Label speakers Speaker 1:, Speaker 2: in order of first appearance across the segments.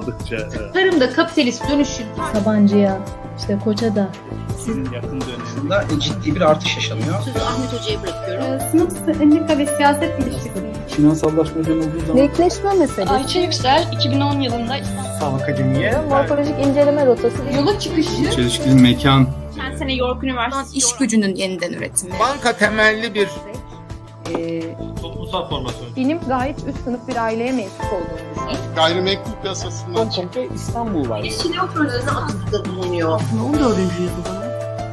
Speaker 1: oldukça
Speaker 2: tarımda kapitalist dönüşüm.
Speaker 3: Sabancı'ya, işte Koça'da.
Speaker 1: sizin yakın döneminde
Speaker 4: ciddi bir artış yaşanıyor.
Speaker 2: Sözü Ahmet Hoca'ya bırakıyorum.
Speaker 5: Sınıf sendika ve siyaset ilişkisi.
Speaker 6: Finansallaşma olduğu zaman
Speaker 3: Denkleşme meselesi.
Speaker 7: Ayça Yüksel 2010 yılında
Speaker 4: Sağ akademiye
Speaker 3: Morfolojik inceleme rotası.
Speaker 2: Yola çıkışı.
Speaker 6: çelişkili mekan.
Speaker 5: Geçen sene York Üniversitesi.
Speaker 2: İş gücünün yeniden üretimi.
Speaker 8: Banka temelli bir
Speaker 1: toplumsal formasyon.
Speaker 3: Benim gayet üst sınıf bir aileye mensup olduğunu düşünüyorum.
Speaker 8: gayrimenkul piyasasından çıktı.
Speaker 6: İstanbul var.
Speaker 2: Şile projesine atıfta bulunuyor. 14. yüzyılda.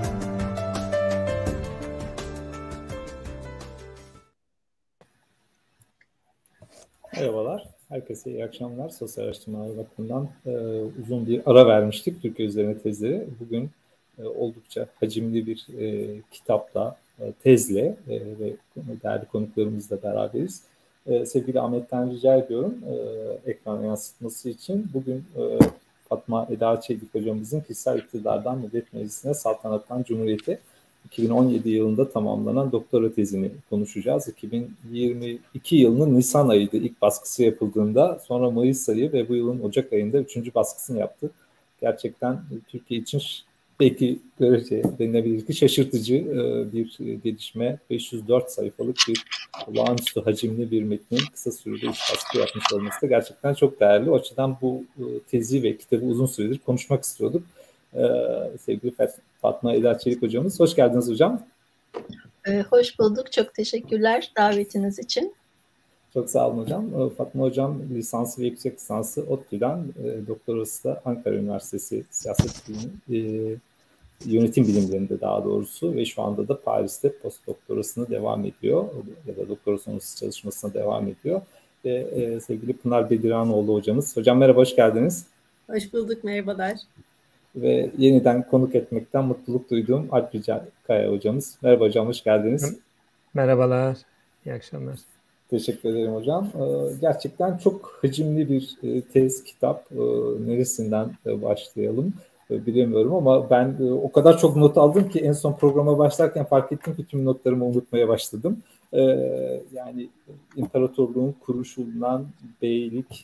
Speaker 6: Merhabalar, herkese iyi akşamlar. Sosyal Araştırmalar Vakfı'ndan uzun bir ara vermiştik Türkiye üzerine tezleri. Bugün oldukça hacimli bir kitapla, tezle ve değerli konuklarımızla beraberiz. Sevgili Ahmet'ten rica ediyorum ekrana yansıtması için. Bugün Fatma Eda Çelik hocamızın Kişisel İktidardan Millet Meclisi'ne Saltanattan Cumhuriyet'e 2017 yılında tamamlanan doktora tezini konuşacağız. 2022 yılının Nisan ayıydı ilk baskısı yapıldığında. Sonra Mayıs ayı ve bu yılın Ocak ayında 3. baskısını yaptı. Gerçekten Türkiye için belki denilebilir ki şaşırtıcı bir gelişme. 504 sayfalık bir olağanüstü hacimli bir metnin kısa sürede ilk baskı yapmış olması da gerçekten çok değerli. O açıdan bu tezi ve kitabı uzun süredir konuşmak istiyorduk. Sevgili Fatma Eda Çelik hocamız. Hoş geldiniz hocam.
Speaker 9: Hoş bulduk. Çok teşekkürler davetiniz için.
Speaker 6: Çok sağ olun hocam. Fatma hocam lisansı ve yüksek lisansı ODTÜ'den, doktorası da Ankara Üniversitesi Siyaset Bilimi, Yönetim Bilimlerinde daha doğrusu ve şu anda da Paris'te postdoktorasını devam ediyor ya da doktora sonrası çalışmasına devam ediyor. Ve sevgili Pınar Bediranoğlu hocamız. Hocam merhaba, hoş geldiniz.
Speaker 9: Hoş bulduk, merhabalar.
Speaker 6: Ve yeniden konuk etmekten mutluluk duyduğum Alp Rica Kaya hocamız. Merhaba hocam, hoş geldiniz.
Speaker 10: Merhabalar, iyi akşamlar.
Speaker 6: Teşekkür ederim hocam. Gerçekten çok hacimli bir tez, kitap. Neresinden başlayalım bilemiyorum ama ben o kadar çok not aldım ki en son programa başlarken fark ettim ki tüm notlarımı unutmaya başladım. Yani imparatorluğun kuruluşundan beylik,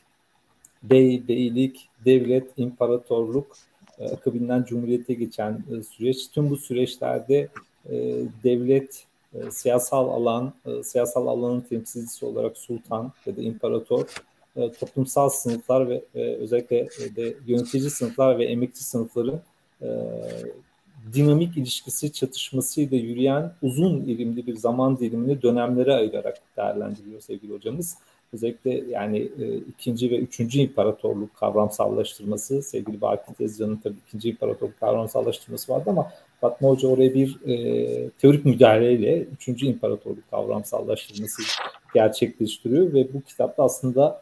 Speaker 6: devlet, imparatorluk, akabından cumhuriyete geçen süreç. Tüm bu süreçlerde devlet, siyasal alanın temsilcisi olarak sultan ya da imparator, toplumsal sınıflar ve özellikle de yönetici sınıflar ve emekçi sınıfların dinamik ilişkisi çatışmasıyla yürüyen uzun ilimli bir zaman dilimini dönemlere ayırarak değerlendiriyor sevgili hocamız. Özellikle yani 2. ve 3. imparatorluk kavramsallaştırması, sevgili Baki Tezcan'ın tabii 2. imparatorluk kavramsallaştırması vardı ama Fatma Hoca oraya bir teorik müdahaleyle 3. imparatorluk kavramsallaştırması gerçekleştiriyor ve bu kitapta aslında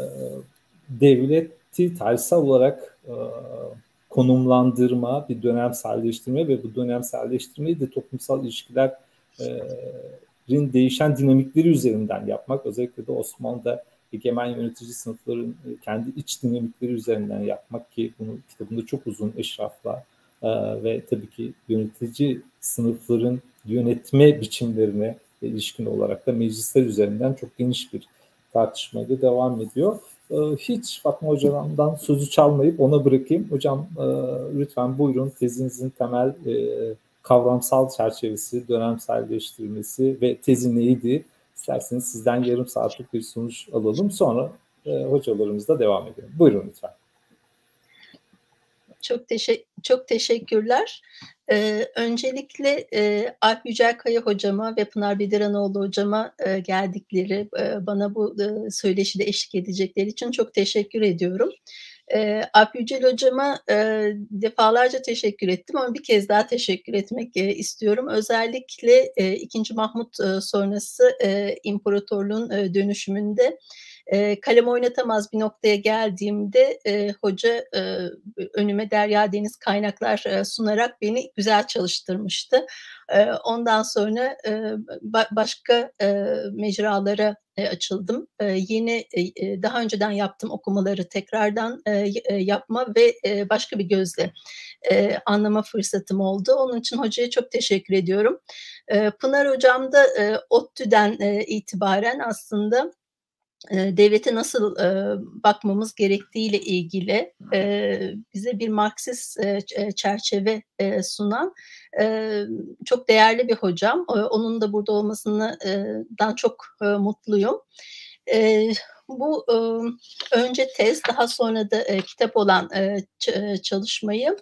Speaker 6: devleti tarihsel olarak konumlandırma, bir dönemselleştirme ve bu dönemselleştirmeyi de toplumsal ilişkiler değişen dinamikleri üzerinden yapmak, özellikle de Osmanlı'da egemen yönetici sınıfların kendi iç dinamikleri üzerinden yapmak ki bunu kitabında çok uzun eşrafla ve tabii ki yönetici sınıfların yönetme biçimlerine ilişkin olarak da meclisler üzerinden çok geniş bir tartışmayla devam ediyor. Hiç Fatma Hocam'dan sözü çalmayıp ona bırakayım. Hocam lütfen buyurun, tezinizin temel kavramsal çerçevesi, dönemselleştirmesi ve tezi neydi? İsterseniz sizden yarım saatlik bir sonuç alalım. Sonra hocalarımızla devam edelim. Buyurun lütfen.
Speaker 9: Çok teşekkürler. Öncelikle Alp Yücelkaya hocama ve Pınar Bediranoğlu hocama geldikleri, bana bu söyleşide eşlik edecekleri için çok teşekkür ediyorum. Alp Yücel hocama defalarca teşekkür ettim ama bir kez daha teşekkür etmek istiyorum. Özellikle 2. Mahmut sonrası imparatorluğun dönüşümünde kalem oynatamaz bir noktaya geldiğimde hoca önüme derya deniz kaynaklar sunarak beni güzel çalıştırmıştı. Ondan sonra başka mecralara açıldım. Yeni daha önceden yaptığım okumaları tekrardan yapma ve başka bir gözle anlama fırsatım oldu. Onun için hocaya çok teşekkür ediyorum. Pınar hocam da ODTÜ'den itibaren aslında devlete nasıl bakmamız gerektiğiyle ilgili bize bir Marksist çerçeve sunan çok değerli bir hocam. Onun da burada olmasından çok mutluyum. Bu önce tez, daha sonra da kitap olan çalışmayı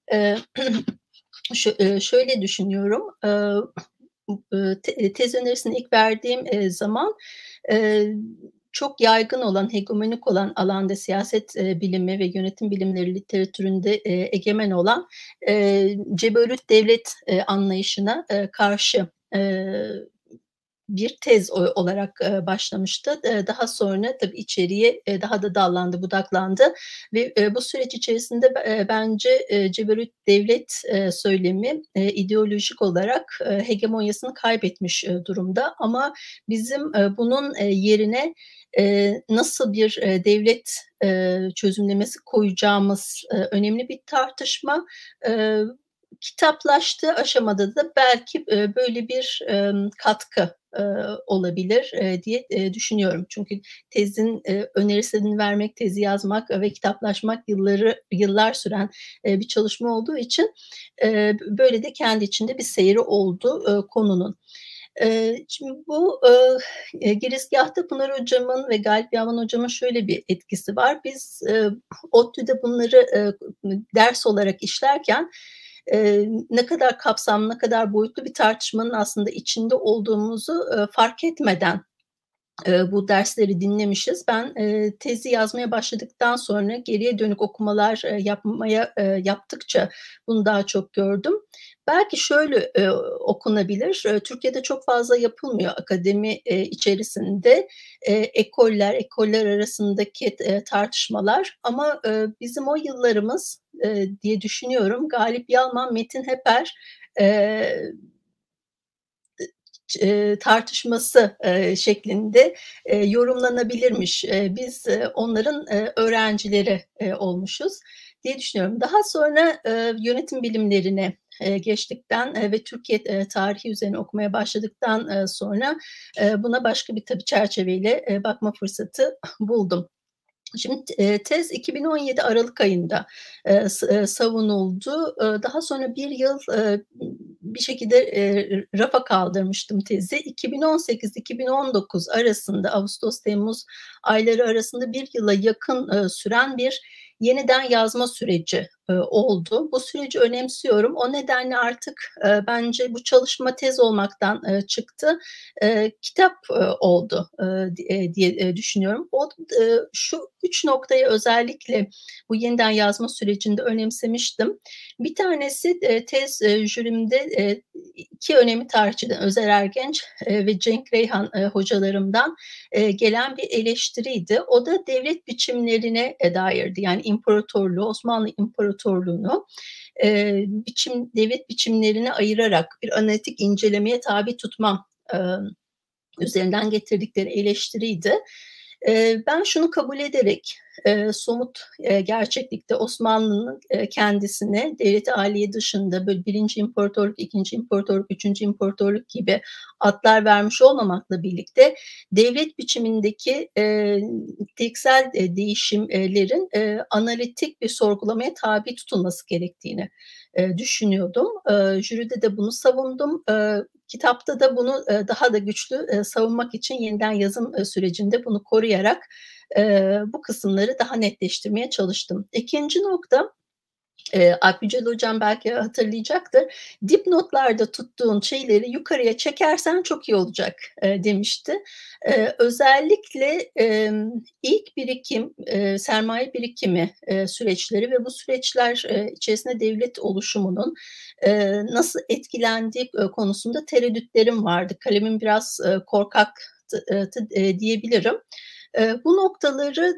Speaker 9: şöyle düşünüyorum. Tez önerisini ilk verdiğim zaman çok yaygın olan, hegemonik olan alanda siyaset bilimi ve yönetim bilimleri literatüründe egemen olan ceberut devlet anlayışına karşı bir tez olarak başlamıştı. Daha sonra tabii içeriye daha da dallandı, budaklandı ve bu süreç içerisinde bence ceberut devlet söylemi ideolojik olarak hegemonyasını kaybetmiş durumda. Ama bizim bunun yerine nasıl bir devlet çözümlemesi koyacağımız önemli bir tartışma. Kitaplaştığı aşamada da belki böyle bir katkı olabilir diye düşünüyorum. Çünkü tezin önerisini vermek, tezi yazmak ve kitaplaşmak yıllar süren bir çalışma olduğu için böyle de kendi içinde bir seyri oldu konunun. Şimdi bu girizgahta Pınar Hocam'ın ve Galip Yağman Hocam'ın şöyle bir etkisi var. Biz ODTÜ'de bunları ders olarak işlerken ne kadar kapsamlı, ne kadar boyutlu bir tartışmanın aslında içinde olduğumuzu fark etmeden bu dersleri dinlemişiz. Ben tezi yazmaya başladıktan sonra geriye dönük okumalar yaptıkça bunu daha çok gördüm. Belki şöyle okunabilir. Türkiye'de çok fazla yapılmıyor akademi içerisinde ekoller arasındaki tartışmalar. Ama bizim o yıllarımız diye düşünüyorum. Galip Yağman, Metin Heper tartışması şeklinde yorumlanabilirmiş. Biz onların öğrencileri olmuşuz diye düşünüyorum. Daha sonra yönetim bilimlerine geçtikten ve Türkiye tarihi üzerine okumaya başladıktan sonra buna başka bir tabii çerçeveyle bakma fırsatı buldum. Şimdi tez 2017 Aralık ayında savunuldu. Daha sonra bir yıl bir şekilde rafa kaldırmıştım tezi. 2018-2019 arasında, Ağustos-Temmuz ayları arasında bir yıla yakın süren bir yeniden yazma süreci oldu. Bu süreci önemsiyorum. O nedenle artık bence bu çalışma tez olmaktan çıktı. Kitap oldu diye düşünüyorum. Şu 3 noktayı özellikle bu yeniden yazma sürecinde önemsemiştim. Bir tanesi tez jürimde iki önemli tarihçiden, Özer Ergenç ve Cenk Reyhan hocalarımdan gelen bir eleştiriydi. O da devlet biçimlerine dairdi. Yani imparatorluğu, Osmanlı İmparatorluğunu devlet biçimlerine ayırarak bir analitik incelemeye tabi tutma üzerinden getirdikleri eleştiriydi. Ben şunu kabul ederek somut gerçeklikte Osmanlı'nın kendisine devlet-i aliye dışında böyle 1. imparatorluk, 2. imparatorluk, 3. imparatorluk gibi adlar vermiş olmamakla birlikte devlet biçimindeki niteliksel değişimlerin analitik bir sorgulamaya tabi tutulması gerektiğini düşünüyordum. Jüride de bunu savundum. Kitapta da bunu daha da güçlü savunmak için yeniden yazım sürecinde bunu koruyarak bu kısımları daha netleştirmeye çalıştım. İkinci nokta, Alp Yücel Hocam belki hatırlayacaktır. Dipnotlarda tuttuğun şeyleri yukarıya çekersen çok iyi olacak demişti. Özellikle ilk birikim, sermaye birikimi süreçleri ve bu süreçler içerisinde devlet oluşumunun nasıl etkilendiği konusunda tereddütlerim vardı. Kalemim biraz korkaktı diyebilirim. Bu noktaları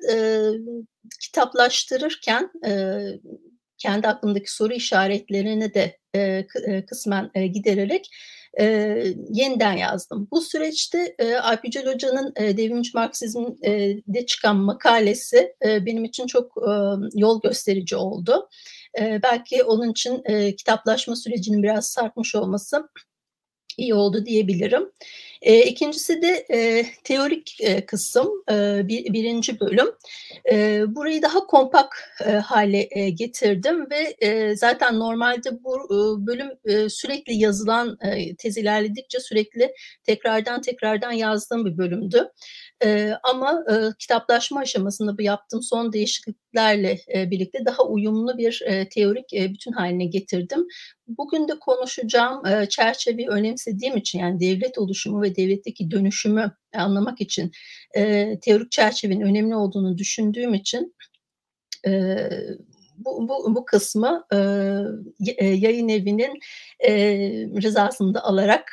Speaker 9: kitaplaştırırken kendi aklımdaki soru işaretlerini de kısmen gidererek yeniden yazdım. Bu süreçte Alp Yücel Hoca'nın Devrimci Marksizm'de çıkan makalesi benim için çok yol gösterici oldu. Belki onun için kitaplaşma sürecinin biraz sarkmış olması iyi oldu diyebilirim. İkincisi de teorik kısım, birinci bölüm. Burayı daha kompakt hale getirdim ve zaten normalde bu bölüm sürekli yazılan, tez ilerledikçe sürekli tekrardan yazdığım bir bölümdü. Ama kitaplaşma aşamasında bu yaptığım son değişikliklerle birlikte daha uyumlu bir teorik bütün haline getirdim. Bugün de konuşacağım çerçeveyi önemsediğim için, yani devlet oluşumu ve devletteki dönüşümü anlamak için teorik çerçevenin önemli olduğunu düşündüğüm için bu kısmı yayın evinin rızasını da alarak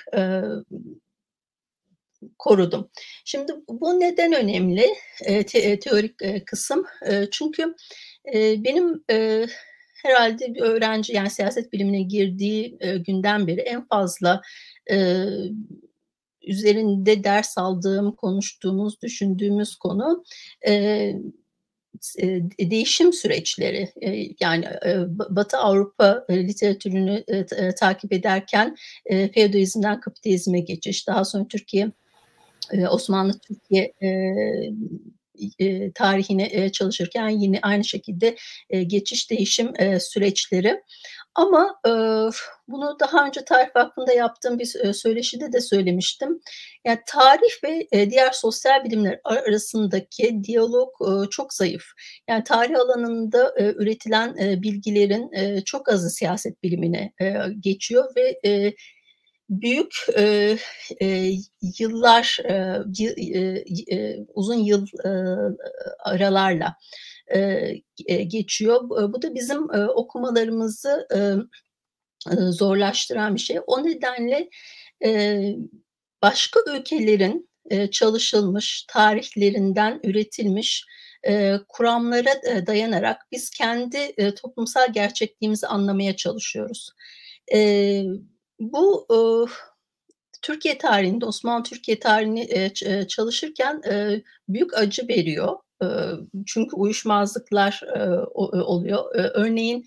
Speaker 9: korudum. Şimdi bu neden önemli teorik kısım? Çünkü benim herhalde bir öğrenci, yani siyaset bilimine girdiği günden beri en fazla üzerinde ders aldığım, konuştuğumuz, düşündüğümüz konu değişim süreçleri. Yani Batı Avrupa literatürünü takip ederken feodalizmden kapitalizme geçiş, daha sonra Türkiye, Osmanlı Türkiye tarihine çalışırken yine aynı şekilde geçiş değişim süreçleri. Ama bunu daha önce tarih hakkında yaptığım bir söyleşide de söylemiştim. Yani tarih ve diğer sosyal bilimler arasındaki diyalog çok zayıf. Yani tarih alanında üretilen bilgilerin çok azı siyaset bilimine geçiyor ve büyük yıllar, uzun yıl aralarla geçiyor. Bu da bizim okumalarımızı zorlaştıran bir şey. O nedenle başka ülkelerin çalışılmış, tarihlerinden üretilmiş kuramlara dayanarak biz kendi toplumsal gerçekliğimizi anlamaya çalışıyoruz. Bu Türkiye tarihinde, Osmanlı Türkiye tarihini çalışırken büyük acı veriyor. Çünkü uyuşmazlıklar oluyor. Örneğin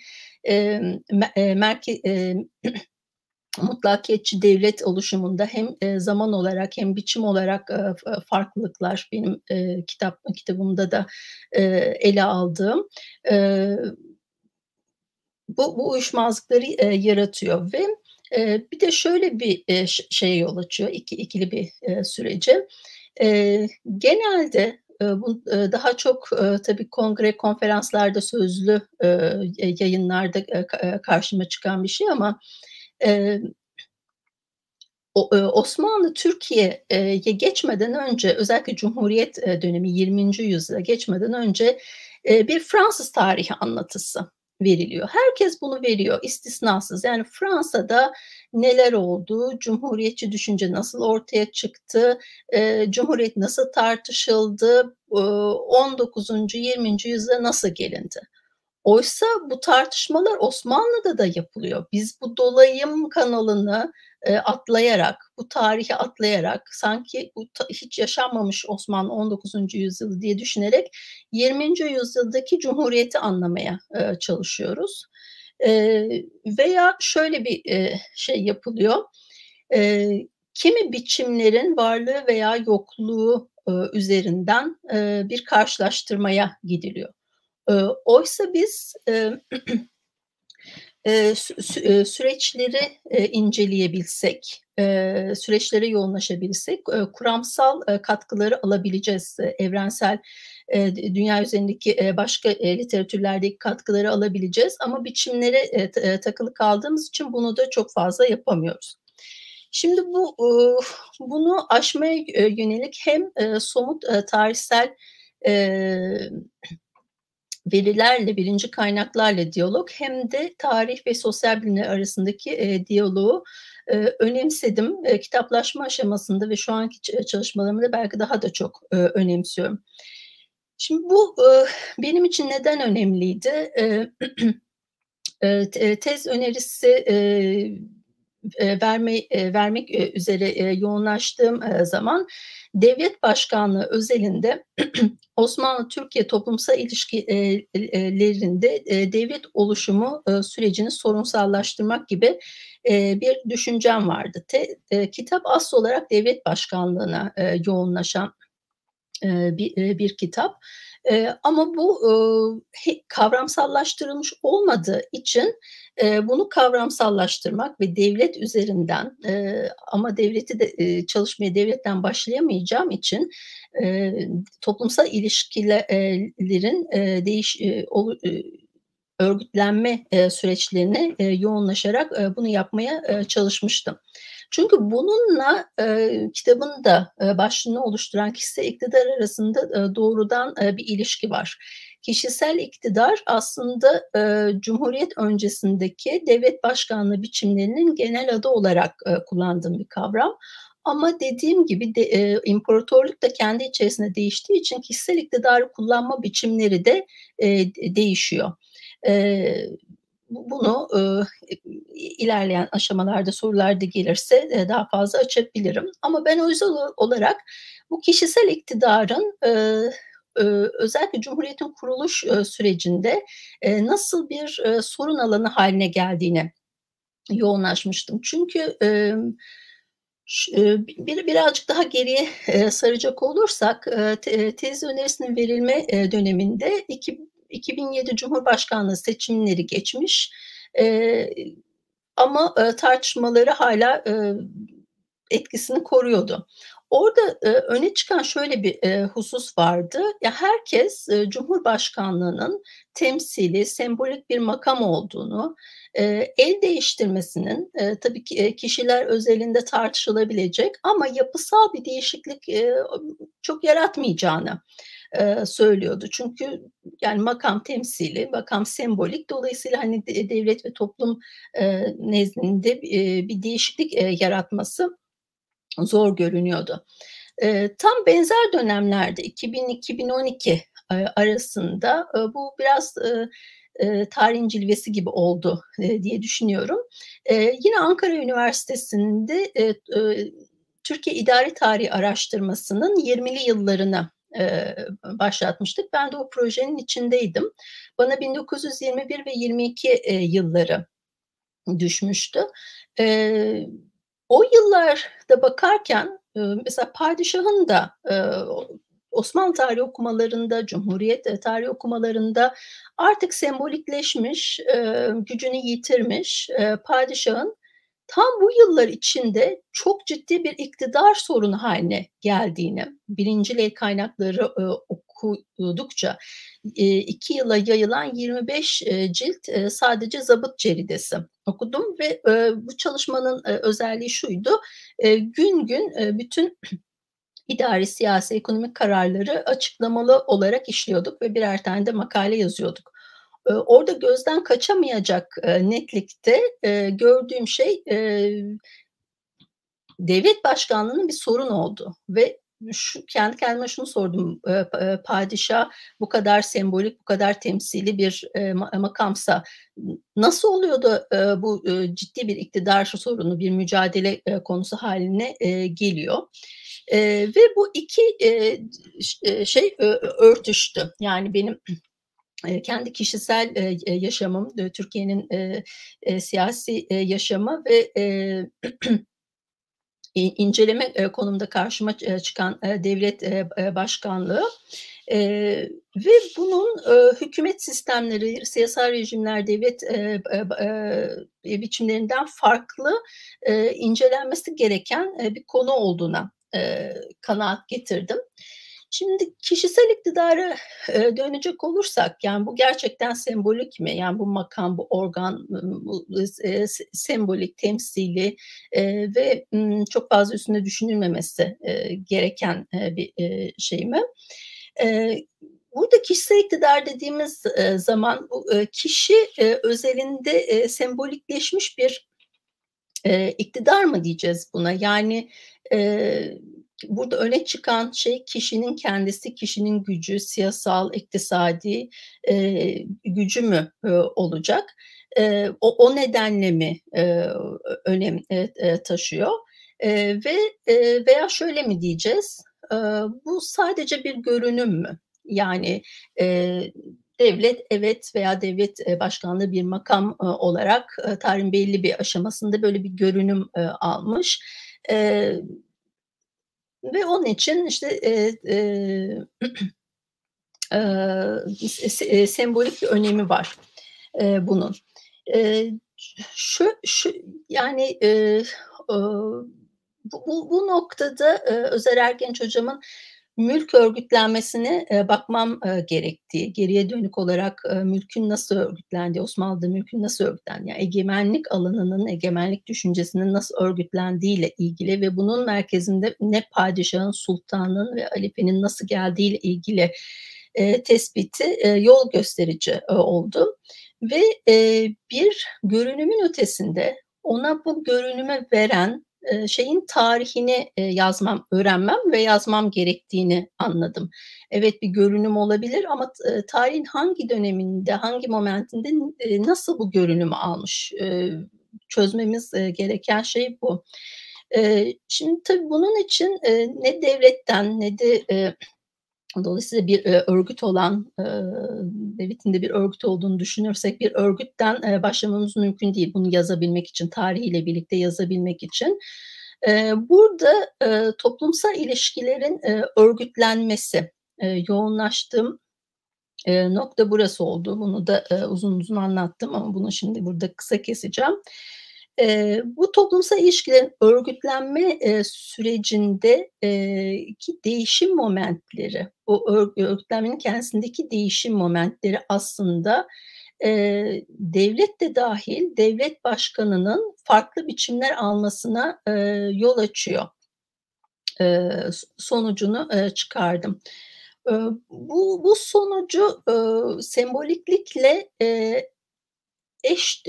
Speaker 9: mutlakiyetçi devlet oluşumunda hem zaman olarak hem biçim olarak farklılıklar benim kitabımda da ele aldığım bu uyuşmazlıkları yaratıyor ve bir de şöyle bir şeye yol açıyor, ikili bir sürece. Genelde bu daha çok tabii kongre, konferanslarda, sözlü yayınlarda karşıma çıkan bir şey ama Osmanlı Türkiye'ye geçmeden önce, özellikle Cumhuriyet dönemi 20. yüzyıla geçmeden önce bir Fransız tarihi anlatısı veriliyor. Herkes bunu veriyor, istisnasız. Yani Fransa'da neler oldu, cumhuriyetçi düşünce nasıl ortaya çıktı, cumhuriyet nasıl tartışıldı, 19. 20. yüzyıla nasıl gelindi? Oysa bu tartışmalar Osmanlı'da da yapılıyor. Biz bu dolayım kanalını atlayarak, bu tarihi atlayarak, sanki bu hiç yaşanmamış Osmanlı 19. yüzyılı diye düşünerek 20. yüzyıldaki Cumhuriyeti anlamaya çalışıyoruz. Veya şöyle bir şey yapılıyor. Kimi biçimlerin varlığı veya yokluğu üzerinden bir karşılaştırmaya gidiliyor. Oysa biz süreçleri inceleyebilsek, süreçlere yoğunlaşabilsek, kuramsal katkıları alabileceğiz. Evrensel, dünya üzerindeki başka literatürlerdeki katkıları alabileceğiz. Ama biçimlere takılı kaldığımız için bunu da çok fazla yapamıyoruz. Şimdi bunu aşmaya yönelik hem somut tarihsel verilerle, birinci kaynaklarla diyalog hem de tarih ve sosyal bilimler arasındaki diyaloğu önemsedim. Kitaplaşma aşamasında ve şu anki çalışmalarımda belki daha da çok önemsiyorum. Şimdi bu benim için neden önemliydi? Tez önerisi vermek üzere yoğunlaştığım zaman devlet başkanlığı özelinde Osmanlı-Türkiye toplumsal ilişkilerinde devlet oluşumu sürecini sorunsallaştırmak gibi bir düşüncem vardı. Kitap asıl olarak devlet başkanlığına yoğunlaşan bir kitap. Ama bu kavramsallaştırılmış olmadığı için bunu kavramsallaştırmak ve devlet üzerinden ama devleti de çalışmaya devletten başlayamayacağım için toplumsal ilişkilerin örgütlenme süreçlerine yoğunlaşarak bunu yapmaya çalışmıştım. Çünkü bununla kitabın da başlığını oluşturan kişisel iktidar arasında doğrudan bir ilişki var. Kişisel iktidar aslında Cumhuriyet öncesindeki devlet başkanlığı biçimlerinin genel adı olarak kullandığım bir kavram. Ama dediğim gibi imparatorluk da kendi içerisinde değiştiği için kişisel iktidarı kullanma biçimleri de değişiyor. Bunu ilerleyen aşamalarda sorularda gelirse daha fazla açabilirim. Ama ben özel olarak bu kişisel iktidarın özellikle Cumhuriyet'in kuruluş sürecinde nasıl bir sorun alanı haline geldiğine yoğunlaşmıştım. Çünkü birazcık daha geriye saracak olursak tez önerisinin verilme döneminde 2007 Cumhurbaşkanlığı seçimleri geçmiş ama tartışmaları hala etkisini koruyordu. Orada öne çıkan şöyle bir husus vardı. Ya herkes Cumhurbaşkanlığının temsili, sembolik bir makam olduğunu, el değiştirmesinin tabii ki kişiler özelinde tartışılabilecek ama yapısal bir değişiklik çok yaratmayacağını söylüyordu. Çünkü yani makam temsili, makam sembolik, dolayısıyla hani devlet ve toplum nezdinde bir değişiklik yaratması zor görünüyordu. Tam benzer dönemlerde 2000-2012 arasında bu biraz tarihin cilvesi gibi oldu diye düşünüyorum. Yine Ankara Üniversitesi'nde Türkiye İdari Tarihi Araştırması'nın 20'li yıllarını başlatmıştık. Ben de o projenin içindeydim. Bana 1921 ve 22 yılları düşmüştü. O yıllarda bakarken mesela padişahın da Osmanlı tarihi okumalarında, Cumhuriyet tarihi okumalarında artık sembolikleşmiş, gücünü yitirmiş padişahın tam bu yıllar içinde çok ciddi bir iktidar sorunu haline geldiğini, birinci el kaynakları okudukça 2 yıla yayılan 25 cilt sadece zabıt ceridesi okudum ve bu çalışmanın özelliği şuydu: gün gün bütün idari, siyasi, ekonomik kararları açıklamalı olarak işliyorduk ve birer tane de makale yazıyorduk. Orada gözden kaçamayacak netlikte gördüğüm şey devlet başkanlığının bir sorun oldu ve kendi kendime şunu sordum: padişah bu kadar sembolik, bu kadar temsili bir makamsa nasıl oluyordu bu ciddi bir iktidar sorunu, bir mücadele konusu haline geliyor? Ve bu iki şey örtüştü. Yani benim kendi kişisel yaşamım, Türkiye'nin siyasi yaşamı ve inceleme konumunda karşıma çıkan devlet başkanlığı ve bunun hükümet sistemleri, siyasal rejimler, devlet biçimlerinden farklı incelenmesi gereken bir konu olduğuna kanaat getirdim. Şimdi kişisel iktidara dönecek olursak, yani bu gerçekten sembolik mi? Yani bu makam, bu organ, bu sembolik, temsili ve çok fazla üstünde düşünülmemesi gereken bir şey mi? Burada kişisel iktidar dediğimiz zaman bu kişi özelinde sembolikleşmiş bir iktidar mı diyeceğiz buna? Yani burada öne çıkan şey kişinin kendisi, kişinin gücü, siyasal, iktisadi gücü mü olacak? O nedenle mi önem taşıyor? Veya şöyle mi diyeceğiz? Bu sadece bir görünüm mü? Yani devlet evet veya devlet başkanlığı bir makam olarak tarihin belli bir aşamasında böyle bir görünüm almış. Ve onun için işte sembolik bir önemi var bunun. Yani bu noktada Özer Ergenç hocamın mülk örgütlenmesine bakmam gerektiği, geriye dönük olarak mülkün nasıl örgütlendiği, Osmanlı'da mülkün nasıl örgütlendiği, yani egemenlik alanının, egemenlik düşüncesinin nasıl örgütlendiğiyle ilgili ve bunun merkezinde ne padişahın, sultanın ve halifenin nasıl geldiğiyle ilgili tespiti yol gösterici oldu. Ve bir görünümün ötesinde ona bu görünüme veren şeyin tarihini öğrenmem ve yazmam gerektiğini anladım. Evet bir görünüm olabilir ama tarihin hangi döneminde, hangi momentinde nasıl bu görünümü almış? Çözmemiz gereken şey bu. Şimdi tabii bunun için ne devletten ne de dolayısıyla bir örgüt olan, devletin de bir örgüt olduğunu düşünürsek bir örgütten başlamamız mümkün değil. Bunu yazabilmek için, tarihiyle birlikte yazabilmek için. Burada toplumsal ilişkilerin örgütlenmesi, yoğunlaştığım nokta burası oldu. Bunu da uzun uzun anlattım ama bunu şimdi burada kısa keseceğim. Bu toplumsal ilişkilerin örgütlenme sürecinde ki değişim momentleri, o örgütlenmenin kendisindeki değişim momentleri aslında devlet de dahil devlet başkanının farklı biçimler almasına yol açıyor. Sonucunu çıkardım. Bu sonucu semboliklikle eş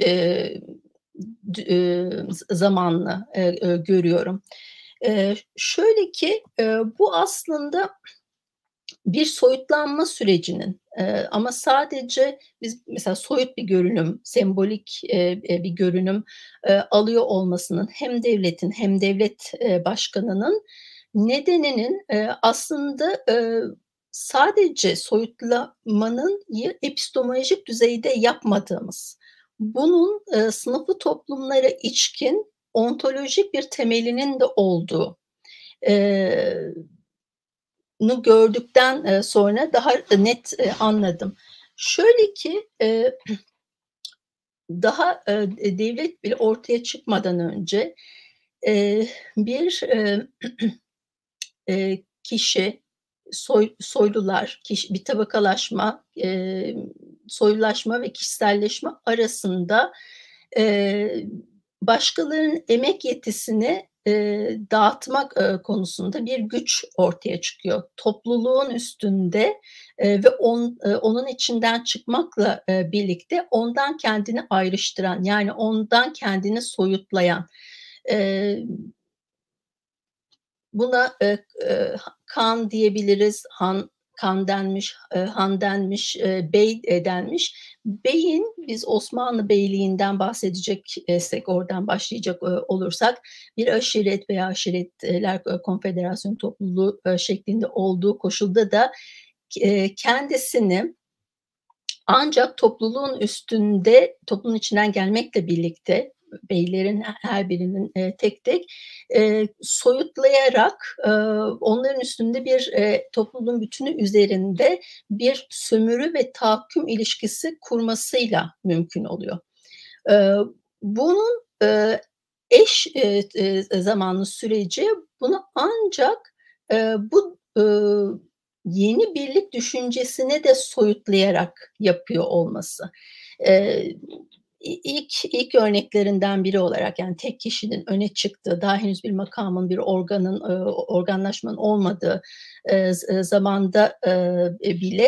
Speaker 9: zamanlı görüyorum. Şöyle ki bu aslında bir soyutlanma sürecinin ama sadece biz mesela soyut bir görünüm, sembolik bir görünüm alıyor olmasının hem devletin hem devlet başkanının nedeninin aslında sadece soyutlamanın epistemolojik düzeyde yapmadığımız, bunun sınıfı toplumlara içkin ontolojik bir temelinin de olduğu gördükten sonra daha net anladım. Şöyle ki daha devlet bile ortaya çıkmadan önce bir kişi, soylular, bir tabakalaşma, soylulaşma ve kişiselleşme arasında başkalarının emek yetisini dağıtmak konusunda bir güç ortaya çıkıyor. Topluluğun üstünde ve onun içinden çıkmakla birlikte ondan kendini ayrıştıran, yani ondan kendini soyutlayan, buna kan diyebiliriz, kan denmiş, han denmiş, bey denmiş. Beyin, biz Osmanlı Beyliği'nden bahsedeceksek, oradan başlayacak olursak, bir aşiret veya aşiretler konfederasyon topluluğu şeklinde olduğu koşulda da kendisini ancak topluluğun üstünde, toplumun içinden gelmekle birlikte, beylerin her birinin tek tek soyutlayarak onların üstünde bir topluluğun bütünü üzerinde bir sömürü ve tahakküm ilişkisi kurmasıyla mümkün oluyor. Bunun eş zamanlı süreci bunu ancak bu yeni birlik düşüncesine de soyutlayarak yapıyor olması. İlk örneklerinden biri olarak, yani tek kişinin öne çıktığı, daha henüz bir makamın, bir organlaşmanın olmadığı zamanda bile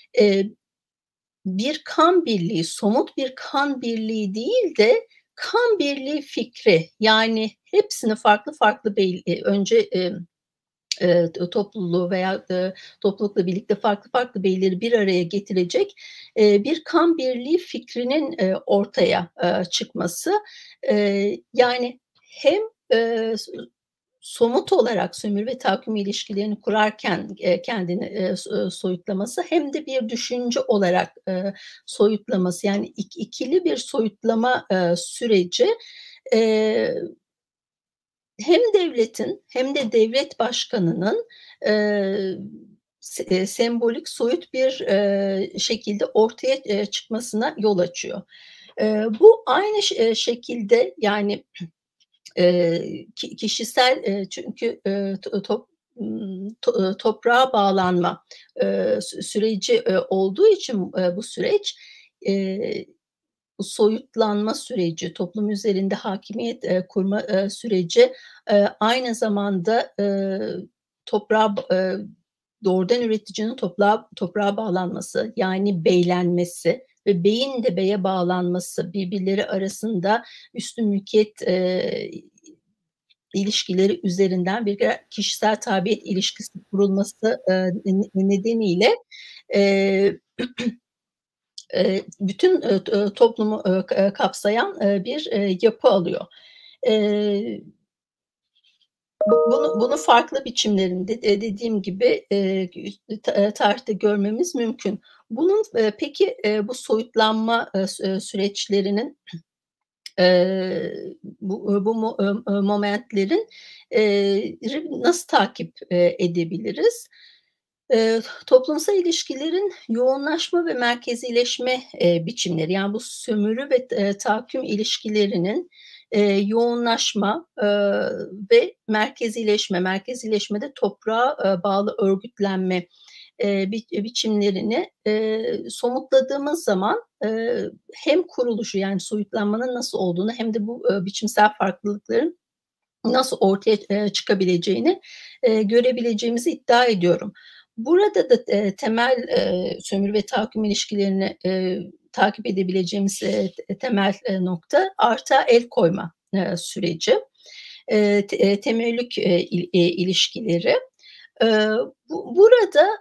Speaker 9: bir kan birliği, somut bir kan birliği değil de kan birliği fikri, yani hepsini farklı önce topluluğu veya toplulukla birlikte farklı beyleri bir araya getirecek bir kan birliği fikrinin ortaya çıkması. Yani hem somut olarak sömürü ve tahakküm ilişkilerini kurarken kendini soyutlaması, hem de bir düşünce olarak soyutlaması, yani ikili bir soyutlama süreci hem devletin hem de devlet başkanının sembolik, soyut bir şekilde ortaya çıkmasına yol açıyor. Bu aynı şekilde, yani kişisel, çünkü toprağa bağlanma süreci olduğu için bu süreç, bu soyutlanma süreci, toplum üzerinde hakimiyet kurma süreci aynı zamanda toprağa, doğrudan üreticinin toprağa bağlanması, yani beylenmesi ve beyin de beye bağlanması, birbirleri arasında üstün mülkiyet ilişkileri üzerinden bir kişisel tabiyet ilişkisi kurulması nedeniyle bütün toplumu kapsayan bir yapı alıyor. Bunu farklı biçimlerinde dediğim gibi tarihte görmemiz mümkün. Bunun peki bu soyutlanma süreçlerinin, bu momentlerin nasıl takip edebiliriz? Toplumsal ilişkilerin yoğunlaşma ve merkezileşme biçimleri, yani bu sömürü ve tahakküm ilişkilerinin yoğunlaşma ve merkezileşmede toprağa bağlı örgütlenme biçimlerini somutladığımız zaman hem kuruluşu, yani soyutlanmanın nasıl olduğunu, hem de bu biçimsel farklılıkların nasıl ortaya çıkabileceğini görebileceğimizi iddia ediyorum. Burada da temel sömürü ve tahakküm ilişkilerini takip edebileceğimiz temel nokta arta el koyma süreci, temellük ilişkileri. Burada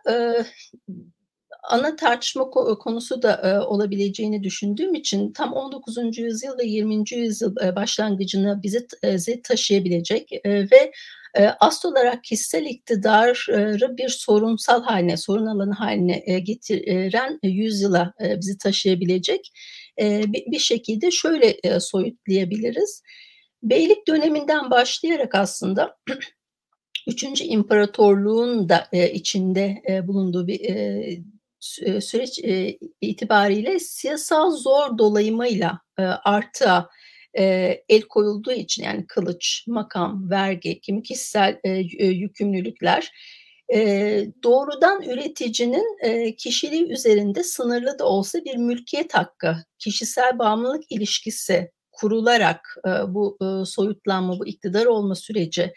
Speaker 9: ana tartışma konusu da olabileceğini düşündüğüm için tam 19. yüzyıl ve 20. yüzyıl başlangıcını bize taşıyabilecek ve asıl olarak kişisel iktidarı bir sorun alanı haline getiren yüzyıla bizi taşıyabilecek bir şekilde şöyle soyutlayabiliriz. Beylik döneminden başlayarak aslında 3. İmparatorluğun da içinde bulunduğu bir süreç itibariyle siyasal zor dolayımıyla artığa el koyulduğu için, yani kılıç, makam, vergi, kimi kişisel yükümlülükler, doğrudan üreticinin kişiliği üzerinde sınırlı da olsa bir mülkiyet hakkı, kişisel bağımlılık ilişkisi kurularak bu soyutlanma, bu iktidar olma süreci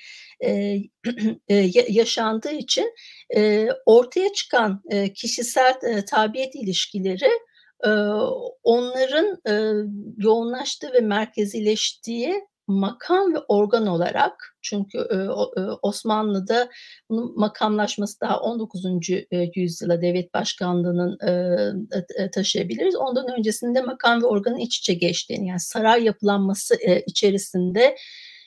Speaker 9: yaşandığı için ortaya çıkan kişisel tabiyet ilişkileri onların yoğunlaştığı ve merkezileştiği makam ve organ olarak, çünkü Osmanlı'da bunun makamlaşması daha 19. yüzyıla devlet başkanlığının taşıyabiliriz. Ondan öncesinde makam ve organın iç içe geçtiğini, yani saray yapılanması içerisinde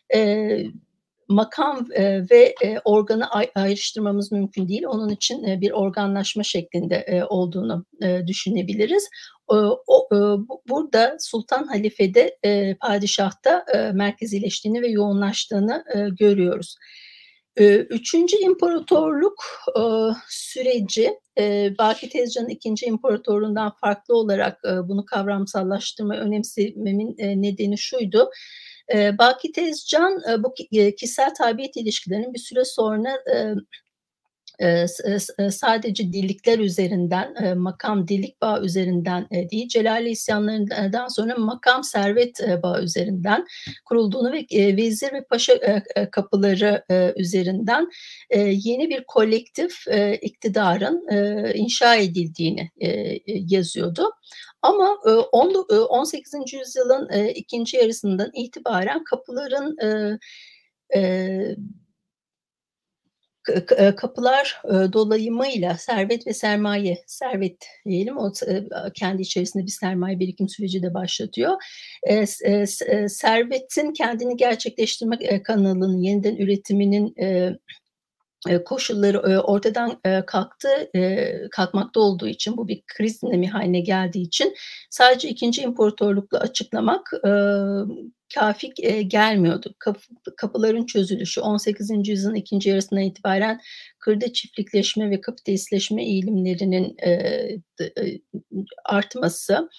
Speaker 9: makam ve organı ayrıştırmamız mümkün değil. Onun için bir organlaşma şeklinde olduğunu düşünebiliriz. Burada Sultan Halife'de, padişahta merkezileştiğini ve yoğunlaştığını görüyoruz. 3. İmparatorluk süreci, Baki Tezcan'ın 2. İmparatorluğundan farklı olarak bunu kavramsallaştırmayı önemsememin nedeni şuydu. Baki Tezcan bu kişisel tabiyet ilişkilerinin bir süre sonra sadece dillikler üzerinden, makam dillik bağı üzerinden değil, Celali isyanlarından sonra makam servet bağı üzerinden kurulduğunu ve vezir ve paşa kapıları üzerinden yeni bir kolektif iktidarın inşa edildiğini yazıyordu. Ama 18. yüzyılın ikinci yarısından itibaren kapıların kapılar dolayımıyla servet ve sermaye, servet diyelim, o kendi içerisinde bir sermaye birikim süreci de başlatıyor. Servetin kendini gerçekleştirme kanalının, yeniden üretiminin koşulları ortadan kalkmakta olduğu için, bu bir kriz dinamiği haline geldiği için sadece ikinci imparatorlukla açıklamak kafi gelmiyordu. Kapıların çözülüşü 18. yüzyılın ikinci yarısından itibaren kırda çiftlikleşme ve kapitalistleşme eğilimlerinin artması,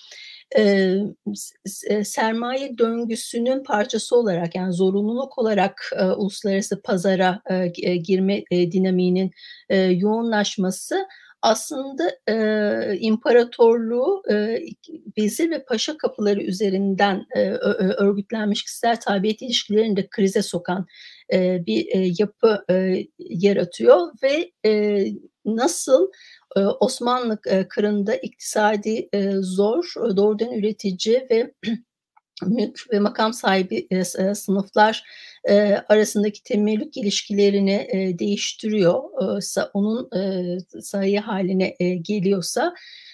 Speaker 9: sermaye döngüsünün parçası olarak, yani zorunluluk olarak uluslararası pazara girme dinamiğinin yoğunlaşması aslında imparatorluğu vezir ve paşa kapıları üzerinden örgütlenmiş kişisel tabiyet ilişkilerini de krize sokan bir yapı yaratıyor ve nasıl Osmanlı kırında iktisadi zor, doğrudan üretici ve mülk ve makam sahibi sınıflar arasındaki temellük ilişkilerini değiştiriyor. Onun sayı haline geliyorsa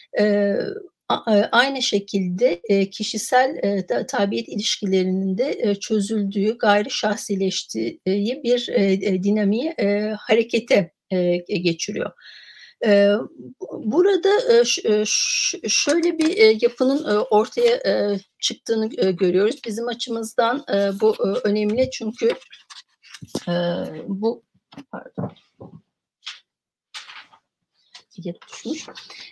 Speaker 9: aynı şekilde kişisel tabiyet ilişkilerinin de çözüldüğü, gayri şahsileştiği bir dinamiği harekete geçiriyor. Burada şöyle bir yapının ortaya çıktığını görüyoruz. Bizim açımızdan bu önemli, çünkü bu düşmüş.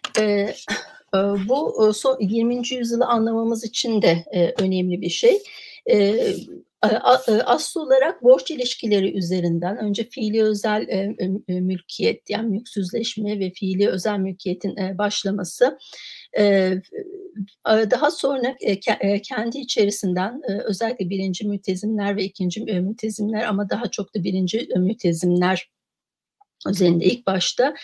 Speaker 9: Bu 20. yüzyılı anlamamız için de önemli bir şey. Aslı olarak borç ilişkileri üzerinden önce fiili özel mülkiyet, yani mülksüzleşme ve fiili özel mülkiyetin başlaması, daha sonra kendi içerisinden özellikle birinci mültezimler ve ikinci mültezimler, ama daha çok da birinci mültezimler üzerinde ilk başta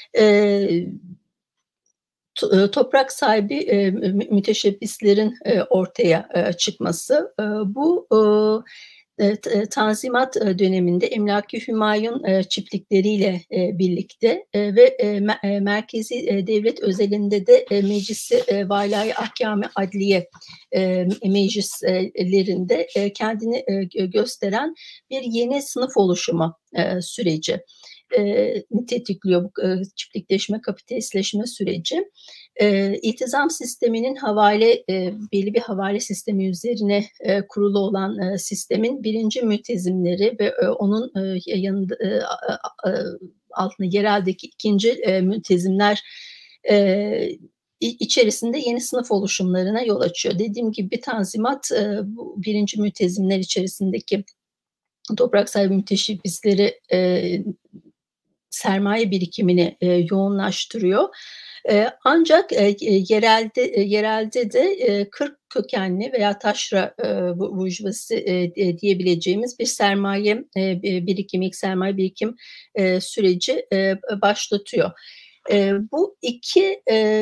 Speaker 9: toprak sahibi müteşebbislerin ortaya çıkması. Bu Tanzimat döneminde Emlaki Hümayun çiftlikleriyle birlikte ve merkezi devlet özelinde de meclisi Vali Ahkâm-ı Adliye meclislerinde kendini gösteren bir yeni sınıf oluşumu süreci tetikliyor bu çiftlikleşme, kapitalistleşme süreci. İltizam sisteminin belli bir havale sistemi üzerine kurulu olan sistemin birinci mültezimleri ve onun yanında altında yereldeki ikinci mültezimler içerisinde yeni sınıf oluşumlarına yol açıyor. Dediğim gibi Tanzimat bu birinci mültezimler içerisindeki toprak sahibi müteşebbisleri sermaye birikimini yoğunlaştırıyor. Ancak yerelde de Kırk kökenli veya taşra burjuvası diyebileceğimiz bir sermaye birikimi, ilk sermaye birikim süreci başlatıyor. Bu iki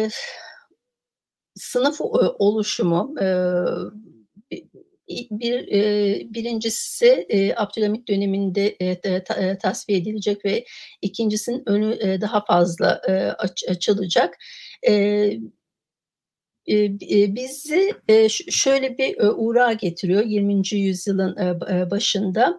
Speaker 9: sınıf oluşumu, birincisi Abdülhamit döneminde tasfiye edilecek ve ikincisinin önü daha fazla açılacak. Bizi şöyle bir uğrağa getiriyor 20. yüzyılın başında.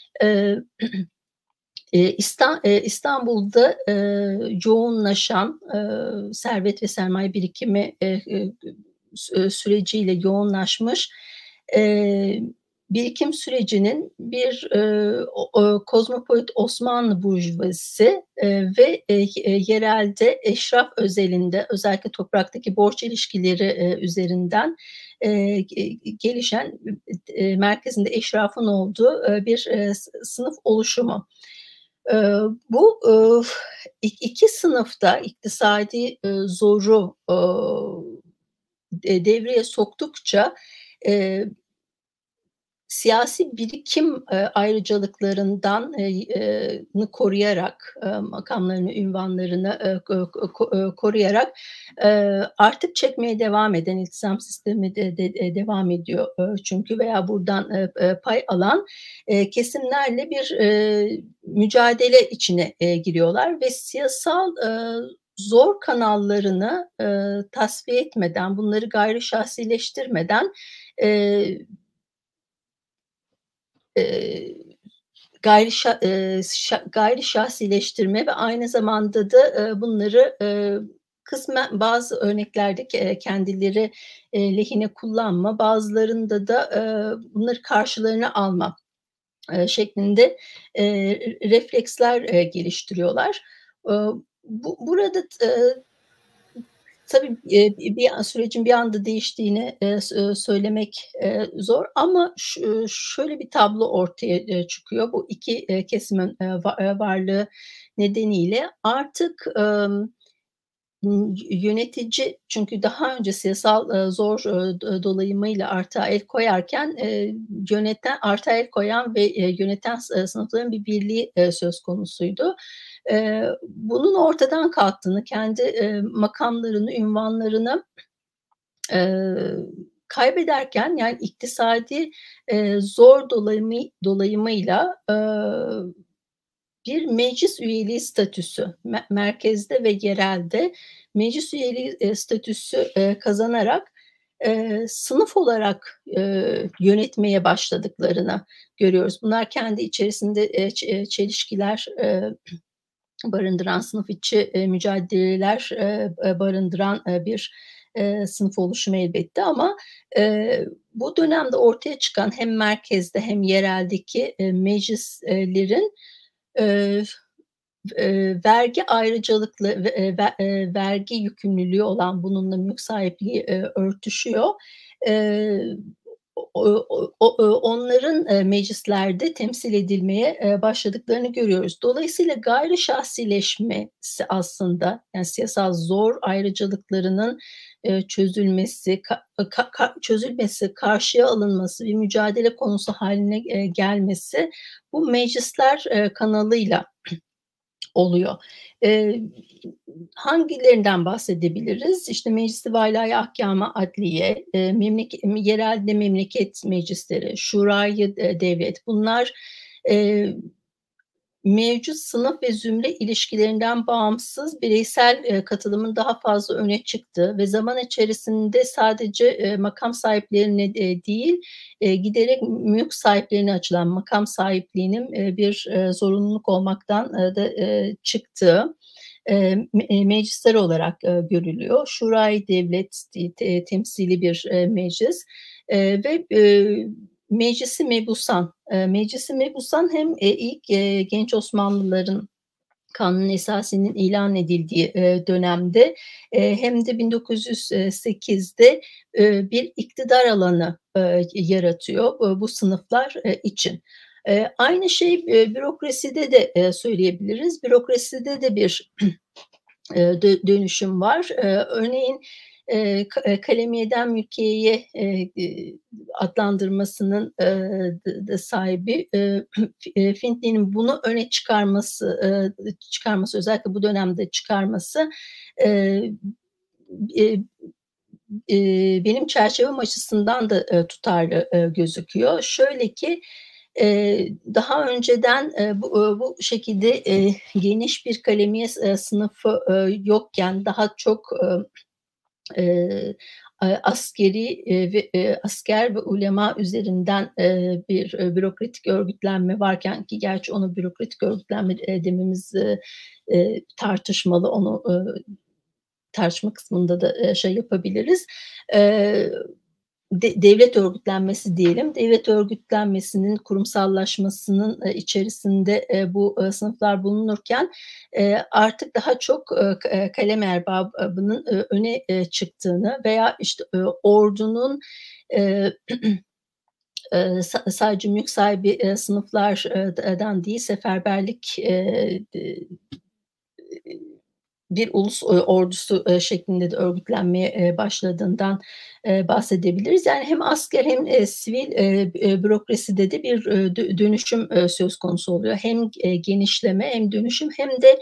Speaker 9: İstanbul'da yoğunlaşan servet ve sermaye birikimi süreciyle yoğunlaşmış birikim sürecinin bir kozmopolit Osmanlı burjuvazisi ve yerelde eşraf özelinde, özellikle topraktaki borç ilişkileri üzerinden gelişen, merkezinde eşrafın olduğu bir sınıf oluşumu. Bu iki sınıfta iktisadi zoru devreye soktukça siyasi birikim ayrıcalıklarından koruyarak, makamlarını, ünvanlarını koruyarak artık çekmeye devam eden iltizam sistemi de devam ediyor. Çünkü veya buradan pay alan kesimlerle bir mücadele içine giriyorlar ve siyasal zor kanallarını tasfiye etmeden, bunları gayri şahsileştirmeden gayri şahsileştirme ve aynı zamanda da bunları kısmen bazı örneklerde kendileri lehine kullanma, bazılarında da bunları karşılarına alma şeklinde refleksler geliştiriyorlar. Burada tabii sürecin bir anda değiştiğini söylemek zor ama şöyle bir tablo ortaya çıkıyor. Bu iki kesimin varlığı nedeniyle artık yönetici, çünkü daha önce siyasal zor dolayımıyla artığa el koyarken artığa el koyan ve yöneten sınıfların bir birliği söz konusuydu. Bunun ortadan kalktığını, kendi makamlarını, ünvanlarını kaybederken, yani iktisadi zor dolayımıyla bir meclis üyeliği statüsü, merkezde ve yerelde meclis üyeliği statüsü kazanarak sınıf olarak yönetmeye başladıklarını görüyoruz. Bunlar kendi içerisinde çelişkiler barındıran, sınıf içi mücadeleler barındıran bir sınıf oluşumu elbette, ama bu dönemde ortaya çıkan hem merkezde hem yereldeki meclislerin vergi ayrıcalıklı vergi yükümlülüğü olan, bununla mülk sahipliği örtüşüyor. Onların meclislerde temsil edilmeye başladıklarını görüyoruz. Dolayısıyla gayri şahsileşmesi aslında, yani siyasal zor ayrıcalıklarının çözülmesi, karşıya alınması, bir mücadele konusu haline gelmesi bu meclisler kanalıyla oluyor. Hangilerinden bahsedebiliriz? İşte Meclis-i Valâ-i Ahkâm-ı Adliye, yerelde memleket meclisleri, Şurayı Devlet, bunlar mevcut sınıf ve zümre ilişkilerinden bağımsız bireysel katılımın daha fazla öne çıktığı ve zaman içerisinde sadece makam sahiplerine değil, giderek mülk sahiplerine açılan makam sahipliğinin bir zorunluluk olmaktan da çıktığı meclisler olarak görülüyor. Şurayı Devlet temsili bir meclis ve Meclis-i Mebusan. Meclis-i Mebusan hem ilk genç Osmanlıların Kanun Esasi'nin ilan edildiği dönemde hem de 1908'de bir iktidar alanı yaratıyor bu sınıflar için. Aynı şey bürokraside de söyleyebiliriz. Bürokraside de bir dönüşüm var. Örneğin kalemiyeden mülkiyeye adlandırmasının da sahibi Findley'nin bunu öne çıkarması, özellikle bu dönemde çıkarması benim çerçevem açısından da tutarlı gözüküyor. Şöyle ki, daha önceden bu şekilde geniş bir kalemiye sınıfı yokken, daha çok askeri ve asker ve ulema üzerinden bir bürokratik örgütlenme varken, ki gerçi onu bürokratik örgütlenme dememiz tartışmalı, onu tartışma kısmında da şey yapabiliriz. Devlet örgütlenmesi diyelim. Devlet örgütlenmesinin kurumsallaşmasının içerisinde bu sınıflar bulunurken artık daha çok kalem erbabının öne çıktığını veya işte ordunun sadece mülk sahibi sınıflardan değil, seferberlik bir ulus ordusu şeklinde de örgütlenmeye başladığından bahsedebiliriz. Yani hem asker hem sivil bürokraside de bir dönüşüm söz konusu oluyor. Hem genişleme hem dönüşüm hem de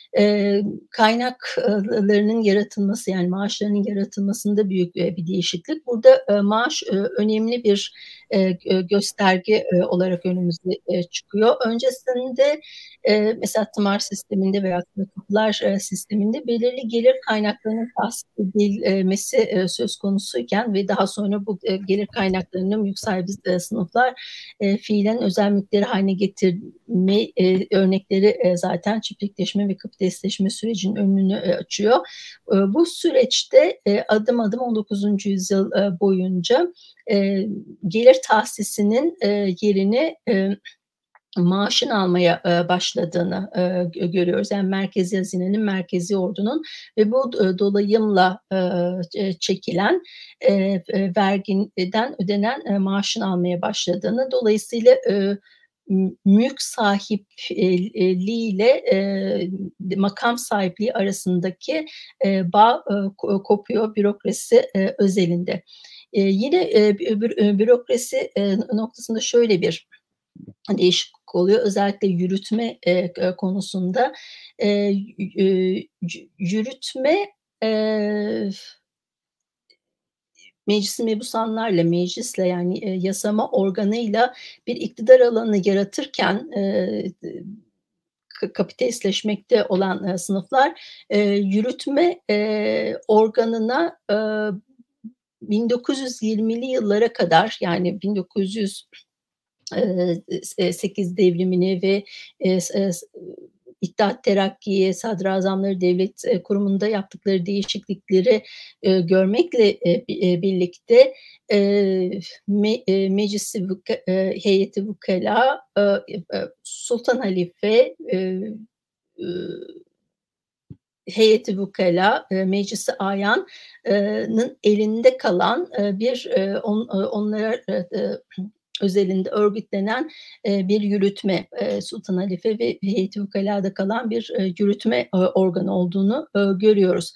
Speaker 9: kaynaklarının yaratılması, yani maaşlarının yaratılmasında büyük bir değişiklik. Burada maaş önemli bir gösterge olarak önümüze çıkıyor. Öncesinde mesela tımar sisteminde veya kapılar sisteminde belirli gelir kaynaklarının tahsis edilmesi söz konusuyken ve daha sonra bu gelir kaynaklarını mülk sahibi sınıflar fiilen özel mülkleri haline getirme örnekleri zaten çiftlikleşme ve kapitalistleşme sürecinin önünü açıyor. Bu süreçte adım adım 19. yüzyıl boyunca gelir tahsisinin yerini maaşın almaya başladığını görüyoruz. Yani merkezi hazinenin, merkezi ordunun ve bu dolayımla çekilen vergiden ödenen maaşın almaya başladığını, dolayısıyla mülk sahipliği ile makam sahipliği arasındaki bağ kopuyor bürokrasi özelinde. Yine bürokrasi noktasında şöyle bir değişiklik oluyor. Özellikle yürütme konusunda yürütme meclis-i mebusanlarla, meclisle, yani yasama organıyla bir iktidar alanı yaratırken kapitalistleşmekte olan sınıflar yürütme organına 1920'li yıllara kadar, yani 1908 devrimini ve İttihat Terakki'ye, sadrazamları devlet kurumunda yaptıkları değişiklikleri görmekle birlikte Meclis-i Heyeti Vukala, Sultan Halife, Heyeti Vukala, Meclis-i Ayan'ın elinde kalan bir onlara özelinde örgütlenen bir yürütme, Sultan Halife ve Heyeti Vukala'da kalan bir yürütme organı olduğunu görüyoruz.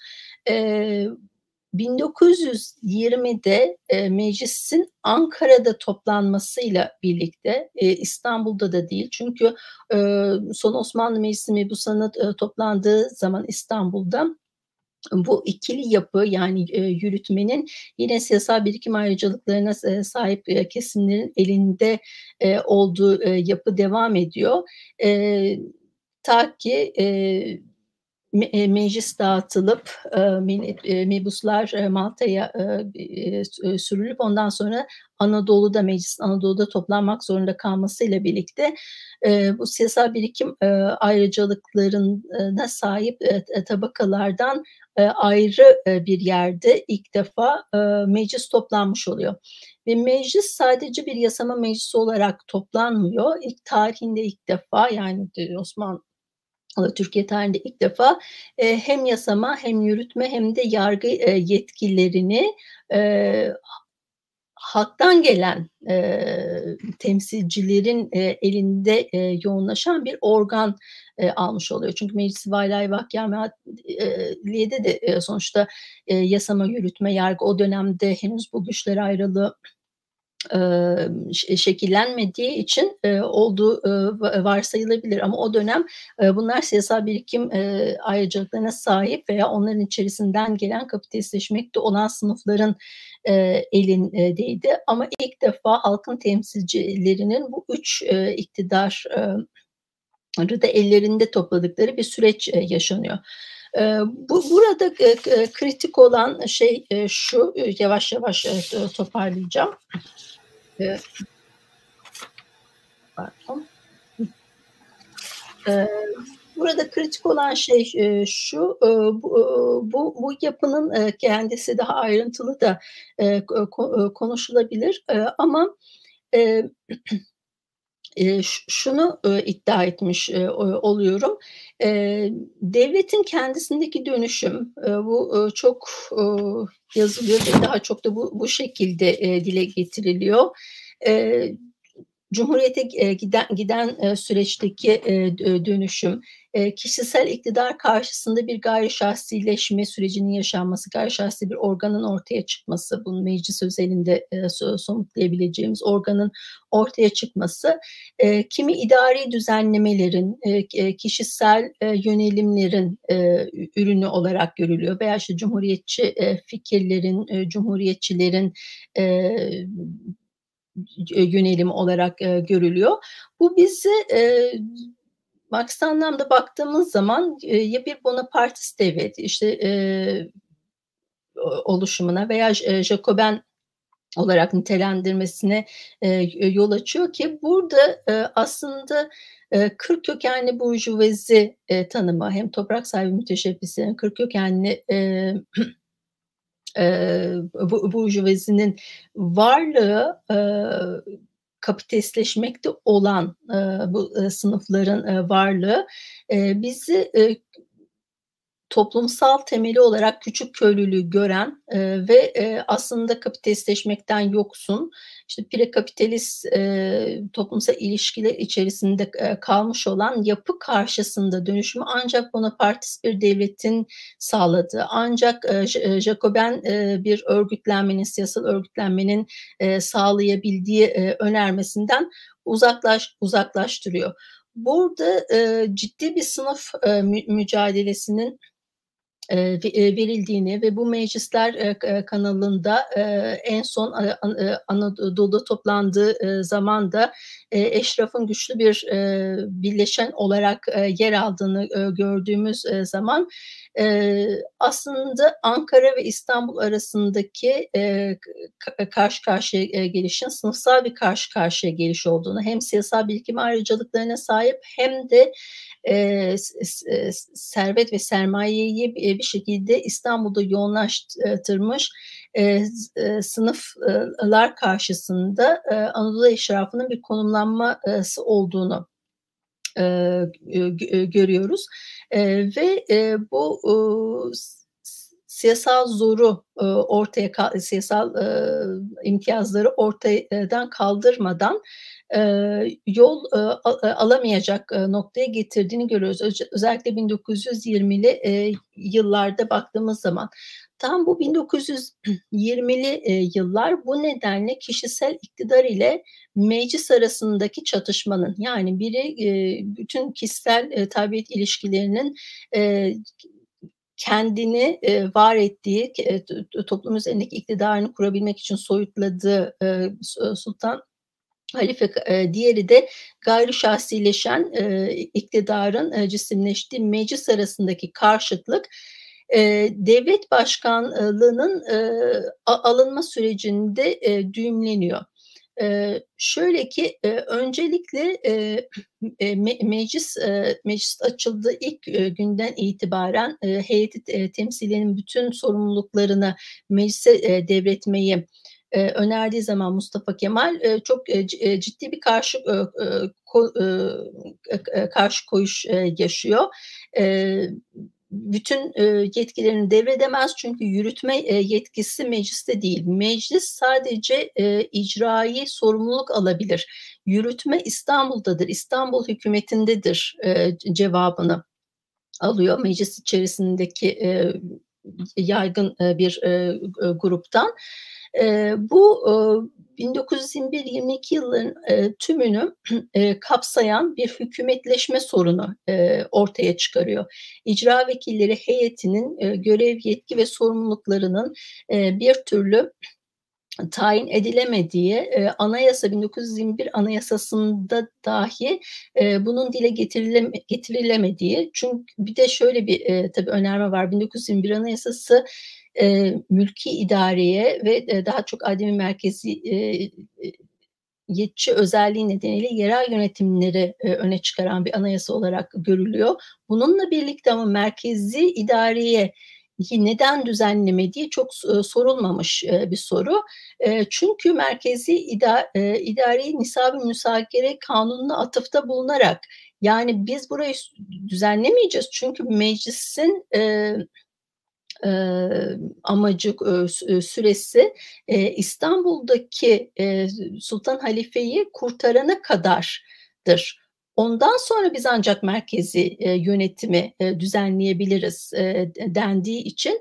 Speaker 9: 1920'de meclisin Ankara'da toplanmasıyla birlikte, İstanbul'da da değil, çünkü son Osmanlı Meclisi Mebusanı toplandığı zaman İstanbul'da bu ikili yapı, yani yürütmenin yine siyasal birikim ayrıcalıklarına sahip kesimlerin elinde olduğu yapı devam ediyor. Ta ki meclis dağıtılıp mebuslar Malta'ya sürülüp ondan sonra Anadolu'da toplanmak zorunda kalmasıyla birlikte bu siyasal birikim ayrıcalıklarına sahip tabakalardan ayrı bir yerde ilk defa meclis toplanmış oluyor. Ve meclis sadece bir yasama meclisi olarak toplanmıyor. Tarihinde ilk defa, yani Osmanlı Türkiye tarihinde ilk defa hem yasama hem yürütme hem de yargı yetkilerini halktan gelen temsilcilerin elinde yoğunlaşan bir organ almış oluyor. Çünkü Meclis-i Vali Vakıaliye'de de sonuçta yasama, yürütme, yargı o dönemde henüz bu güçler ayrılığı şekillenmediği için olduğu varsayılabilir, ama o dönem bunlar siyasal birikim ayrıcalıklarına sahip veya onların içerisinden gelen kapitalistleşmekte olan sınıfların elindeydi. Ama ilk defa halkın temsilcilerinin bu üç iktidarı da ellerinde topladıkları bir süreç yaşanıyor. Burada kritik olan şey şu, yavaş yavaş toparlayacağım. Pardon. Burada kritik olan şey şu, bu yapının kendisi daha ayrıntılı da konuşulabilir, ama şunu iddia etmiş oluyorum. Devletin kendisindeki dönüşüm, bu çok yazılıyor ve daha çok da bu şekilde dile getiriliyor. Cumhuriyete giden süreçteki dönüşüm, kişisel iktidar karşısında bir gayri şahsileşme sürecinin yaşanması, gayri şahsi bir organın ortaya çıkması, bunu meclis özelinde somutlayabileceğimiz organın ortaya çıkması, kimi idari düzenlemelerin, kişisel yönelimlerin ürünü olarak görülüyor veya işte cumhuriyetçi fikirlerin, cumhuriyetçilerin yönelim olarak görülüyor. Bu bizi Marksist anlamda baktığımız zaman ya bir Bonapartist devlet işte oluşumuna veya Jacoben olarak nitelendirmesine yol açıyor ki burada aslında Kır kökenli burjuvazi tanımı, hem toprak sahibi müteşebbislerin Kır kökenli burjuvazinin varlığı, kapitalistleşmekte olan bu sınıfların varlığı bizi toplumsal temeli olarak küçük köylülüğü gören ve aslında kapitalistleşmekten yoksun, işte prekapitalist toplumsal ilişkiler içerisinde kalmış olan yapı karşısında dönüşümü ancak Bonapartist bir devletin sağladığı, ancak Jacoben bir örgütlenmenin, siyasal örgütlenmenin sağlayabildiği önermesinden uzaklaştırıyor. Burada ciddi bir sınıf mücadelesinin verildiğini ve bu meclisler kanalında en son Anadolu'da toplandığı zaman da eşrafın güçlü bir birleşen olarak yer aldığını gördüğümüz zaman aslında Ankara ve İstanbul arasındaki karşı karşıya gelişin sınıfsal bir karşı karşıya geliş olduğunu, hem siyasal birikim ayrıcalıklarına sahip hem de servet ve sermayeyi bir şekilde İstanbul'da yoğunlaştırmış sınıflar karşısında Anadolu eşrafının bir konumlanması olduğunu görüyoruz ve bu siyasal zoru siyasal imtiyazları ortadan kaldırmadan yol alamayacak noktaya getirdiğini görüyoruz. Özellikle 1920'li yıllarda baktığımız zaman. Tam bu 1920'li yıllar bu nedenle kişisel iktidar ile meclis arasındaki çatışmanın, yani biri bütün kişisel tabiyet ilişkilerinin kendini var ettiği, toplum üzerindeki iktidarını kurabilmek için soyutladığı Sultan Halife, diğeri de gayri şahsileşen iktidarın cisimleştiği meclis arasındaki karşıtlık devlet başkanlığının alınma sürecinde düğümleniyor. Şöyle ki öncelikle meclis açıldığı ilk günden itibaren heyeti temsiliyenin bütün sorumluluklarını meclise devretmeyi önerdiği zaman Mustafa Kemal çok ciddi bir karşı koyuş yaşıyor. Bütün yetkilerini devredemez çünkü yürütme yetkisi mecliste değil. Meclis sadece icraî sorumluluk alabilir. Yürütme İstanbul'dadır, İstanbul hükümetindedir cevabını alıyor meclis içerisindeki yaygın bir gruptan. Bu 1921-22 yılların tümünü kapsayan bir hükümetleşme sorunu ortaya çıkarıyor. İcra vekilleri heyetinin görev, yetki ve sorumluluklarının bir türlü tayin edilemediği, anayasa 1921 anayasasında dahi bunun dile getirilemediği, çünkü bir de şöyle bir tabii önerme var. 1921 anayasası mülki idareye ve daha çok ademi merkezi yetki özelliği nedeniyle yerel yönetimleri öne çıkaran bir anayasa olarak görülüyor. Bununla birlikte ama merkezi idareye neden düzenlemediği çok sorulmamış bir soru. Çünkü merkezi idari nisab-ı müzakere kanununa atıfta bulunarak, yani biz burayı düzenlemeyeceğiz çünkü meclisin amacı, süresi İstanbul'daki Sultan Halife'yi kurtarana kadardır. Ondan sonra biz ancak merkezi yönetimi düzenleyebiliriz dendiği için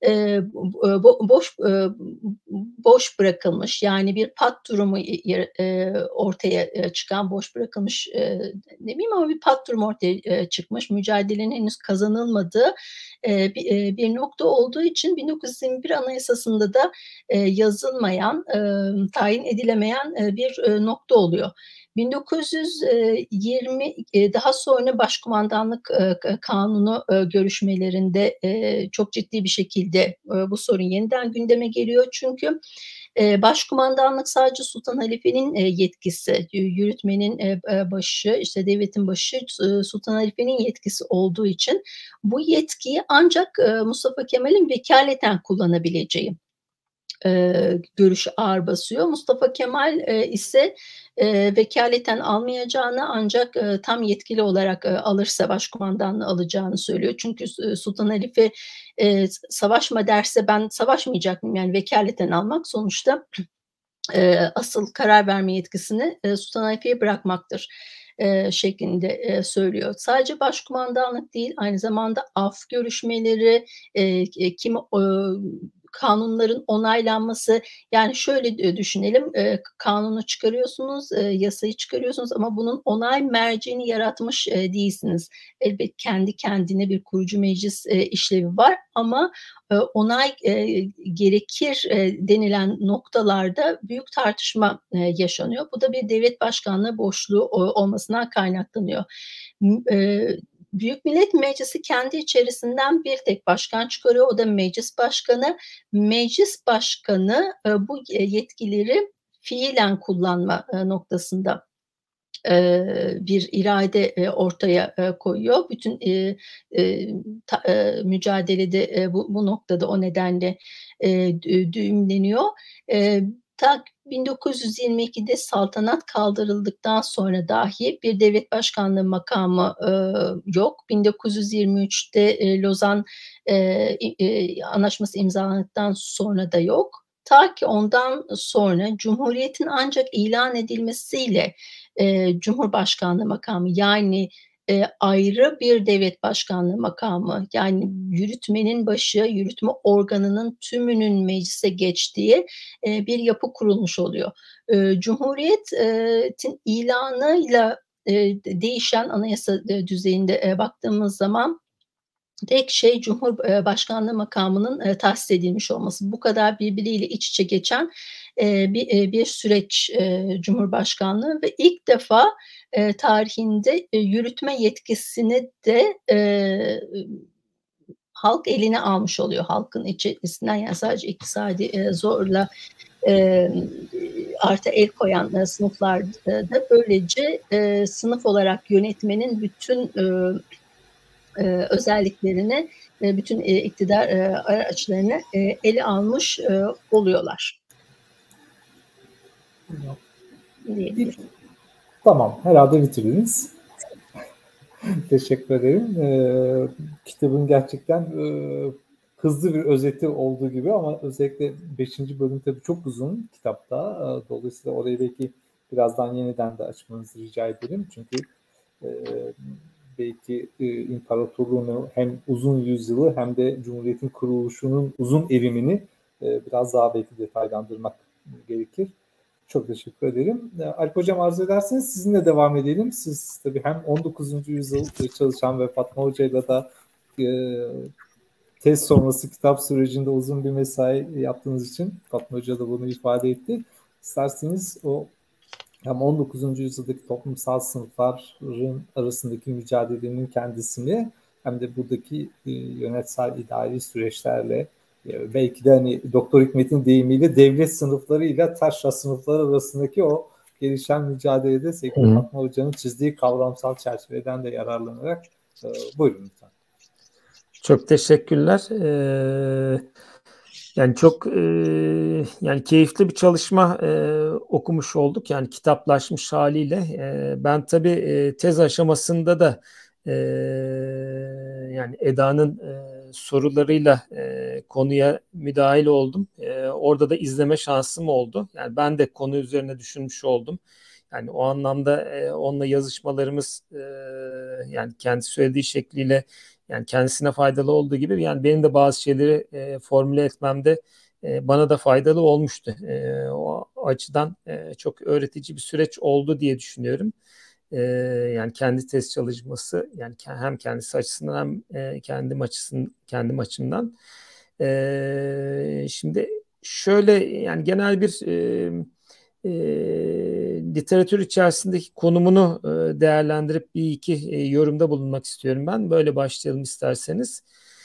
Speaker 9: boş bırakılmış, yani bir pat durumu ortaya çıkan, boş bırakılmış demeyeyim ama bir pat durumu ortaya çıkmış, mücadelenin henüz kazanılmadığı bir nokta olduğu için 1921 Anayasası'nda da yazılmayan, tayin edilemeyen bir nokta oluyor. 1920 daha sonra Başkumandanlık Kanunu görüşmelerinde çok ciddi bir şekilde bu sorun yeniden gündeme geliyor. Çünkü Başkumandanlık sadece Sultan Halife'nin yetkisi, yürütmenin başı, işte devletin başı Sultan Halife'nin yetkisi olduğu için bu yetkiyi ancak Mustafa Kemal'in vekaleten kullanabileceği görüşü ağır basıyor. Mustafa Kemal ise vekaleten almayacağını, ancak tam yetkili olarak alırsa başkumandanlığı alacağını söylüyor. Çünkü Sultan Halife savaşma derse ben savaşmayacak mıyım? Yani vekaleten almak sonuçta asıl karar verme yetkisini Sultan Halife'ye bırakmaktır şeklinde söylüyor. Sadece başkumandanlık değil, aynı zamanda af görüşmeleri, kanunların onaylanması, yani şöyle düşünelim, kanunu çıkarıyorsunuz, yasayı çıkarıyorsunuz ama bunun onay merceğini yaratmış değilsiniz. Elbette kendi kendine bir kurucu meclis işlevi var ama onay gerekir denilen noktalarda büyük tartışma yaşanıyor. Bu da bir devlet başkanlığı boşluğu olmasından kaynaklanıyor. Büyük Millet Meclisi kendi içerisinden bir tek başkan çıkarıyor. O da meclis başkanı. Meclis başkanı bu yetkileri fiilen kullanma noktasında bir irade ortaya koyuyor. Bütün mücadelede bu noktada o nedenle düğümleniyor. Ta 1922'de saltanat kaldırıldıktan sonra dahi bir devlet başkanlığı makamı yok. 1923'te Lozan Anlaşması imzalandıktan sonra da yok. Ta ki ondan sonra Cumhuriyet'in ancak ilan edilmesiyle Cumhurbaşkanlığı makamı, yani ayrı bir devlet başkanlığı makamı, yani yürütmenin başı, yürütme organının tümünün meclise geçtiği bir yapı kurulmuş oluyor. Cumhuriyetin ilanıyla değişen anayasa düzeyinde baktığımız zaman tek şey Cumhurbaşkanlığı makamının tahsis edilmiş olması. Bu kadar birbiriyle iç içe geçen bir süreç Cumhurbaşkanlığı ve ilk defa tarihinde yürütme yetkisini de halk eline almış oluyor. Halkın içerisinden, yani sadece iktisadi zorla artı el koyan sınıflarda böylece sınıf olarak yönetmenin bütün özelliklerini, bütün iktidar araçlarını ele almış oluyorlar.
Speaker 6: Tamam, herhalde bitirdiniz. Teşekkür ederim. Kitabın gerçekten hızlı bir özeti olduğu gibi ama özellikle 5. bölüm tabii çok uzun kitapta. Dolayısıyla orayı belki birazdan yeniden de açmanızı rica ederim. Çünkü belki imparatorluğunu hem uzun yüzyılı hem de Cumhuriyet'in kuruluşunun uzun evrimini biraz daha belki detaylandırmak gerekir. Çok teşekkür ederim. Alp Hocam, arzu ederseniz sizinle devam edelim. Siz tabii hem 19. yüzyıl çalışan ve Fatma Hoca'yla da tez sonrası kitap sürecinde uzun bir mesai yaptığınız için Fatma Hoca da bunu ifade etti. İsterseniz o hem 19. yüzyıldaki toplumsal sınıfların arasındaki mücadelenin kendisini hem de buradaki yönetsel idari süreçlerle belki de hani Doktor Hikmet'in deyimiyle devlet sınıflarıyla taşra sınıfları arasındaki o gelişen mücadelede sevgili Fatma Hoca'nın çizdiği kavramsal çerçeveden de yararlanarak buyurun lütfen.
Speaker 10: Çok teşekkürler. Yani çok yani keyifli bir çalışma okumuş olduk. Yani kitaplaşmış haliyle. Ben tabii tez aşamasında da yani Eda'nın sorularıyla konuya müdahil oldum. Orada da izleme şansım oldu. Yani ben de konu üzerine düşünmüş oldum. Yani o anlamda onunla yazışmalarımız yani kendi söylediği şekliyle yani kendisine faydalı olduğu gibi yani benim de bazı şeyleri formüle etmemde bana da faydalı olmuştu. O açıdan çok öğretici bir süreç oldu diye düşünüyorum. Yani kendi tez çalışması yani hem kendisi açısından hem kendim açımdan. Şimdi şöyle yani genel bir literatür içerisindeki konumunu değerlendirip bir iki yorumda bulunmak istiyorum ben. Böyle başlayalım isterseniz.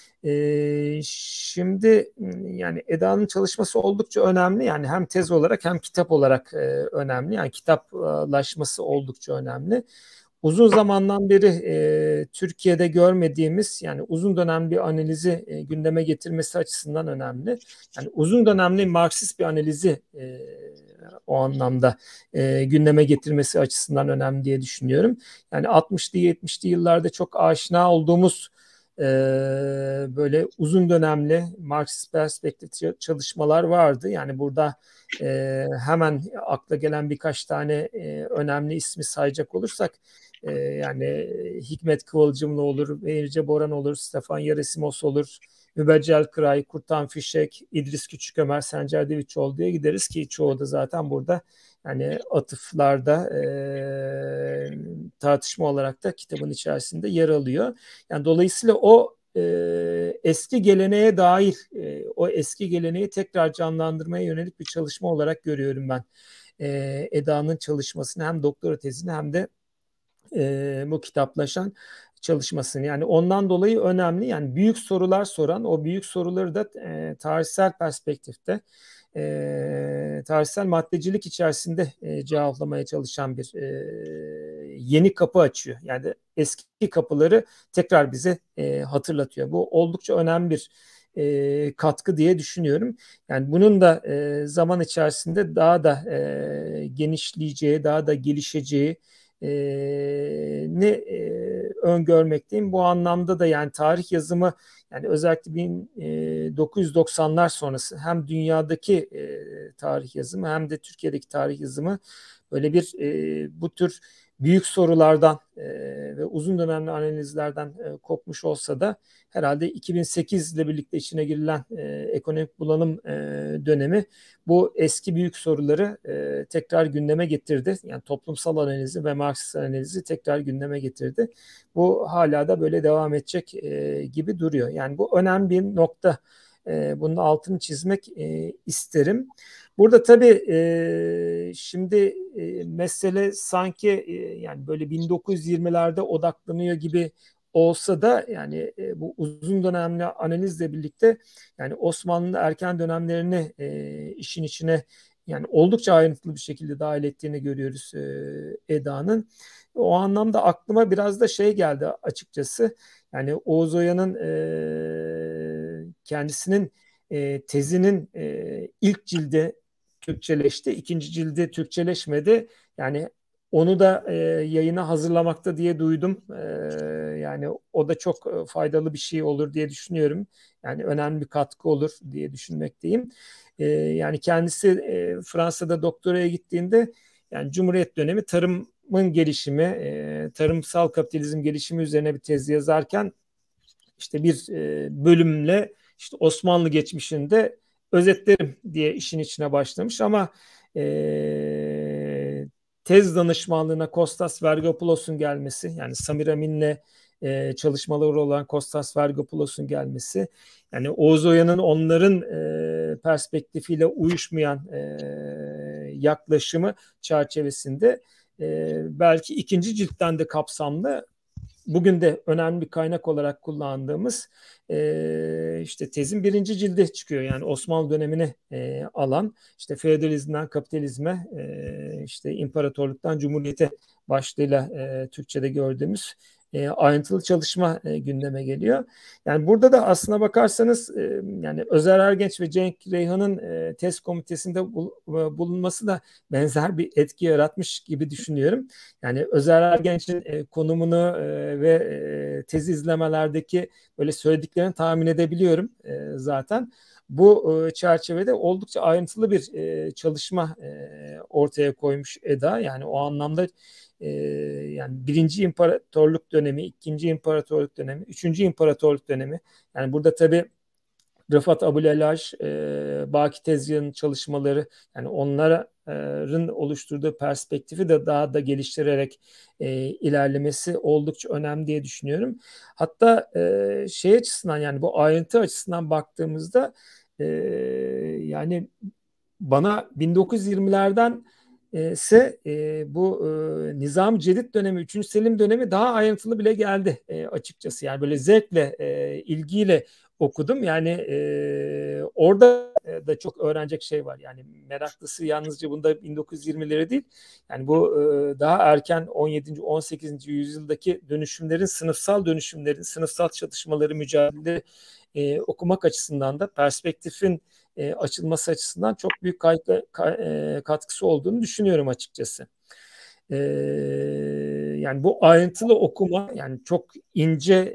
Speaker 10: Şimdi yani Eda'nın çalışması oldukça önemli. Yani hem tez olarak hem kitap olarak önemli. Yani kitaplaşması oldukça önemli. Uzun zamandan beri Türkiye'de görmediğimiz yani uzun dönem bir analizi gündeme getirmesi açısından önemli. Yani uzun dönemli Marksist bir analizi o anlamda gündeme getirmesi açısından önemli diye düşünüyorum. Yani 60'lı 70'li yıllarda çok aşina olduğumuz böyle uzun dönemli Marksist perspektif çalışmalar vardı. Yani burada hemen akla gelen birkaç tane önemli ismi sayacak olursak yani Hikmet Kıvılcımlı olur, Beyrce Boran olur, Stefan Yerasimos olur, Mübeccel Kıray, Kurtan Fişek, İdris Küçükömer, Sencer Deviçoğlu diye gideriz ki çoğu da zaten burada yani atıflarda tartışma olarak da kitabın içerisinde yer alıyor. Yani dolayısıyla o eski geleneğe dair o eski geleneği tekrar canlandırmaya yönelik bir çalışma olarak görüyorum ben. Eda'nın çalışmasını hem doktora tezini hem de bu kitaplaşan çalışmasını. Yani ondan dolayı önemli. Yani büyük sorular soran, o büyük soruları da tarihsel perspektifte, tarihsel maddecilik içerisinde cevaplamaya çalışan bir yeni kapı açıyor. Yani eski kapıları tekrar bize hatırlatıyor. Bu oldukça önemli bir katkı diye düşünüyorum. Yani bunun da zaman içerisinde daha da genişleyeceği, daha da gelişeceği öngörmekteyim. Bu anlamda da yani tarih yazımı yani özellikle 1990'lar sonrası hem dünyadaki tarih yazımı hem de Türkiye'deki tarih yazımı böyle bir bu tür büyük sorulardan ve uzun dönemli analizlerden kopmuş olsa da herhalde 2008 ile birlikte içine girilen ekonomik bulanım dönemi bu eski büyük soruları tekrar gündeme getirdi. Yani toplumsal analizi ve Marksist analizi tekrar gündeme getirdi. Bu hala da böyle devam edecek gibi duruyor. Yani bu önemli bir nokta. Bunun altını çizmek isterim. Burada tabii şimdi mesele sanki yani böyle 1920'lerde odaklanıyor gibi olsa da yani bu uzun dönemli analizle birlikte yani Osmanlı'nın erken dönemlerini işin içine yani oldukça ayrıntılı bir şekilde dahil ettiğini görüyoruz Eda'nın. O anlamda aklıma biraz da şey geldi açıkçası. Yani Oğuz Oya'nın kendisinin tezinin ilk cildi Türkçeleşti, ikinci cildi Türkçeleşmedi. Yani onu da yayına hazırlamakta diye duydum. Yani o da çok faydalı bir şey olur diye düşünüyorum. Yani önemli bir katkı olur diye düşünmekteyim. Yani kendisi Fransa'da doktoraya gittiğinde yani Cumhuriyet dönemi tarımın gelişimi, tarımsal kapitalizm gelişimi üzerine bir tez yazarken işte bir bölümle işte Osmanlı geçmişinde özetlerim diye işin içine başlamış ama tez danışmanlığına Kostas Vergopoulos'un gelmesi yani Samir Amin'le çalışmaları olan Kostas Vergopoulos'un gelmesi yani Oğuz Oya'nın onların perspektifiyle uyuşmayan yaklaşımı çerçevesinde belki ikinci ciltten de kapsamlı bugün de önemli bir kaynak olarak kullandığımız işte tezin birinci cildi çıkıyor. Yani Osmanlı dönemini alan işte feodalizmden kapitalizme işte imparatorluktan cumhuriyete başlığıyla Türkçe'de gördüğümüz ayrıntılı çalışma gündeme geliyor. Yani burada da aslına bakarsanız yani Özer Ergenç ve Cenk Reyhan'ın tez komitesinde bulunması da benzer bir etki yaratmış gibi düşünüyorum. Yani Özer Ergenç'in konumunu ve tez izlemelerdeki böyle söylediklerini tahmin edebiliyorum zaten. Bu çerçevede oldukça ayrıntılı bir çalışma ortaya koymuş Eda. Yani o anlamda yani birinci imparatorluk dönemi, ikinci imparatorluk dönemi, üçüncü imparatorluk dönemi. Yani burada tabii Rıfat Abulelaj, Baki Tezcan'ın çalışmaları, yani onların oluşturduğu perspektifi de daha da geliştirerek ilerlemesi oldukça önemli diye düşünüyorum. Hatta şey açısından, yani bu ayrıntı açısından baktığımızda yani bana 1920'lerden ise bu Nizam-ı Cedid dönemi, 3. Selim dönemi daha ayrıntılı bile geldi açıkçası. Yani böyle zevkle, ilgiyle okudum. Yani orada da çok öğrenecek şey var. Yani meraklısı yalnızca bunda 1920'leri değil. Yani bu daha erken 17. 18. yüzyıldaki dönüşümlerin, sınıfsal dönüşümlerin, sınıfsal çatışmaları, mücadele okumak açısından da perspektifin açılması açısından çok büyük katkısı olduğunu düşünüyorum açıkçası. Yani bu ayrıntılı okuma, yani çok ince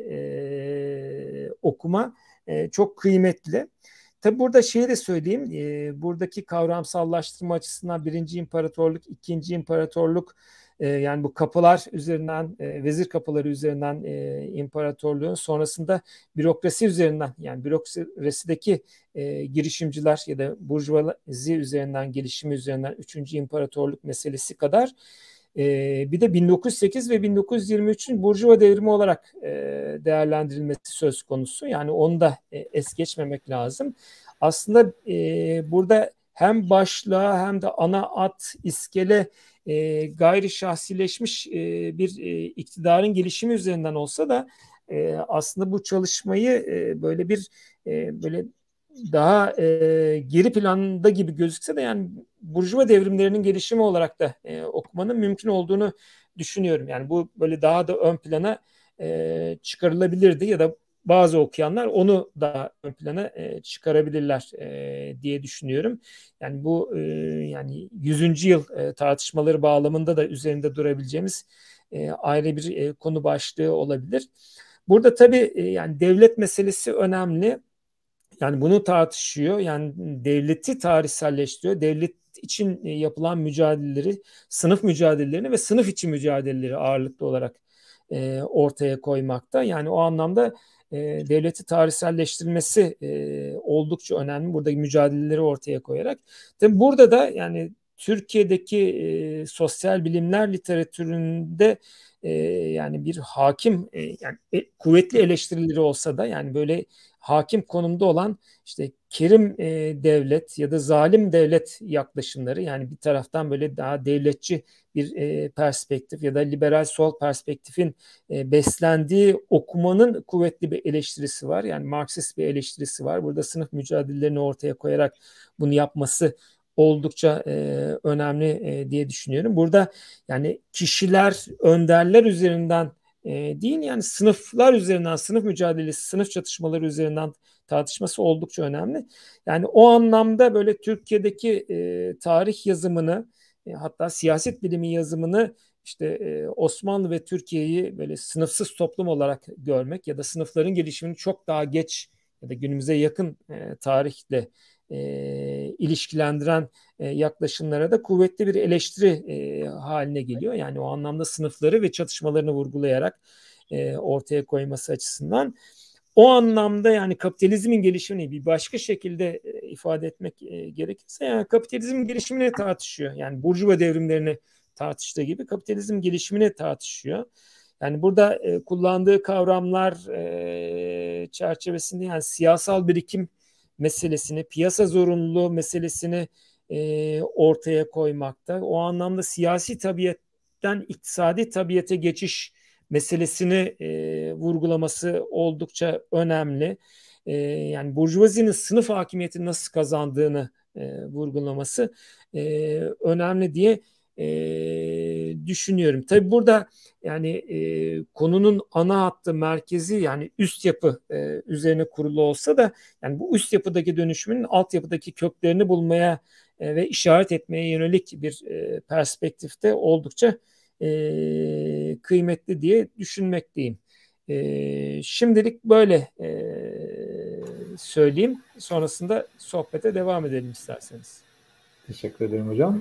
Speaker 10: okuma çok kıymetli. Tabi burada şeyi de söyleyeyim, buradaki kavramsallaştırma açısından birinci imparatorluk, ikinci imparatorluk, yani bu kapılar üzerinden, vezir kapıları üzerinden imparatorluğun, sonrasında bürokrasi üzerinden, yani bürokrasideki girişimciler ya da burjuvazi üzerinden, gelişimi üzerinden 3. imparatorluk meselesi kadar bir de 1908 ve 1923'ün Burjuva devrimi olarak değerlendirilmesi söz konusu. Yani onu da es geçmemek lazım. Aslında burada hem başlığa hem de ana at, iskele gayri şahsileşmiş bir iktidarın gelişimi üzerinden olsa da aslında bu çalışmayı böyle bir böyle daha geri planda gibi gözükse de yani Burjuva devrimlerinin gelişimi olarak da okumanın mümkün olduğunu düşünüyorum. Yani bu böyle daha da ön plana çıkarılabilirdi ya da bazı okuyanlar onu da ön plana çıkarabilirler diye düşünüyorum. Yani bu yani 100. yıl tartışmaları bağlamında da üzerinde durabileceğimiz ayrı bir konu başlığı olabilir. Burada tabii yani devlet meselesi önemli. Yani bunu tartışıyor. Yani devleti tarihselleştiriyor. Devlet için yapılan mücadeleleri, sınıf mücadelelerini ve sınıf içi mücadeleleri ağırlıklı olarak ortaya koymakta. Yani o anlamda devleti tarihselleştirilmesi oldukça önemli. Buradaki mücadeleleri ortaya koyarak. Tabii burada da yani Türkiye'deki sosyal bilimler literatüründe yani bir hakim yani kuvvetli eleştirileri olsa da yani böyle hakim konumda olan işte kerim devlet ya da zalim devlet yaklaşımları, yani bir taraftan böyle daha devletçi bir perspektif ya da liberal sol perspektifin beslendiği okumanın kuvvetli bir eleştirisi var. Yani Marksist bir eleştirisi var. Burada sınıf mücadelelerini ortaya koyarak bunu yapması oldukça önemli diye düşünüyorum. Burada yani kişiler, önderler üzerinden değil, yani sınıflar üzerinden, sınıf mücadelesi, sınıf çatışmaları üzerinden tartışması oldukça önemli. Yani o anlamda böyle Türkiye'deki tarih yazımını, hatta siyaset bilimi yazımını işte Osmanlı ve Türkiye'yi böyle sınıfsız toplum olarak görmek ya da sınıfların gelişimini çok daha geç ya da günümüze yakın tarihle ilişkilendiren yaklaşımlara da kuvvetli bir eleştiri haline geliyor. Yani o anlamda sınıfları ve çatışmalarını vurgulayarak ortaya koyması açısından. O anlamda yani kapitalizmin gelişimini bir başka şekilde ifade etmek gerekirse, yani kapitalizmin gelişimini tartışıyor. Yani Burjuva devrimlerini tartıştığı gibi kapitalizm gelişimini tartışıyor. Yani burada kullandığı kavramlar çerçevesinde yani siyasal birikim meselesini, piyasa zorunluluğu meselesini ortaya koymakta. O anlamda siyasi tabiyetten iktisadi tabiyete geçiş meselesini vurgulaması oldukça önemli. Yani burjuvazinin sınıf hakimiyetini nasıl kazandığını vurgulaması önemli diye düşünüyorum. Tabii burada yani konunun ana hattı, merkezi yani üst yapı üzerine kurulu olsa da yani bu üst yapıdaki dönüşümün altyapıdaki köklerini bulmaya ve işaret etmeye yönelik bir perspektifte oldukça kıymetli diye düşünmekteyim. Şimdilik böyle söyleyeyim. Sonrasında sohbete devam edelim isterseniz.
Speaker 6: Teşekkür ederim hocam.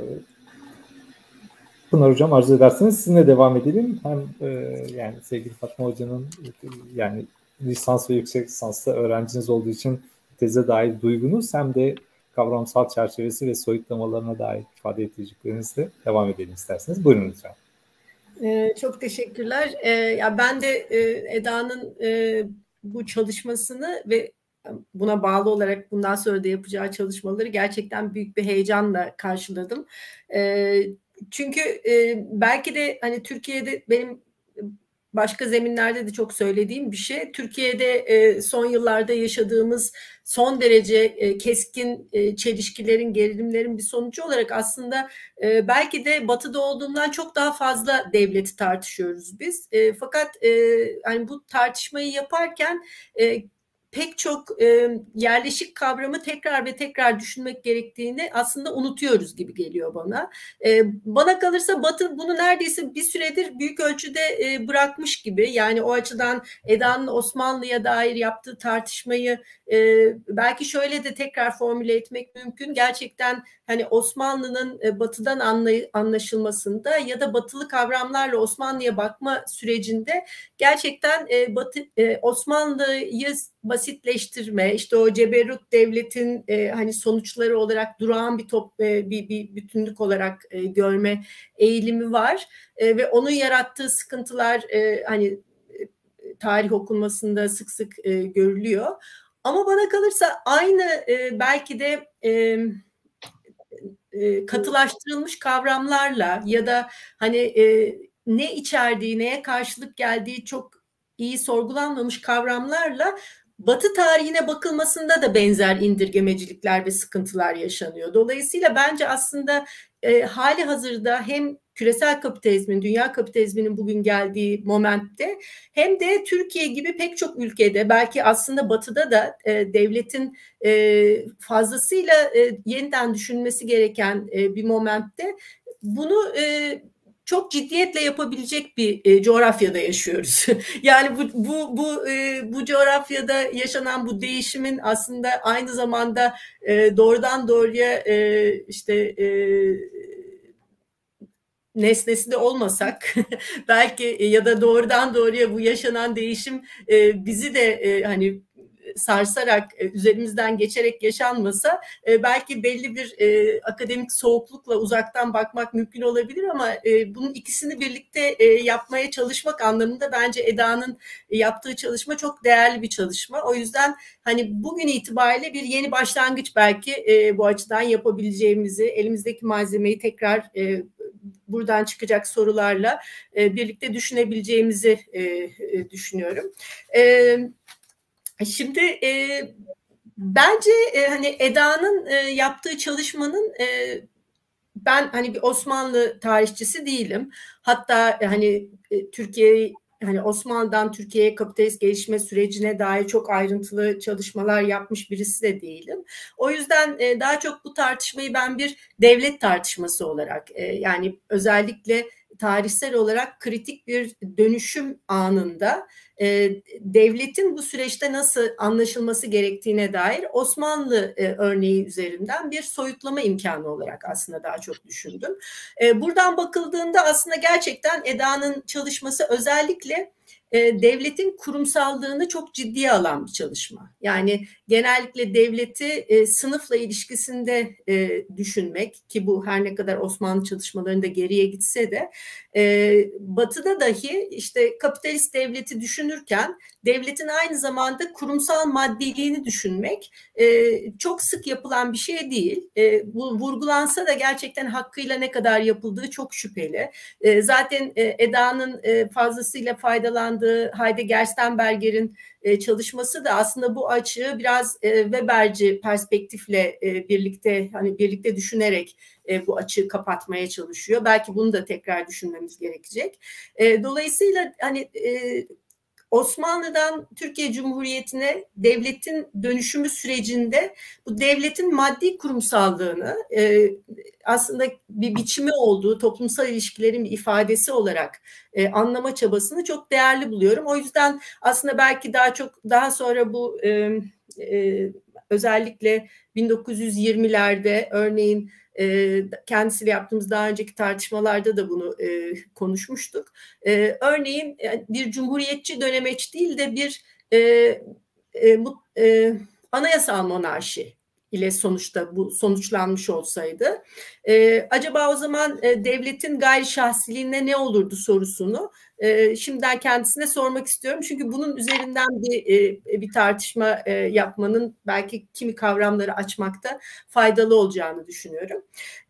Speaker 6: Pınar hocam arzu ederseniz sizinle devam edelim. Hem yani sevgili Fatma hocanın yani lisans ve yüksek lisansta öğrenciniz olduğu için teze dair duygunuz, hem de kavramsal çerçevesi ve soyutlamalarına dair ifade edeceklerinizle devam edelim isterseniz. Buyurun lütfen.
Speaker 11: Çok teşekkürler. Ya ben de Eda'nın bu çalışmasını ve buna bağlı olarak bundan sonra da yapacağı çalışmaları gerçekten büyük bir heyecanla karşıladım. Çünkü belki de hani Türkiye'de benim başka zeminlerde de çok söylediğim bir şey. Türkiye'de son yıllarda yaşadığımız son derece keskin çelişkilerin, gerilimlerin bir sonucu olarak aslında belki de Batı'da olduğundan çok daha fazla devleti tartışıyoruz biz. Fakat hani bu tartışmayı yaparken pek çok yerleşik kavramı tekrar ve tekrar düşünmek gerektiğini aslında unutuyoruz gibi geliyor bana. Bana kalırsa Batı bunu neredeyse bir süredir büyük ölçüde bırakmış gibi. Yani o açıdan Eda'nın Osmanlı'ya dair yaptığı tartışmayı belki şöyle de tekrar formüle etmek mümkün. Gerçekten hani Osmanlı'nın Batı'dan anlaşılmasında ya da Batılı kavramlarla Osmanlı'ya bakma sürecinde gerçekten Osmanlı'yı basitleştirme, işte o ceberrut devletin hani sonuçları olarak durağan bir bütünlük olarak görme eğilimi var ve onun yarattığı sıkıntılar hani tarih okunmasında sık sık görülüyor. Ama bana kalırsa aynı belki de katılaştırılmış kavramlarla ya da hani ne içerdiği, neye karşılık geldiği çok iyi sorgulanmamış kavramlarla Batı tarihine bakılmasında da benzer indirgemecilikler ve sıkıntılar yaşanıyor. Dolayısıyla bence aslında hali hazırda hem küresel kapitalizmin, dünya kapitalizminin bugün geldiği momentte hem de Türkiye gibi pek çok ülkede, belki aslında Batı'da da devletin fazlasıyla yeniden düşünmesi gereken bir momentte bunu çok ciddiyetle yapabilecek bir coğrafyada yaşıyoruz. Yani bu coğrafyada yaşanan bu değişimin aslında aynı zamanda doğrudan doğruya işte nesnesi de olmasak belki ya da doğrudan doğruya bu yaşanan değişim bizi de hani sarsarak üzerimizden geçerek yaşanmasa belki belli bir akademik soğuklukla uzaktan bakmak mümkün olabilir ama bunun ikisini birlikte yapmaya çalışmak anlamında bence Eda'nın yaptığı çalışma çok değerli bir çalışma. O yüzden hani bugün itibariyle bir yeni başlangıç belki bu açıdan yapabileceğimizi, elimizdeki malzemeyi tekrar buradan çıkacak sorularla birlikte düşünebileceğimizi düşünüyorum. Şimdi bence hani Eda'nın yaptığı çalışmanın ben hani bir Osmanlı tarihçisi değilim. Hatta hani Türkiye'yi hani Osmanlı'dan Türkiye'ye kapitalist gelişme sürecine dair çok ayrıntılı çalışmalar yapmış birisi de değilim. O yüzden daha çok bu tartışmayı ben bir devlet tartışması olarak yani özellikle tarihsel olarak kritik bir dönüşüm anında devletin bu süreçte nasıl anlaşılması gerektiğine dair Osmanlı örneği üzerinden bir soyutlama imkanı olarak aslında daha çok düşündüm. Buradan bakıldığında aslında gerçekten Eda'nın çalışması özellikle devletin kurumsallığını çok ciddiye alan bir çalışma. Yani genellikle devleti sınıfla ilişkisinde düşünmek ki bu her ne kadar Osmanlı çalışmalarında geriye gitse de Batı'da dahi işte kapitalist devleti düşünürken devletin aynı zamanda kurumsal maddiliğini düşünmek çok sık yapılan bir şey değil. Bu vurgulansa da gerçekten hakkıyla ne kadar yapıldığı çok şüpheli. Zaten Eda'nın fazlasıyla faydalandığı sağlandığı Heide Gerstenberger'in çalışması da aslında bu açığı biraz Weberci perspektifle birlikte düşünerek bu açığı kapatmaya çalışıyor. Belki bunu da tekrar düşünmemiz gerekecek. Dolayısıyla hani Osmanlı'dan Türkiye Cumhuriyeti'ne devletin dönüşümü sürecinde bu devletin maddi kurumsallığını aslında bir biçimi olduğu, toplumsal ilişkilerin bir ifadesi olarak anlama çabasını çok değerli buluyorum. O yüzden aslında belki daha sonra bu özellikle 1920'lerde örneğin kendisiyle yaptığımız daha önceki tartışmalarda da bunu konuşmuştuk. Örneğin bir cumhuriyetçi dönemeç değil de bir anayasal monarşi ile sonuçta bu sonuçlanmış olsaydı acaba o zaman devletin gayri şahsiliğine ne olurdu sorusunu şimdiden kendisine sormak istiyorum. Çünkü bunun üzerinden bir tartışma yapmanın belki kimi kavramları açmakta faydalı olacağını düşünüyorum.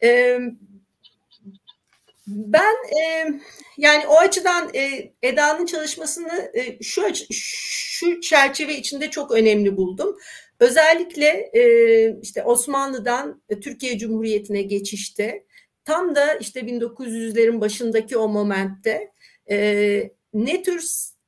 Speaker 11: Ben yani o açıdan Eda'nın çalışmasını şu çerçeve içinde çok önemli buldum. Özellikle işte Osmanlı'dan Türkiye Cumhuriyeti'ne geçişte tam da işte 1900'lerin başındaki o momentte ne tür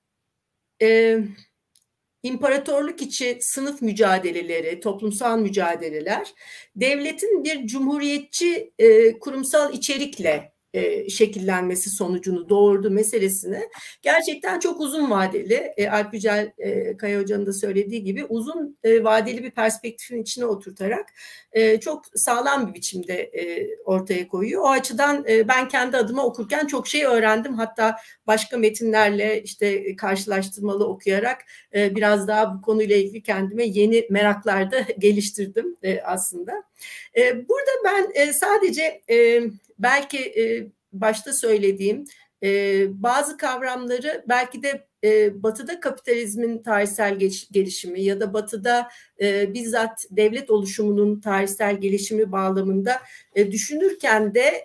Speaker 11: imparatorluk içi sınıf mücadeleleri, toplumsal mücadeleler devletin bir cumhuriyetçi kurumsal içerikle şekillenmesi sonucunu doğurdu meselesini gerçekten çok uzun vadeli, Alp Yücel Kaya Hoca'nın da söylediği gibi uzun vadeli bir perspektifin içine oturtarak çok sağlam bir biçimde ortaya koyuyor. O açıdan ben kendi adıma okurken çok şey öğrendim. Hatta başka metinlerle işte karşılaştırmalı okuyarak biraz daha bu konuyla ilgili kendime yeni meraklar da geliştirdim aslında. Burada ben sadece belki başta söylediğim bazı kavramları belki de Batı'da kapitalizmin tarihsel gelişimi ya da Batı'da bizzat devlet oluşumunun tarihsel gelişimi bağlamında düşünürken de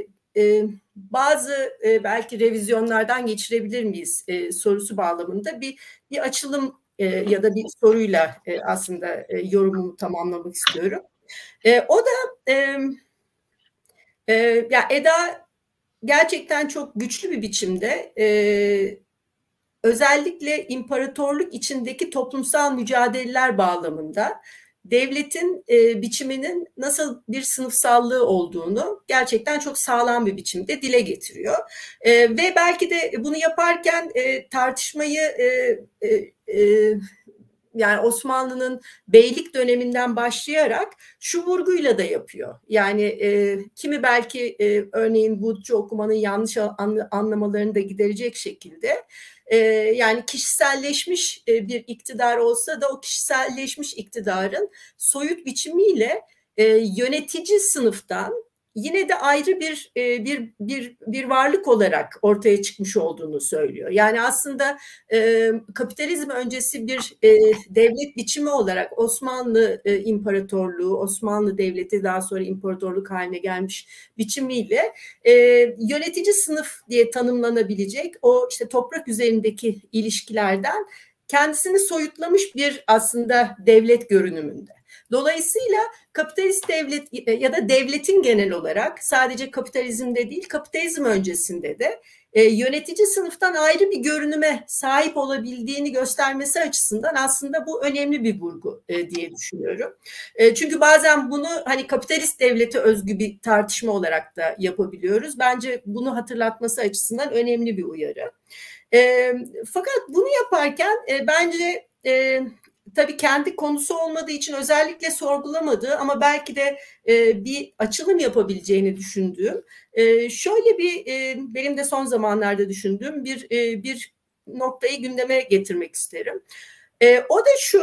Speaker 11: bazı belki revizyonlardan geçirebilir miyiz sorusu bağlamında bir açılım ya da bir soruyla aslında yorumumu tamamlamak istiyorum. O da ya Eda gerçekten çok güçlü bir biçimde özellikle imparatorluk içindeki toplumsal mücadeleler bağlamında devletin biçiminin nasıl bir sınıfsallığı olduğunu gerçekten çok sağlam bir biçimde dile getiriyor. Ve belki de bunu yaparken tartışmayı yani Osmanlı'nın beylik döneminden başlayarak şu vurguyla da yapıyor. Yani kimi belki örneğin Wood'cu okumanın yanlış anlamalarını da giderecek şekilde yani kişiselleşmiş bir iktidar olsa da o kişiselleşmiş iktidarın soyut biçimiyle yönetici sınıftan yine de ayrı bir varlık olarak ortaya çıkmış olduğunu söylüyor. Yani aslında kapitalizm öncesi bir devlet biçimi olarak Osmanlı İmparatorluğu, Osmanlı Devleti daha sonra imparatorluk haline gelmiş biçimiyle yönetici sınıf diye tanımlanabilecek o işte toprak üzerindeki ilişkilerden kendisini soyutlamış bir aslında devlet görünümünde. Dolayısıyla kapitalist devlet ya da devletin genel olarak sadece kapitalizmde değil, kapitalizm öncesinde de yönetici sınıftan ayrı bir görünüme sahip olabildiğini göstermesi açısından aslında bu önemli bir vurgu diye düşünüyorum. Çünkü bazen bunu hani kapitalist devlete özgü bir tartışma olarak da yapabiliyoruz. Bence bunu hatırlatması açısından önemli bir uyarı. Fakat bunu yaparken bence tabii kendi konusu olmadığı için özellikle sorgulamadığı ama belki de bir açılım yapabileceğini düşündüğüm şöyle benim de son zamanlarda düşündüğüm bir noktayı gündeme getirmek isterim. O da şu,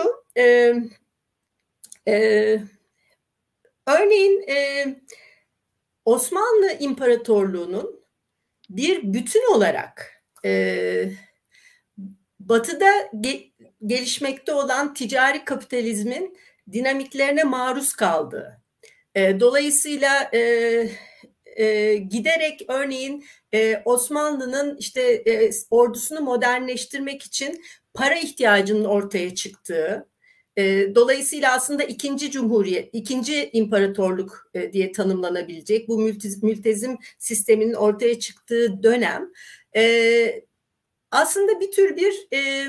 Speaker 11: örneğin Osmanlı İmparatorluğu'nun bir bütün olarak Batı'da gelişmekte olan ticari kapitalizmin dinamiklerine maruz kaldığı. Dolayısıyla giderek örneğin Osmanlı'nın işte ordusunu modernleştirmek için para ihtiyacının ortaya çıktığı, dolayısıyla aslında ikinci cumhuriyet, ikinci imparatorluk diye tanımlanabilecek bu mültezim sisteminin ortaya çıktığı dönem aslında bir tür bir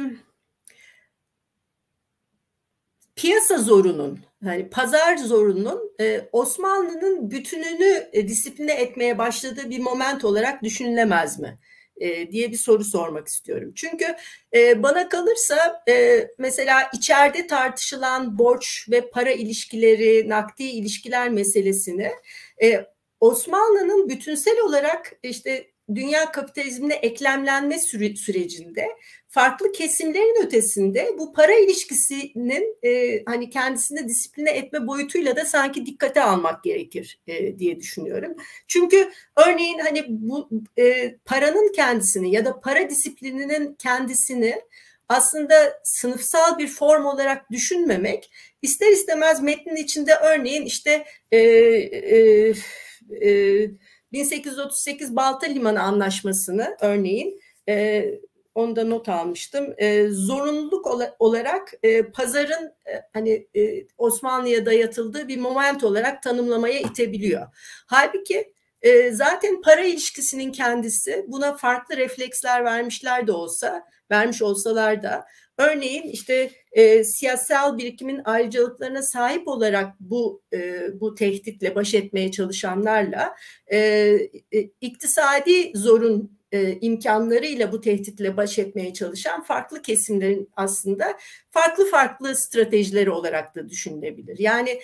Speaker 11: piyasa zorunun, yani pazar zorunun Osmanlı'nın bütününü disipline etmeye başladığı bir moment olarak düşünülemez mi? Diye bir soru sormak istiyorum. Çünkü bana kalırsa mesela içeride tartışılan borç ve para ilişkileri, nakdi ilişkiler meselesini Osmanlı'nın bütünsel olarak işte dünya kapitalizmine eklemlenme sürecinde farklı kesimlerin ötesinde bu para ilişkisinin hani kendisini disipline etme boyutuyla da sanki dikkate almak gerekir diye düşünüyorum. Çünkü örneğin hani bu paranın kendisini ya da para disiplininin kendisini aslında sınıfsal bir form olarak düşünmemek ister istemez metnin içinde örneğin işte 1838 Balta Limanı Anlaşması'nı örneğin onu da not almıştım. Zorunluluk olarak pazarın hani Osmanlı'ya dayatıldığı bir moment olarak tanımlamaya itebiliyor. Halbuki zaten para ilişkisinin kendisi buna farklı refleksler vermiş olsalar da örneğin işte siyasal birikimin ayrıcalıklarına sahip olarak bu tehditle baş etmeye çalışanlarla iktisadi zorun imkanlarıyla bu tehditle baş etmeye çalışan farklı kesimlerin aslında farklı stratejileri olarak da düşünülebilir. Yani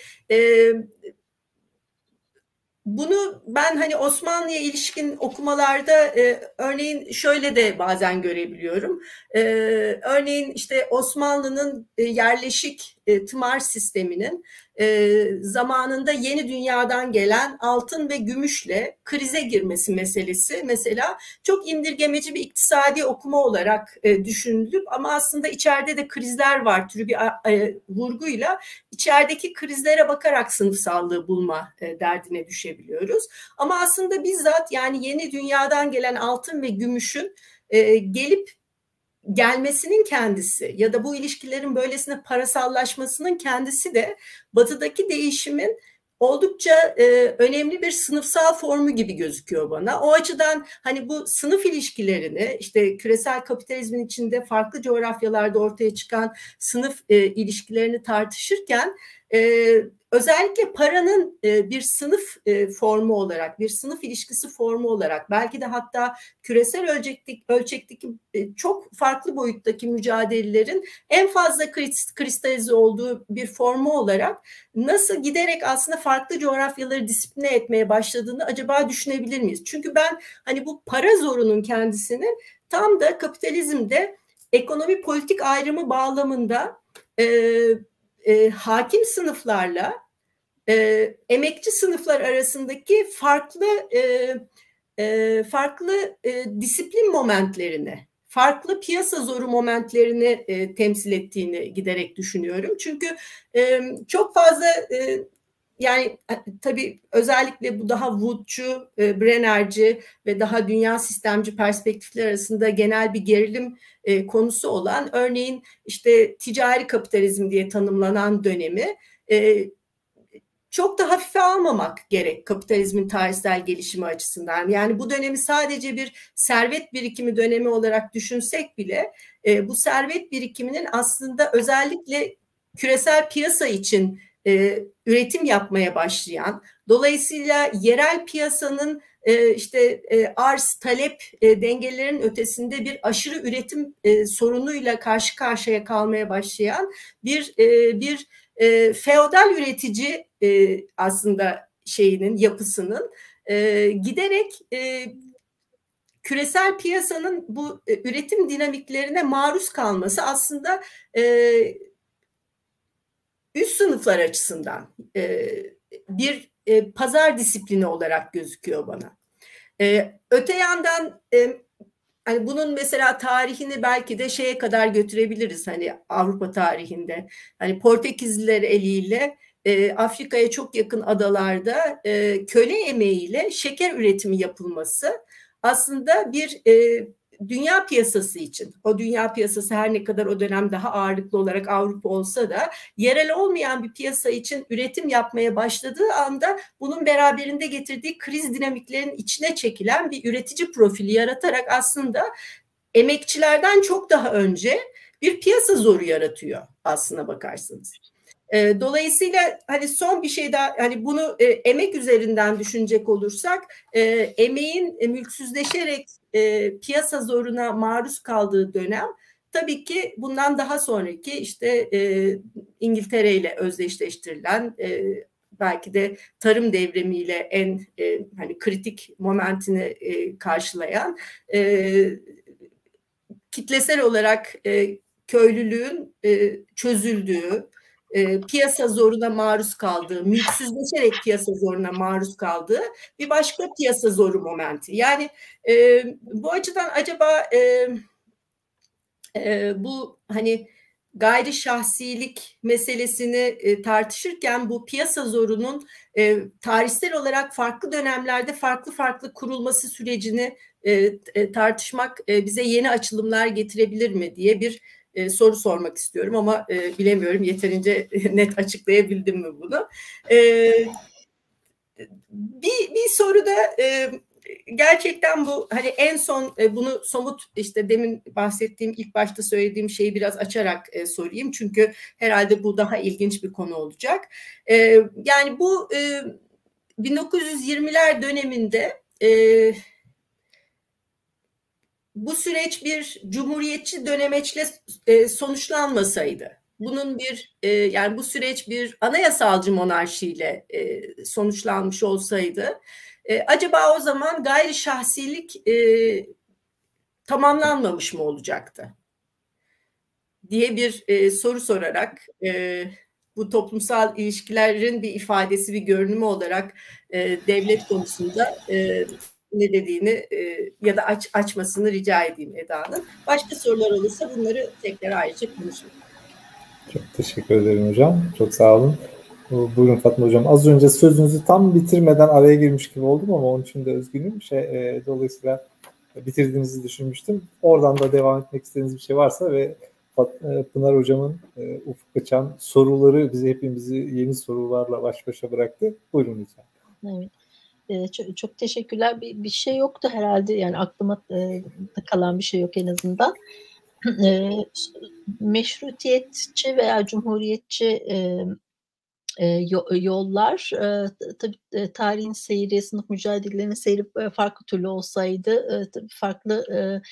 Speaker 11: bunu ben hani Osmanlı'ya ilişkin okumalarda örneğin şöyle de bazen görebiliyorum. Örneğin işte Osmanlı'nın yerleşik tımar sisteminin zamanında yeni dünyadan gelen altın ve gümüşle krize girmesi meselesi mesela çok indirgemeci bir iktisadi okuma olarak düşünülüp ama aslında içeride de krizler var türü bir vurguyla içerideki krizlere bakarak sınıfsallığı bulma derdine düşebiliyoruz. Ama aslında bizzat yani yeni dünyadan gelen altın ve gümüşün gelmesinin kendisi ya da bu ilişkilerin böylesine parasallaşmasının kendisi de batıdaki değişimin oldukça önemli bir sınıfsal formu gibi gözüküyor bana. O açıdan hani bu sınıf ilişkilerini işte küresel kapitalizmin içinde farklı coğrafyalarda ortaya çıkan sınıf ilişkilerini tartışırken özellikle paranın bir sınıf formu olarak, bir sınıf ilişkisi formu olarak belki de hatta küresel ölçekteki çok farklı boyuttaki mücadelelerin en fazla kristalize olduğu bir formu olarak nasıl giderek aslında farklı coğrafyaları disipline etmeye başladığını acaba düşünebilir miyiz? Çünkü ben hani bu para zorunun kendisini tam da kapitalizmde ekonomi politik ayrımı bağlamında hakim sınıflarla emekçi sınıflar arasındaki farklı disiplin momentlerini, farklı piyasa zoru momentlerini temsil ettiğini giderek düşünüyorum. Çünkü çok fazla yani tabii özellikle bu daha Wood'cu, Brenner'ci ve daha dünya sistemci perspektifler arasında genel bir gerilim konusu olan örneğin işte ticari kapitalizm diye tanımlanan dönemi çok da hafife almamak gerek kapitalizmin tarihsel gelişimi açısından. Yani bu dönemi sadece bir servet birikimi dönemi olarak düşünsek bile bu servet birikiminin aslında özellikle küresel piyasa için üretim yapmaya başlayan, dolayısıyla yerel piyasanın işte arz talep dengelerinin ötesinde bir aşırı üretim sorunuyla karşı karşıya kalmaya başlayan bir feodal üretici aslında yapısının giderek küresel piyasanın bu üretim dinamiklerine maruz kalması aslında üst sınıflar açısından bir pazar disiplini olarak gözüküyor bana. Öte yandan hani bunun mesela tarihini belki de şeye kadar götürebiliriz hani Avrupa tarihinde. Hani Portekizliler eliyle Afrika'ya çok yakın adalarda köle emeğiyle şeker üretimi yapılması aslında bir dünya piyasası için, o dünya piyasası her ne kadar o dönem daha ağırlıklı olarak Avrupa olsa da yerel olmayan bir piyasa için üretim yapmaya başladığı anda bunun beraberinde getirdiği kriz dinamiklerinin içine çekilen bir üretici profili yaratarak aslında emekçilerden çok daha önce bir piyasa zoru yaratıyor aslına bakarsanız. Dolayısıyla hani son bir şey daha, hani bunu emek üzerinden düşünecek olursak emeğin mülksüzleşerek piyasa zoruna maruz kaldığı dönem tabii ki bundan daha sonraki işte İngiltere ile özdeşleştirilen belki de tarım devrimiyle en hani kritik momentini karşılayan kitlesel olarak köylülüğün çözüldüğü, piyasa zoruna maruz kaldığı, mülksüzleşerek piyasa zoruna maruz kaldığı bir başka piyasa zoru momenti. Yani bu açıdan acaba bu hani gayri şahsilik meselesini tartışırken bu piyasa zorunun tarihsel olarak farklı dönemlerde farklı kurulması sürecini tartışmak bize yeni açılımlar getirebilir mi diye bir soru sormak istiyorum ama bilemiyorum yeterince net açıklayabildim mi bunu. Bir soru da gerçekten bu hani en son bunu somut işte demin bahsettiğim ilk başta söylediğim şeyi biraz açarak sorayım çünkü herhalde bu daha ilginç bir konu olacak. Yani bu 1920'ler döneminde bu süreç bir cumhuriyetçi dönemeçle sonuçlanmasaydı, bunun bir yani bu süreç bir anayasalcı monarşiyle sonuçlanmış olsaydı, acaba o zaman gayri şahsilik tamamlanmamış mı olacaktı diye bir soru sorarak bu toplumsal ilişkilerin bir ifadesi, bir görünümü olarak devlet konusunda ne dediğini ya da açmasını rica edeyim Eda'nın. Başka sorular olursa bunları tekrar ayrıca konuşalım.
Speaker 6: Çok teşekkür ederim hocam. Çok sağ olun. Buyurun Fatma hocam. Az önce sözünüzü tam bitirmeden araya girmiş gibi oldum ama onun için de üzgünüm. Dolayısıyla bitirdiğinizi düşünmüştüm. Oradan da devam etmek istediğiniz bir şey varsa ve Pınar hocamın ufuk açan soruları hepimizi yeni sorularla baş başa bıraktı. Buyurun lütfen.
Speaker 9: Evet. Çok teşekkürler. Bir şey yoktu herhalde. Yani aklıma kalan bir şey yok en azından. Meşrutiyetçi veya cumhuriyetçi yollar tabii tarihin seyri, sınıf mücadelelerinin seyri farklı türlü olsaydı tabii farklı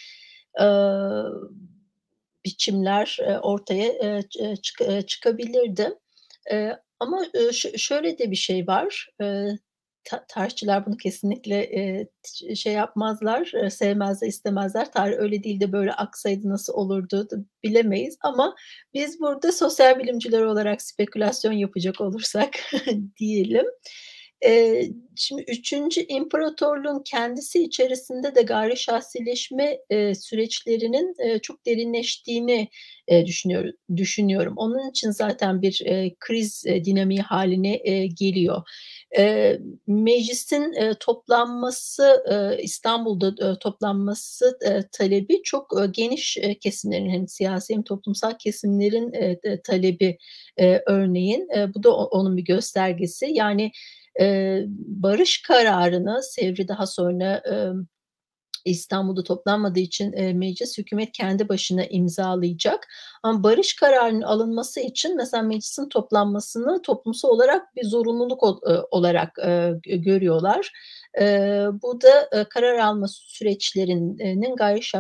Speaker 9: biçimler ortaya çıkabilirdi. Ama şöyle de bir şey var. Tarihçiler bunu kesinlikle şey yapmazlar, sevmezler, istemezler. Tarih öyle değil de böyle aksaydı nasıl olurdu bilemeyiz. Ama biz burada sosyal bilimciler olarak spekülasyon yapacak olursak diyelim. Şimdi 3. İmparatorluğun kendisi içerisinde de gayri şahsileşme süreçlerinin çok derinleştiğini düşünüyorum. Onun için zaten bir kriz dinamiği haline geliyor. Meclisin toplanması, İstanbul'da toplanması talebi çok geniş kesimlerin, hem siyasi hem toplumsal kesimlerin talebi örneğin. Bu da onun bir göstergesi. Yani barış kararını Sevri daha sonra İstanbul'da toplanmadığı için meclis, hükümet kendi başına imzalayacak. Ama barış kararının alınması için mesela meclisin toplanmasını toplumsal olarak bir zorunluluk olarak görüyorlar. Bu da karar alma süreçlerinin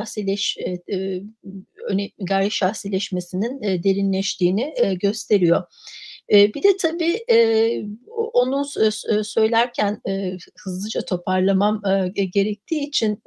Speaker 9: gayri şahsileşmesinin derinleştiğini gösteriyor. Bir de tabii onu söylerken hızlıca toparlamam gerektiği için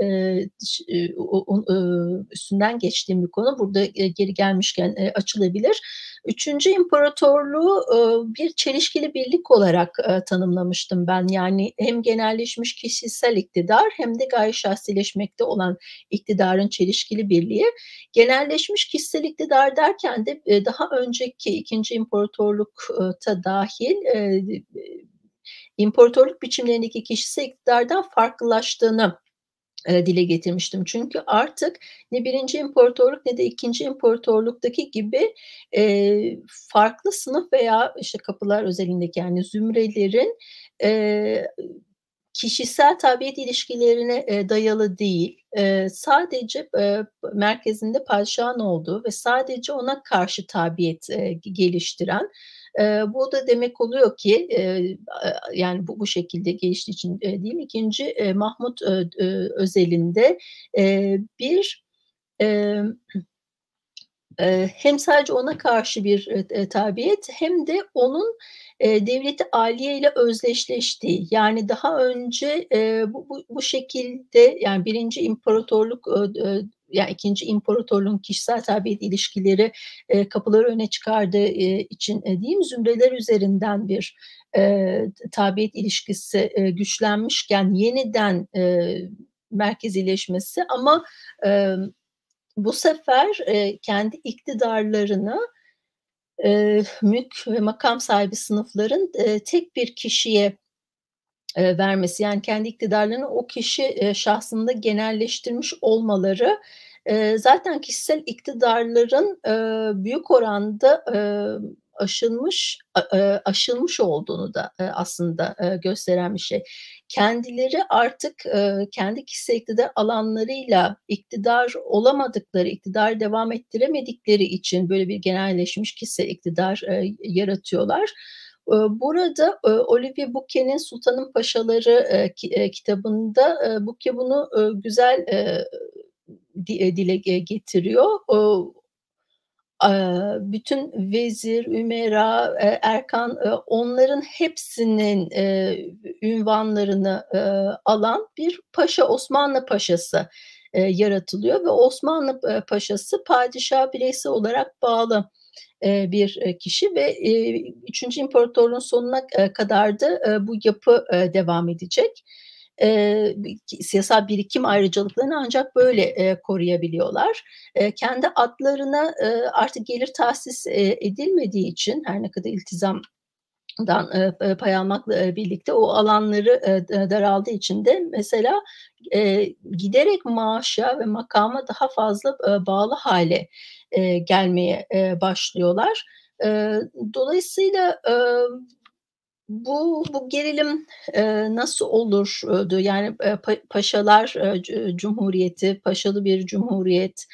Speaker 9: üstünden geçtiğim bir konu burada geri gelmişken açılabilir. 3. İmparatorluğu bir çelişkili birlik olarak tanımlamıştım ben. Yani hem genelleşmiş kişisel iktidar hem de gayri şahsileşmekte olan iktidarın çelişkili birliği. Genelleşmiş kişisel iktidar derken de daha önceki 2. İmparatorluk da dahil imparatorluk biçimlerindeki kişisel iktidardan farklılaştığını dile getirmiştim. Çünkü artık ne 1. İmparatorluk ne de 2. İmparatorluktaki gibi farklı sınıf veya işte kapılar özelindeki yani zümrelerin kişisel tabiyet ilişkilerine dayalı değil, sadece merkezinde padişahın olduğu ve sadece ona karşı tabiyet geliştiren, bu da demek oluyor ki yani bu şekilde geliştiği için değil mi? 2. Mahmut özelinde bir hem sadece ona karşı bir tabiyet hem de onun devleti aliye ile özdeşleştiği, yani daha önce bu şekilde yani 1. İmparatorluk yani 2. İmparatorluğun kişisel tabiyet ilişkileri kapıları öne çıkardığı için değil mi, zümreler üzerinden bir tabiyet ilişkisi güçlenmişken yeniden merkezileşmesi ama bu sefer kendi iktidarlarını mülk ve makam sahibi sınıfların tek bir kişiye vermesi, yani kendi iktidarlarını o kişi şahsında genelleştirmiş olmaları zaten kişisel iktidarların büyük oranda aşılmış olduğunu da aslında gösteren bir şey. Kendileri artık kendi kişisel iktidar alanlarıyla iktidar olamadıkları, iktidar devam ettiremedikleri için böyle bir genelleşmiş kişisel iktidar yaratıyorlar. Burada Olivier Bouquet'in Sultanın Paşaları kitabında Bouquet bunu güzel dile getiriyor. Bütün vezir, ümera, erkan onların hepsinin ünvanlarını alan bir paşa, Osmanlı Paşası yaratılıyor ve Osmanlı Paşası padişaha bireysel olarak bağlı bir kişi ve 3. İmparatorluğun sonuna kadar da bu yapı devam edecek. Siyasal birikim ayrıcalıklarını ancak böyle koruyabiliyorlar. Kendi adlarına artık gelir tahsis edilmediği için, her ne kadar iltizamdan pay almakla birlikte o alanları daraldığı için de mesela giderek maaşa ve makama daha fazla bağlı hale gelmeye başlıyorlar. Dolayısıyla bu gerilim nasıl olurdu? Yani paşalar cumhuriyeti, paşalı bir cumhuriyet,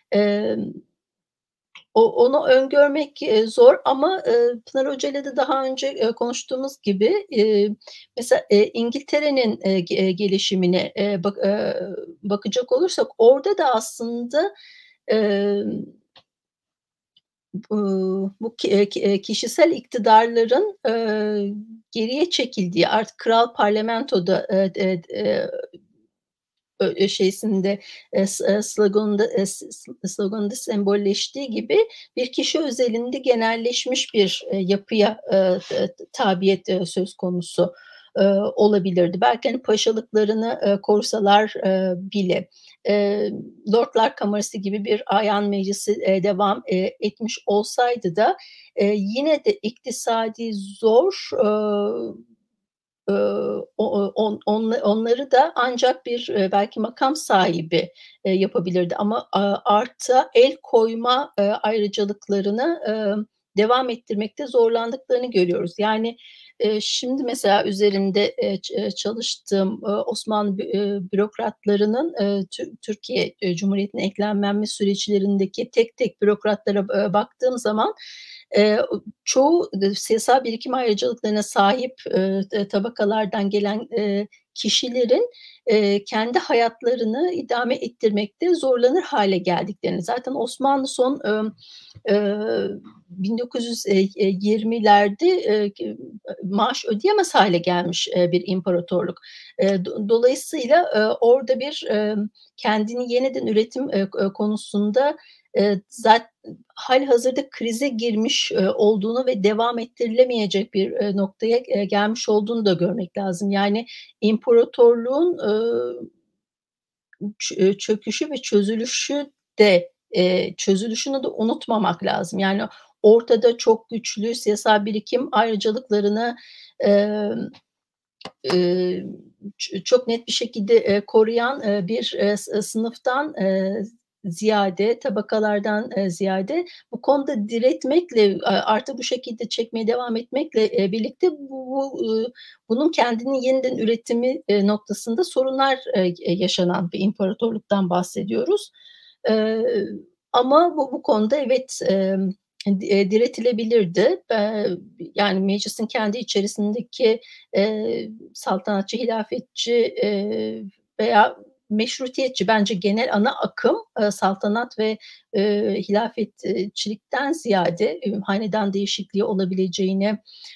Speaker 9: onu öngörmek zor ama Pınar Hoca ile de daha önce konuştuğumuz gibi mesela İngiltere'nin gelişimine bakacak olursak orada da aslında bu kişisel iktidarların geriye çekildiği, artık kral parlamentoda sloganında sembolleştiği gibi bir kişi özelinde genelleşmiş bir yapıya tabiyet söz konusu olabilirdi. Belki hani paşalıklarını korusalar bile Lordlar Kamerası gibi bir ayan meclisi devam etmiş olsaydı da yine de iktisadi zor, onları da ancak bir belki makam sahibi yapabilirdi ama arta el koyma ayrıcalıklarını devam ettirmekte zorlandıklarını görüyoruz. Yani şimdi mesela üzerinde çalıştığım Osmanlı bürokratlarının Türkiye Cumhuriyeti'ne eklenme süreçlerindeki tek tek bürokratlara baktığım zaman çoğu siyasal birikim ayrıcalıklarına sahip tabakalardan gelen kişilerin kendi hayatlarını idame ettirmekte zorlanır hale geldiklerini. Zaten Osmanlı son 1920'lerde maaş ödeyemez hale gelmiş bir imparatorluk. Dolayısıyla orada bir kendini yeniden üretim konusunda zaten halihazırda krize girmiş olduğunu ve devam ettirilemeyecek bir noktaya gelmiş olduğunu da görmek lazım. Yani imparatorluğun çöküşü ve çözülüşünü de unutmamak lazım. Yani ortada çok güçlü siyasal birikim ayrıcalıklarını çok net bir şekilde koruyan bir sınıftan ziyade, tabakalardan ziyade bu konuda diretmekle, artık bu şekilde çekmeye devam etmekle birlikte bunun kendini yeniden üretimi noktasında sorunlar yaşanan bir imparatorluktan bahsediyoruz. Ama bu konuda evet diretilebilirdi. Yani meclisin kendi içerisindeki saltanatçı, hilafetçi veya meşrutiyetçi, bence genel ana akım saltanat ve hilafetçilikten ziyade hanedan değişikliği olabileceğini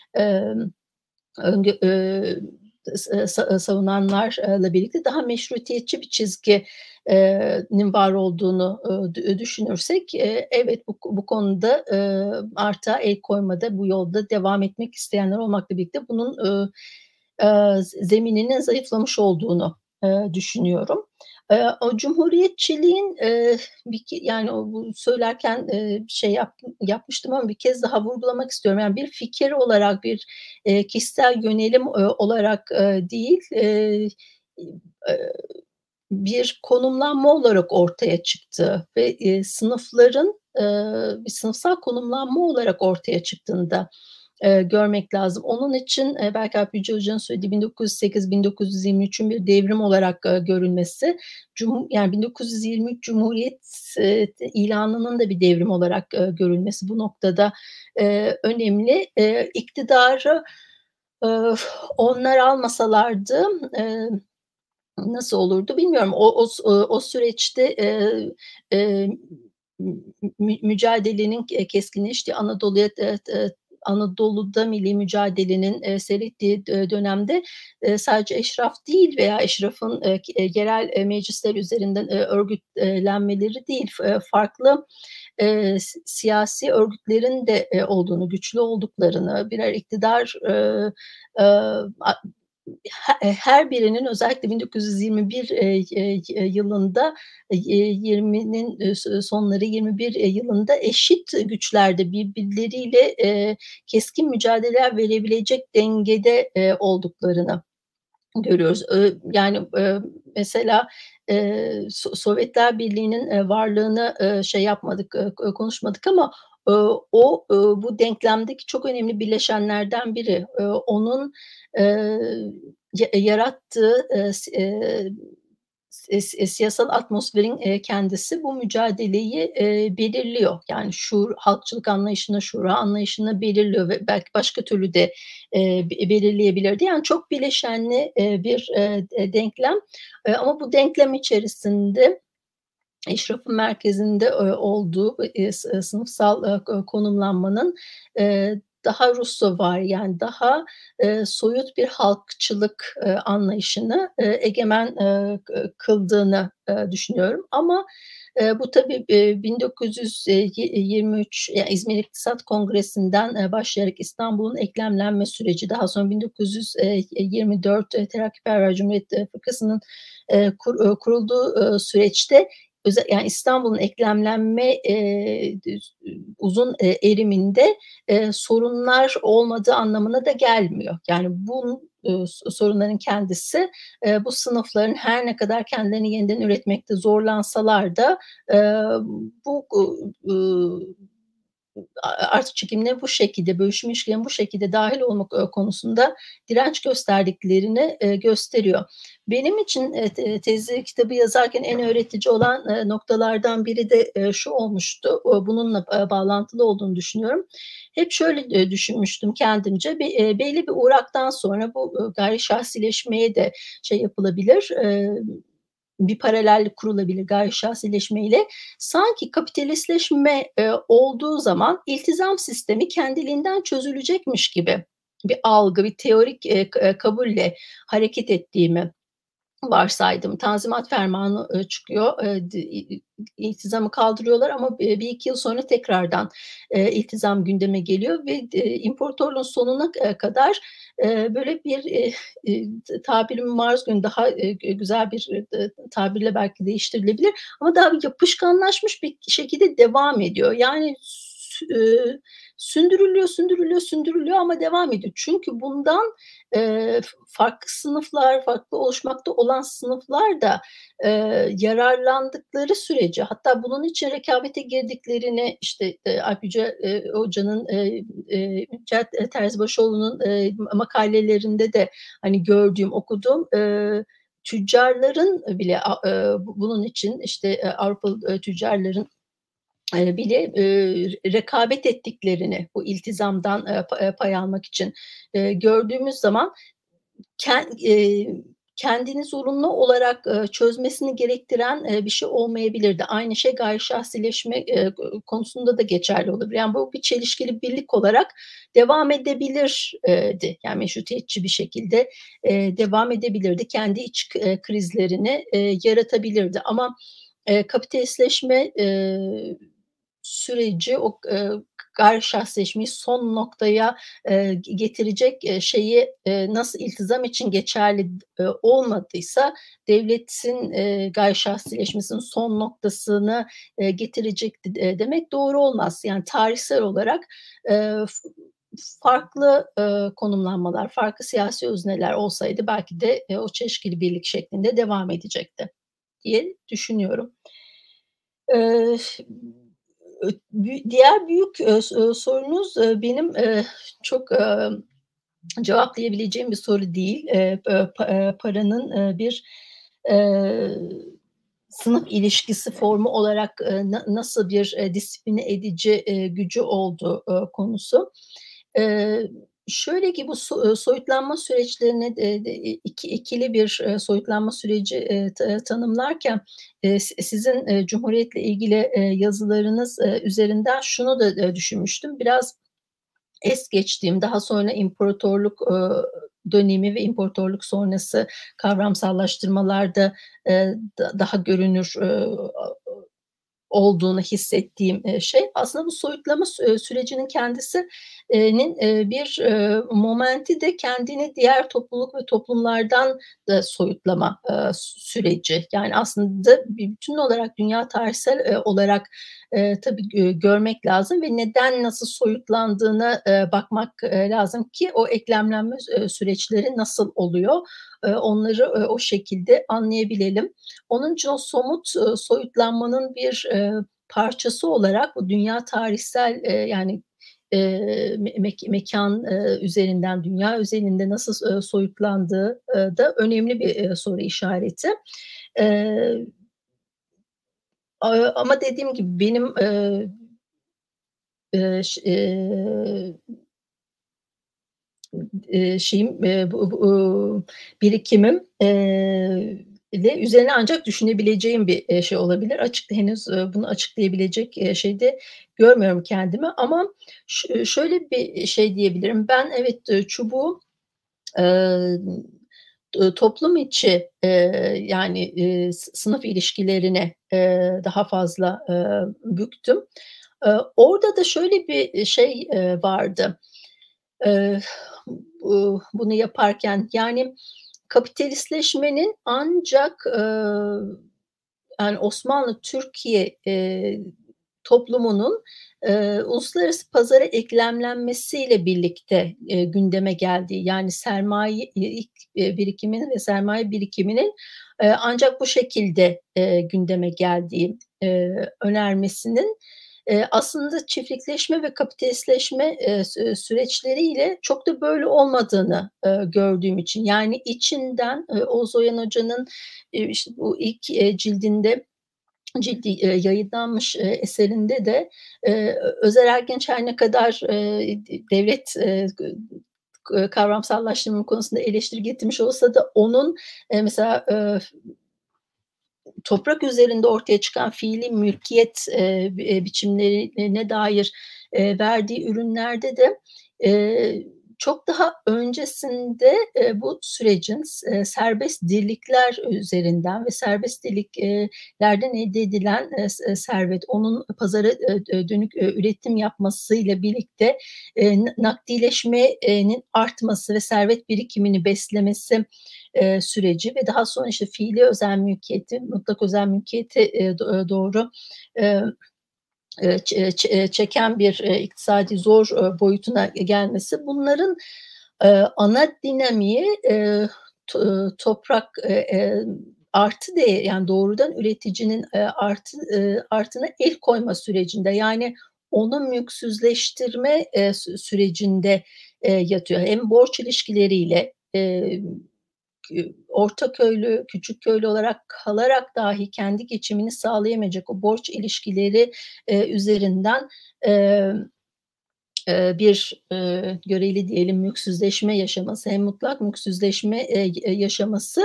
Speaker 9: savunanlarla birlikte daha meşrutiyetçi bir çizginin var olduğunu düşünürsek, evet bu konuda arta el koymada, bu yolda devam etmek isteyenler olmakla birlikte bunun zemininin zayıflamış olduğunu düşünüyorum. O cumhuriyetçiliğin yani bu söylerken yapmıştım ama bir kez daha vurgulamak istiyorum. Yani bir fikir olarak, bir kişisel yönelim olarak değil, bir konumlanma olarak ortaya çıktı ve sınıfların bir sınıfsal konumlanma olarak ortaya çıktığında görmek lazım. Onun için belki Alp Yüce Hoca'nın söylediği 1908-1923'ün bir devrim olarak görülmesi, yani 1923 Cumhuriyet ilanının da bir devrim olarak görülmesi bu noktada önemli. İktidarı onlar almasalardı nasıl olurdu bilmiyorum. O süreçte mücadelenin keskinleştiği, Anadolu'da milli mücadelenin seyrettiği dönemde sadece eşraf değil veya eşrafın yerel meclisler üzerinden örgütlenmeleri değil, farklı siyasi örgütlerin de olduğunu, güçlü olduklarını, birer iktidar her birinin özellikle 1921 yılında 20'nin sonları 21 yılında eşit güçlerde birbirleriyle keskin mücadeleler verebilecek dengede olduklarını görüyoruz. Yani mesela Sovyetler Birliği'nin varlığını konuşmadık ama bu denklemdeki çok önemli bileşenlerden biri. Onun yarattığı siyasal atmosferin kendisi bu mücadeleyi belirliyor. Yani halkçılık anlayışına, şura anlayışına belirliyor ve belki başka türlü de belirleyebilirdi. Yani çok bileşenli bir denklem. Ama bu denklem içerisinde eşrafın merkezinde olduğu sınıfsal konumlanmanın daha Russovari, yani daha soyut bir halkçılık anlayışını egemen kıldığını düşünüyorum. Ama bu tabii 1923 yani İzmir İktisat Kongresi'nden başlayarak İstanbul'un eklemlenme süreci, daha sonra 1924 Terakkiperver Cumhuriyet Fırkası'nın kurulduğu süreçte yani İstanbul'un eklemlenme uzun eriminde sorunlar olmadığı anlamına da gelmiyor. Yani bu sorunların kendisi bu sınıfların her ne kadar kendilerini yeniden üretmekte zorlansalar da bu artık çekimine bu şekilde, bölüşüm ilişkilerine bu şekilde dahil olmak konusunda direnç gösterdiklerini gösteriyor. Benim için tezi kitabı yazarken en öğretici olan noktalardan biri de şu olmuştu. Bununla bağlantılı olduğunu düşünüyorum. Hep şöyle düşünmüştüm kendimce. Belli bir uğraktan sonra bu gayri şahsileşmeye de yapılabilir. Bir paralellik kurulabilir gayri şahsileşmeyle. Sanki kapitalistleşme olduğu zaman iltizam sistemi kendiliğinden çözülecekmiş gibi bir algı, bir teorik kabulle hareket ettiğimi varsaydım. Tanzimat Fermanı çıkıyor. İltizamı kaldırıyorlar ama bir iki yıl sonra tekrardan iltizam gündeme geliyor ve imparatorluğun sonuna kadar böyle bir tabirim maruz gün, daha güzel bir tabirle belki değiştirilebilir ama daha yapışkanlaşmış bir şekilde devam ediyor. Yani sündürülüyor ama devam ediyor. Çünkü bundan farklı sınıflar, farklı oluşmakta olan sınıflar da yararlandıkları sürece, hatta bunun için rekabete girdiklerini işte Alp Yüce Hoca'nın, Yücel Terzibaşoğlu'nun makalelerinde de hani gördüğüm, okuduğum, tüccarların bile bunun için işte Avrupalı tüccarların bile rekabet ettiklerini bu iltizamdan pay almak için gördüğümüz zaman kendini zorunlu olarak çözmesini gerektiren bir şey olmayabilirdi. Aynı şey gayri şahsileşme konusunda da geçerli olabilir. Yani bu bir çelişkili birlik olarak devam edebilirdi. Yani meşrutiyetçi bir şekilde devam edebilirdi. Kendi iç krizlerini yaratabilirdi. Ama kapitalistleşme süreci o gayri şahsileşmeyi son noktaya getirecek şeyi nasıl iltizam için geçerli olmadıysa, devletin gayri şahsileşmesinin son noktasını getirecekti demek doğru olmaz. Yani tarihsel olarak farklı konumlanmalar, farklı siyasi özneler olsaydı belki de o çelişkili birlik şeklinde devam edecekti diye düşünüyorum. Diğer büyük sorunuz benim çok cevaplayabileceğim bir soru değil. Paranın bir sınıf ilişkisi formu olarak nasıl bir disipline edici gücü olduğu konusu. Şöyle ki bu soyutlanma süreçlerine ikili bir soyutlanma süreci tanımlarken sizin Cumhuriyet'le ilgili yazılarınız üzerinden şunu da düşünmüştüm. Biraz es geçtiğim, daha sonra imparatorluk dönemi ve imparatorluk sonrası kavramsallaştırmalarda daha görünür olduğunu hissettiğim şey aslında bu soyutlama sürecinin kendisinin bir momenti de kendini diğer topluluk ve toplumlardan da soyutlama süreci. Yani aslında bir bütün olarak dünya tarihsel olarak tabii görmek lazım ve neden nasıl soyutlandığına bakmak lazım ki o eklemlenme süreçleri nasıl oluyor, onları o şekilde anlayabilelim. Onun için o somut soyutlanmanın bir parçası olarak bu dünya tarihsel yani mekan üzerinden, dünya üzerinde nasıl soyutlandığı da önemli bir soru işareti. Ama dediğim gibi benim birikimim ile üzerine ancak düşünebileceğim bir şey olabilir. Henüz bunu açıklayabilecek şeyde görmüyorum kendimi ama şöyle bir şey diyebilirim. Ben evet çubuğu toplum içi yani sınıf ilişkilerine daha fazla büktüm. Orada da şöyle bir şey vardı. Bunu yaparken yani kapitalistleşmenin ancak yani Osmanlı Türkiye toplumunun uluslararası pazara eklemlenmesiyle birlikte gündeme geldiği, yani sermaye birikiminin ve sermaye birikiminin ancak bu şekilde gündeme geldiği önermesinin aslında çiftlikleşme ve kapitalistleşme süreçleriyle çok da böyle olmadığını gördüğüm için, yani içinden Oğuz Oyan Hoca'nın işte bu ilk cildi yayınlanmış eserinde de Özer Ergenç her ne kadar devlet kavramsallaştırma konusunda eleştiri getirmiş olsa da onun mesela toprak üzerinde ortaya çıkan fiili mülkiyet biçimlerine dair verdiği ürünlerde de çok daha öncesinde bu sürecin serbest dirlikler üzerinden ve serbest dirliklerden elde edilen servet, onun pazara dönük üretim yapmasıyla birlikte nakdileşmenin artması ve servet birikimini beslemesi süreci ve daha sonra işte fiili özel mülkiyeti, mutlak özel mülkiyete doğru çeken bir iktisadi zor boyutuna gelmesi, bunların ana dinamiği toprak artı değer, yani doğrudan üreticinin artına el koyma sürecinde, yani onu mülksüzleştirme sürecinde yatıyor. Hem borç ilişkileriyle orta köylü, küçük köylü olarak kalarak dahi kendi geçimini sağlayamayacak o borç ilişkileri üzerinden bir göreli diyelim mülksüzleşme yaşaması, hem mutlak mülksüzleşme yaşaması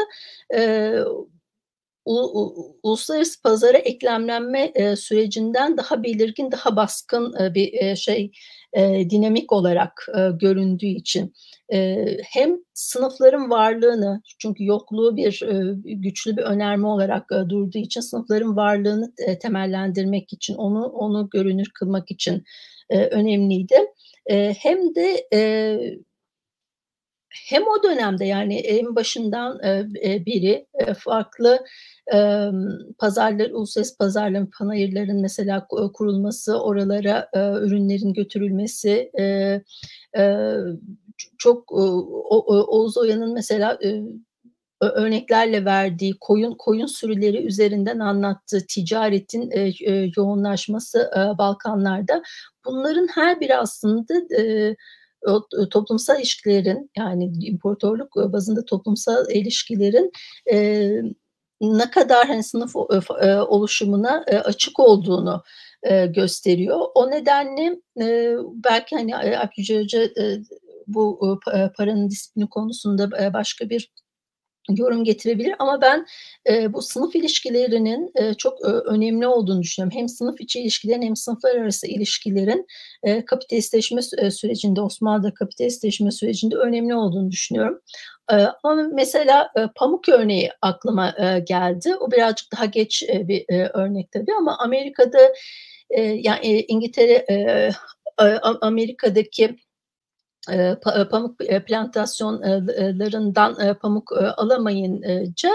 Speaker 9: uluslararası pazara eklemlenme sürecinden daha belirgin, daha baskın bir dinamik olarak göründüğü için hem sınıfların varlığını, çünkü yokluğu bir güçlü bir önerme olarak durduğu için sınıfların varlığını temellendirmek için, onu görünür kılmak için önemliydi. Hem de hem o dönemde, yani en başından biri farklı pazarlar, uluslararası pazarların, panayırların mesela kurulması, oralara ürünlerin götürülmesi, çok Oğuz Oya'nın mesela örneklerle verdiği koyun sürüleri üzerinden anlattığı ticaretin yoğunlaşması Balkanlarda, bunların her biri aslında toplumsal ilişkilerin, yani imparatorluk bazında toplumsal ilişkilerin ne kadar hani sınıf oluşumuna açık olduğunu gösteriyor. O nedenle belki hani Alp Yüce Hoca bu paranın disiplini konusunda başka bir yorum getirebilir, ama ben bu sınıf ilişkilerinin çok önemli olduğunu düşünüyorum. Hem sınıf içi ilişkilerin hem sınıflar arası ilişkilerin kapitalistleşme sürecinde, Osmanlı'da kapitalistleşme sürecinde önemli olduğunu düşünüyorum. Ama mesela pamuk örneği aklıma geldi. O birazcık daha geç bir örnek tabii, ama Amerika'da yani İngiltere, Amerika'daki pamuk plantasyonlarından pamuk alamayınca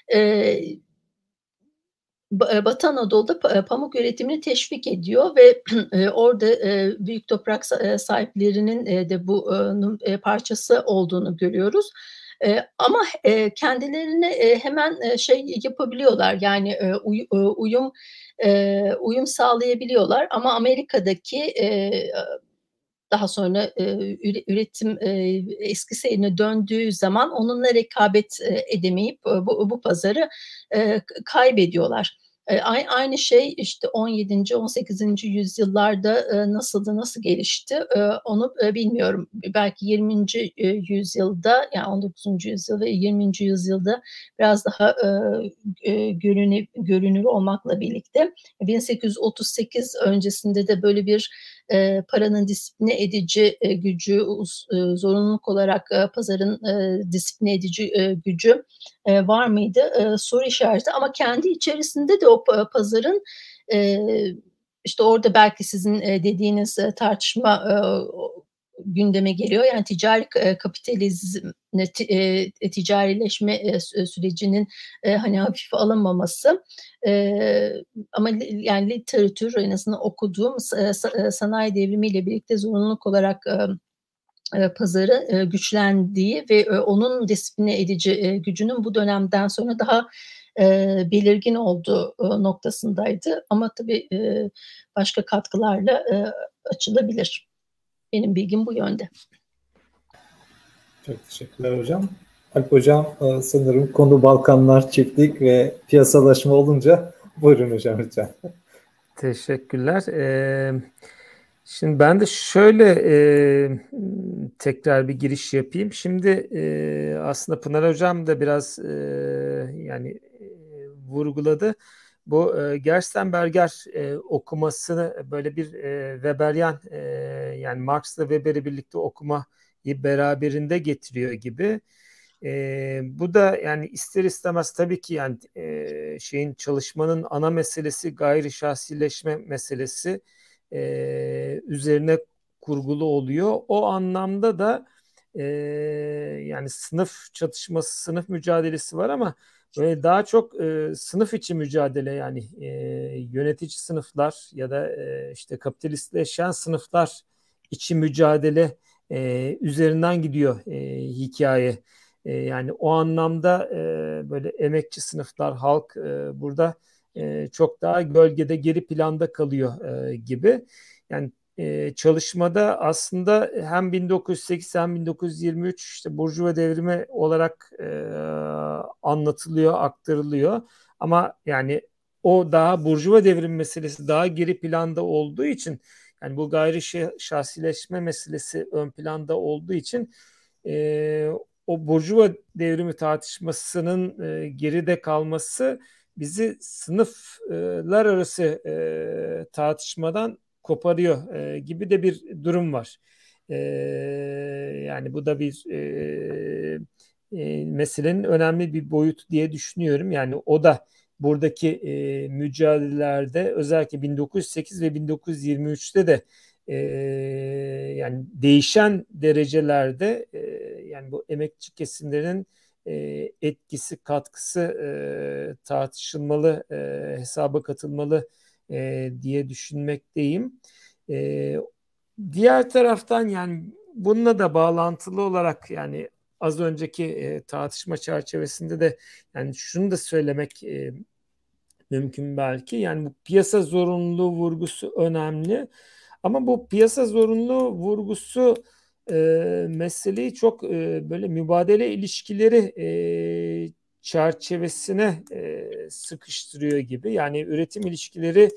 Speaker 9: Batı Anadolu'da pamuk üretimini teşvik ediyor ve orada büyük toprak sahiplerinin de bu parçası olduğunu görüyoruz. Ama kendilerine hemen yapabiliyorlar, yani uyum sağlayabiliyorlar, ama Amerika'daki daha sonra üretim eski seyrine döndüğü zaman onunla rekabet edemeyip bu pazarı kaybediyorlar. Aynı şey işte 17. 18. yüzyıllarda nasıl gelişti onu bilmiyorum. Belki 20. yüzyılda, yani 19. yüzyıl ve 20. yüzyılda biraz daha görünür olmakla birlikte 1838 öncesinde de böyle bir paranın disipline edici gücü, zorunluluk olarak pazarın disipline edici gücü var mıydı? Soru işareti, ama kendi içerisinde de o pazarın işte orada belki sizin dediğiniz tartışma gündeme geliyor. Yani ticari kapitalizm, ticarileşme sürecinin hani hafife alınmaması, ama yani literatür, en azından okuduğum, sanayi devrimiyle birlikte zorunluluk olarak pazarı güçlendiği ve onun disipline edici gücünün bu dönemden sonra daha belirgin olduğu noktasındaydı. Ama tabii başka katkılarla açılabilir. Benim bilgim bu yönde.
Speaker 6: Çok teşekkürler hocam. Alp hocam, sanırım konu Balkanlar, çiftlik ve piyasalaşma olunca buyurun hocam lütfen.
Speaker 10: Teşekkürler. Şimdi ben de şöyle tekrar bir giriş yapayım. Şimdi aslında Pınar hocam da biraz yani vurguladı. Bu Gerstenberger okumasını böyle bir Weberyan, yani Marx'la Weber'i birlikte okumayı beraberinde getiriyor gibi. Bu da yani ister istemez tabii ki yani çalışmanın ana meselesi gayri şahsileşme meselesi üzerine kurgulu oluyor. O anlamda da yani sınıf çatışması, sınıf mücadelesi var, ama Böyle daha çok sınıf içi mücadele, yani yönetici sınıflar ya da işte kapitalistleşen sınıflar içi mücadele üzerinden gidiyor hikaye. Yani o anlamda böyle emekçi sınıflar, halk burada çok daha gölgede, geri planda kalıyor gibi. Yani çalışmada aslında hem 1908 hem 1923 işte Burjuva devrimi olarak anlatılıyor, aktarılıyor. Ama yani o daha Burjuva devrimi meselesi daha geri planda olduğu için, yani bu gayri şahsileşme meselesi ön planda olduğu için o Burjuva devrimi tartışmasının geride kalması bizi sınıflar arası tartışmadan koparıyor gibi de bir durum var. Yani bu da bir meselenin önemli bir boyutu diye düşünüyorum. Yani o da buradaki mücadelelerde özellikle 1908 ve 1923'te de yani değişen derecelerde yani bu emekçi kesimlerin etkisi, katkısı tartışılmalı, hesaba katılmalı diye düşünmekteyim. Diğer taraftan yani bununla da bağlantılı olarak, yani az önceki tartışma çerçevesinde de yani şunu da söylemek mümkün belki. Yani bu piyasa zorunluluğu vurgusu önemli. Ama bu piyasa zorunluluğu vurgusu meseleyi çok böyle mübadele ilişkileri çerçevesine sıkıştırıyor gibi. Yani üretim ilişkileri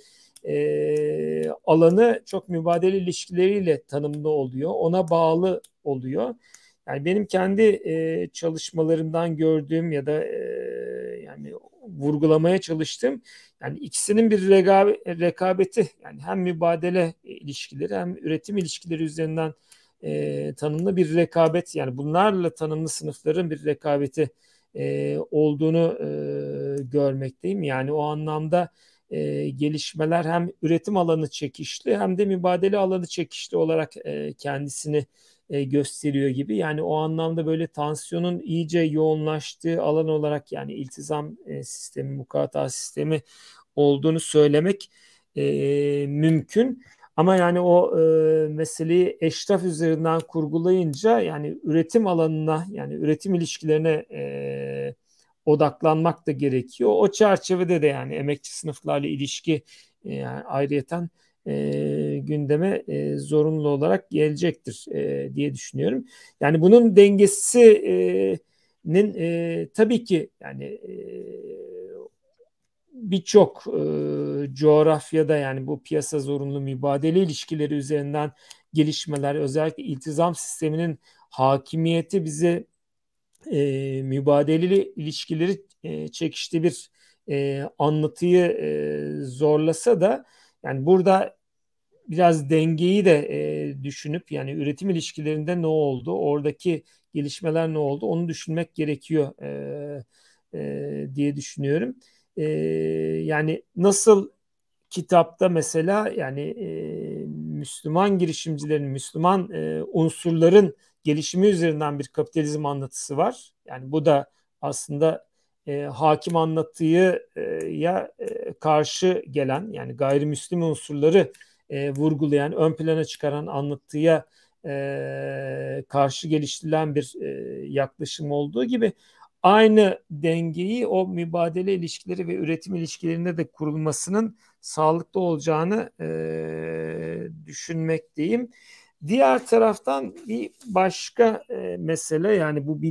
Speaker 10: alanı çok mübadele ilişkileriyle tanımlı oluyor. Ona bağlı oluyor. Yani benim kendi çalışmalarımdan gördüğüm ya da yani vurgulamaya çalıştığım, yani ikisinin bir rekabeti, yani hem mübadele ilişkileri hem üretim ilişkileri üzerinden tanımlı bir rekabet, yani bunlarla tanımlı sınıfların bir rekabeti olduğunu görmekteyim. Yani o anlamda gelişmeler hem üretim alanı çekişli hem de mübadele alanı çekişli olarak kendisini gösteriyor gibi. Yani o anlamda böyle tansiyonun iyice yoğunlaştığı alan olarak, yani iltizam sistemi, mukata sistemi olduğunu söylemek mümkün. Ama yani o meseleyi eşraf üzerinden kurgulayınca, yani üretim alanına, yani üretim ilişkilerine odaklanmak da gerekiyor. O çerçevede de yani emekçi sınıflarla ilişki yani ayrıyeten gündeme zorunlu olarak gelecektir diye düşünüyorum. Yani bunun dengesinin tabii ki yani birçok coğrafyada, yani bu piyasa zorunlu mübadele ilişkileri üzerinden gelişmeler, özellikle iltizam sisteminin hakimiyeti bize mübadeleli ilişkileri çekişli bir anlatıyı zorlasa da, yani burada biraz dengeyi de düşünüp, yani üretim ilişkilerinde ne oldu, oradaki gelişmeler ne oldu, onu düşünmek gerekiyor diye düşünüyorum. Yani nasıl kitapta mesela yani Müslüman girişimcilerin, Müslüman unsurların gelişimi üzerinden bir kapitalizm anlatısı var. Yani bu da aslında hakim anlatıya karşı gelen, yani gayrimüslim unsurları vurgulayan, ön plana çıkaran anlatıya karşı geliştirilen bir yaklaşım olduğu gibi, aynı dengeyi o mübadele ilişkileri ve üretim ilişkilerinde de kurulmasının sağlıklı olacağını düşünmekteyim. Diğer taraftan bir başka mesele, yani bu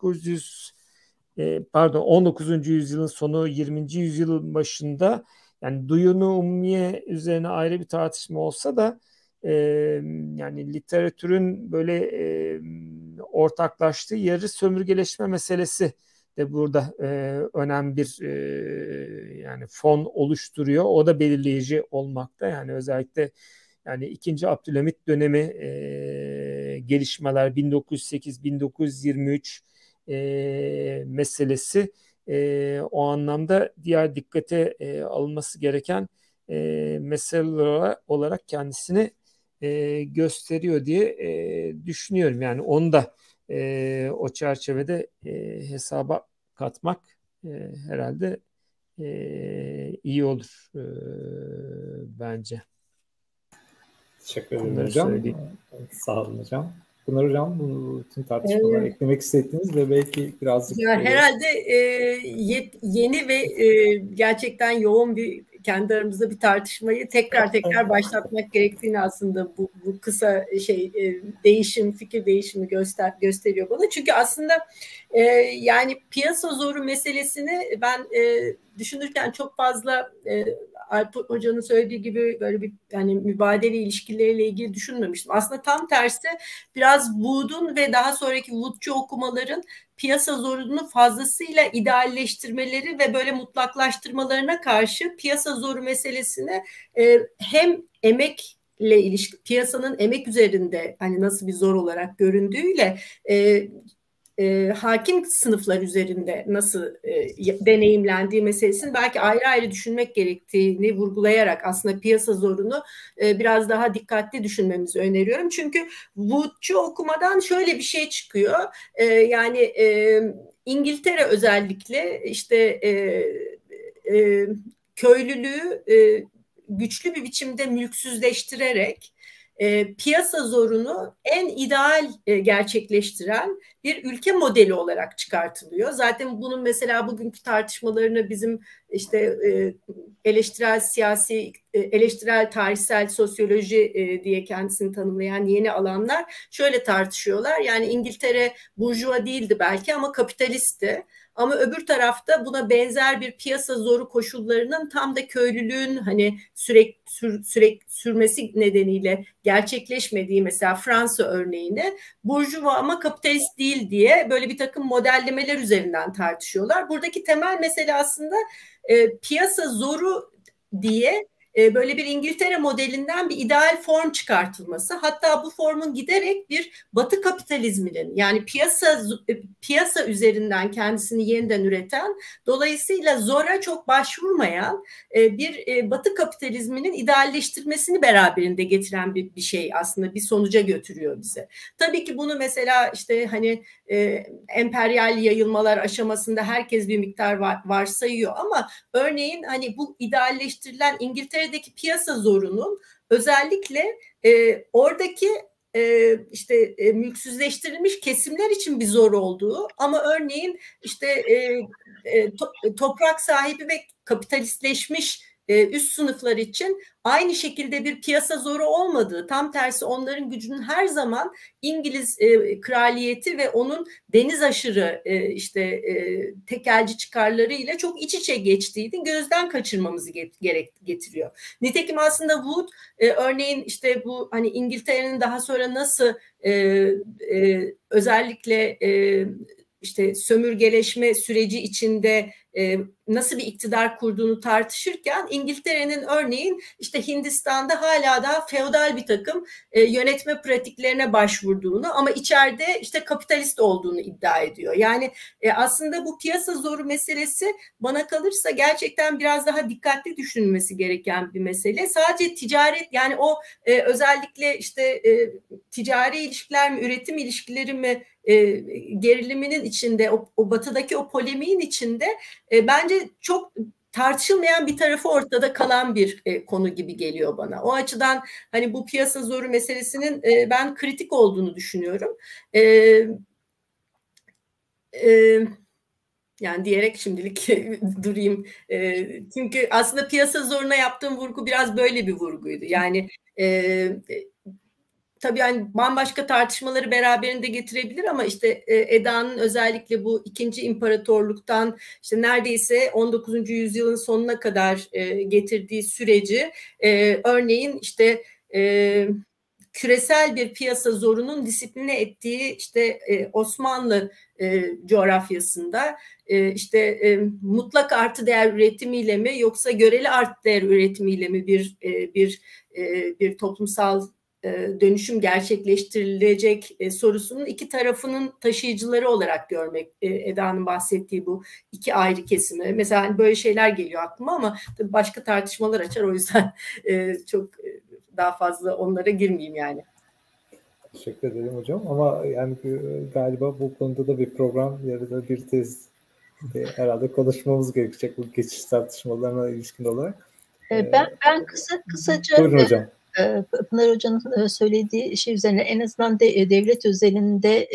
Speaker 10: 19. yüzyılın sonu, 20. yüzyılın başında, yani duyunu umumiye üzerine ayrı bir tartışma olsa da yani literatürün böyle ortaklaştığı yarı sömürgeleşme meselesi de burada önemli bir yani fon oluşturuyor. O da belirleyici olmakta. Yani özellikle yani 2. Abdülhamit dönemi gelişmeler, 1908-1923 meselesi o anlamda diğer dikkate alınması gereken meseleler olarak kendisini gösteriyor diye düşünüyorum. Yani onu da o çerçevede hesaba katmak herhalde iyi olur bence.
Speaker 6: Teşekkür ederim hocam.
Speaker 10: Söyleyeyim.
Speaker 6: Sağ olun hocam. Pınar hocam, bu tüm tartışmalara eklemek istediğiniz ve belki birazcık...
Speaker 11: Ya herhalde yeni ve gerçekten yoğun bir kendi aramızda bir tartışmayı tekrar başlatmak gerektiğini aslında bu kısa fikir değişimi gösteriyor bana. Çünkü aslında yani piyasa zoru meselesini ben düşünürken çok fazla Alp Hoca'nın söylediği gibi böyle bir yani mübadele ilişkileriyle ilgili düşünmemiştim. Aslında tam tersi biraz Wood'un ve daha sonraki Wood'cu okumaların piyasa zorunu fazlasıyla idealleştirmeleri ve böyle mutlaklaştırmalarına karşı piyasa zoru meselesini hem emekle ilişki, piyasanın emek üzerinde hani nasıl bir zor olarak göründüğüyle hakim sınıflar üzerinde nasıl deneyimlendiği meselesini belki ayrı ayrı düşünmek gerektiğini vurgulayarak aslında piyasa zorunu biraz daha dikkatli düşünmemizi öneriyorum. Çünkü Wood'cu okumadan şöyle bir şey çıkıyor. Yani İngiltere özellikle işte köylülüğü güçlü bir biçimde mülksüzleştirerek piyasa zorunu en ideal gerçekleştiren bir ülke modeli olarak çıkartılıyor. Zaten bunun mesela bugünkü tartışmalarını bizim işte eleştirel tarihsel sosyoloji diye kendisini tanımlayan yeni alanlar şöyle tartışıyorlar. Yani İngiltere burjuva değildi belki ama kapitalistti. Ama öbür tarafta buna benzer bir piyasa zoru koşullarının tam da köylülüğün hani sürekli sürmesi nedeniyle gerçekleşmediği mesela Fransa örneğini burjuva ama kapitalist değil diye böyle bir takım modellemeler üzerinden tartışıyorlar. Buradaki temel mesele aslında piyasa zoru diye böyle bir İngiltere modelinden bir ideal form çıkartılması. Hatta bu formun giderek bir Batı kapitalizminin yani piyasa üzerinden kendisini yeniden üreten, dolayısıyla zora çok başvurmayan bir Batı kapitalizminin idealleştirmesini beraberinde getiren bir şey aslında bir sonuca götürüyor bizi. Tabii ki bunu mesela işte hani emperyal yayılmalar aşamasında herkes bir miktar varsayıyor ama örneğin hani bu idealleştirilen İngiltere'deki piyasa zorunun özellikle oradaki işte mülksüzleştirilmiş kesimler için bir zor olduğu ama örneğin işte toprak sahibi ve kapitalistleşmiş üst sınıflar için aynı şekilde bir piyasa zoru olmadığı, tam tersi onların gücünün her zaman İngiliz kraliyeti ve onun deniz aşırı tekelci çıkarları ile çok iç içe geçtiğini gözden kaçırmamızı getiriyor. Nitekim aslında Wood örneğin işte bu hani İngiltere'nin daha sonra nasıl özellikle işte sömürgeleşme süreci içinde nasıl bir iktidar kurduğunu tartışırken İngiltere'nin örneğin işte Hindistan'da hala daha feodal bir takım yönetme pratiklerine başvurduğunu ama içeride işte kapitalist olduğunu iddia ediyor. Yani aslında bu piyasa zoru meselesi bana kalırsa gerçekten biraz daha dikkatli düşünülmesi gereken bir mesele. Sadece ticaret yani o özellikle işte ticari ilişkiler mi, üretim ilişkileri mi geriliminin içinde, o batıdaki o polemiğin içinde bence çok tartışılmayan bir tarafı ortada kalan bir konu gibi geliyor bana. O açıdan hani bu piyasa zoru meselesinin ben kritik olduğunu düşünüyorum. Yani diyerek şimdilik durayım. Çünkü aslında piyasa zoruna yaptığım vurgu biraz böyle bir vurguydu. Yani tabii yani bambaşka tartışmaları beraberinde getirebilir ama işte Eda'nın özellikle bu 2. imparatorluktan işte neredeyse 19. yüzyılın sonuna kadar getirdiği süreci örneğin işte küresel bir piyasa zorunun disipline ettiği işte Osmanlı coğrafyasında işte mutlak artı değer üretimiyle mi yoksa göreli artı değer üretimiyle mi bir toplumsal dönüşüm gerçekleştirilecek sorusunun iki tarafının taşıyıcıları olarak görmek Eda'nın bahsettiği bu iki ayrı kesimi. Mesela hani böyle şeyler geliyor aklıma ama tabii başka tartışmalar açar o yüzden çok daha fazla onlara girmeyeyim yani.
Speaker 6: Teşekkür ederim hocam ama yani galiba bu konuda da bir program ya da bir tez herhalde konuşmamız gerekecek bu geçiş tartışmalarına ilişkin olarak.
Speaker 9: Ben kısaca
Speaker 6: buyurun hocam.
Speaker 9: Pınar Hoca'nın söylediği şey üzerine en azından devlet özelinde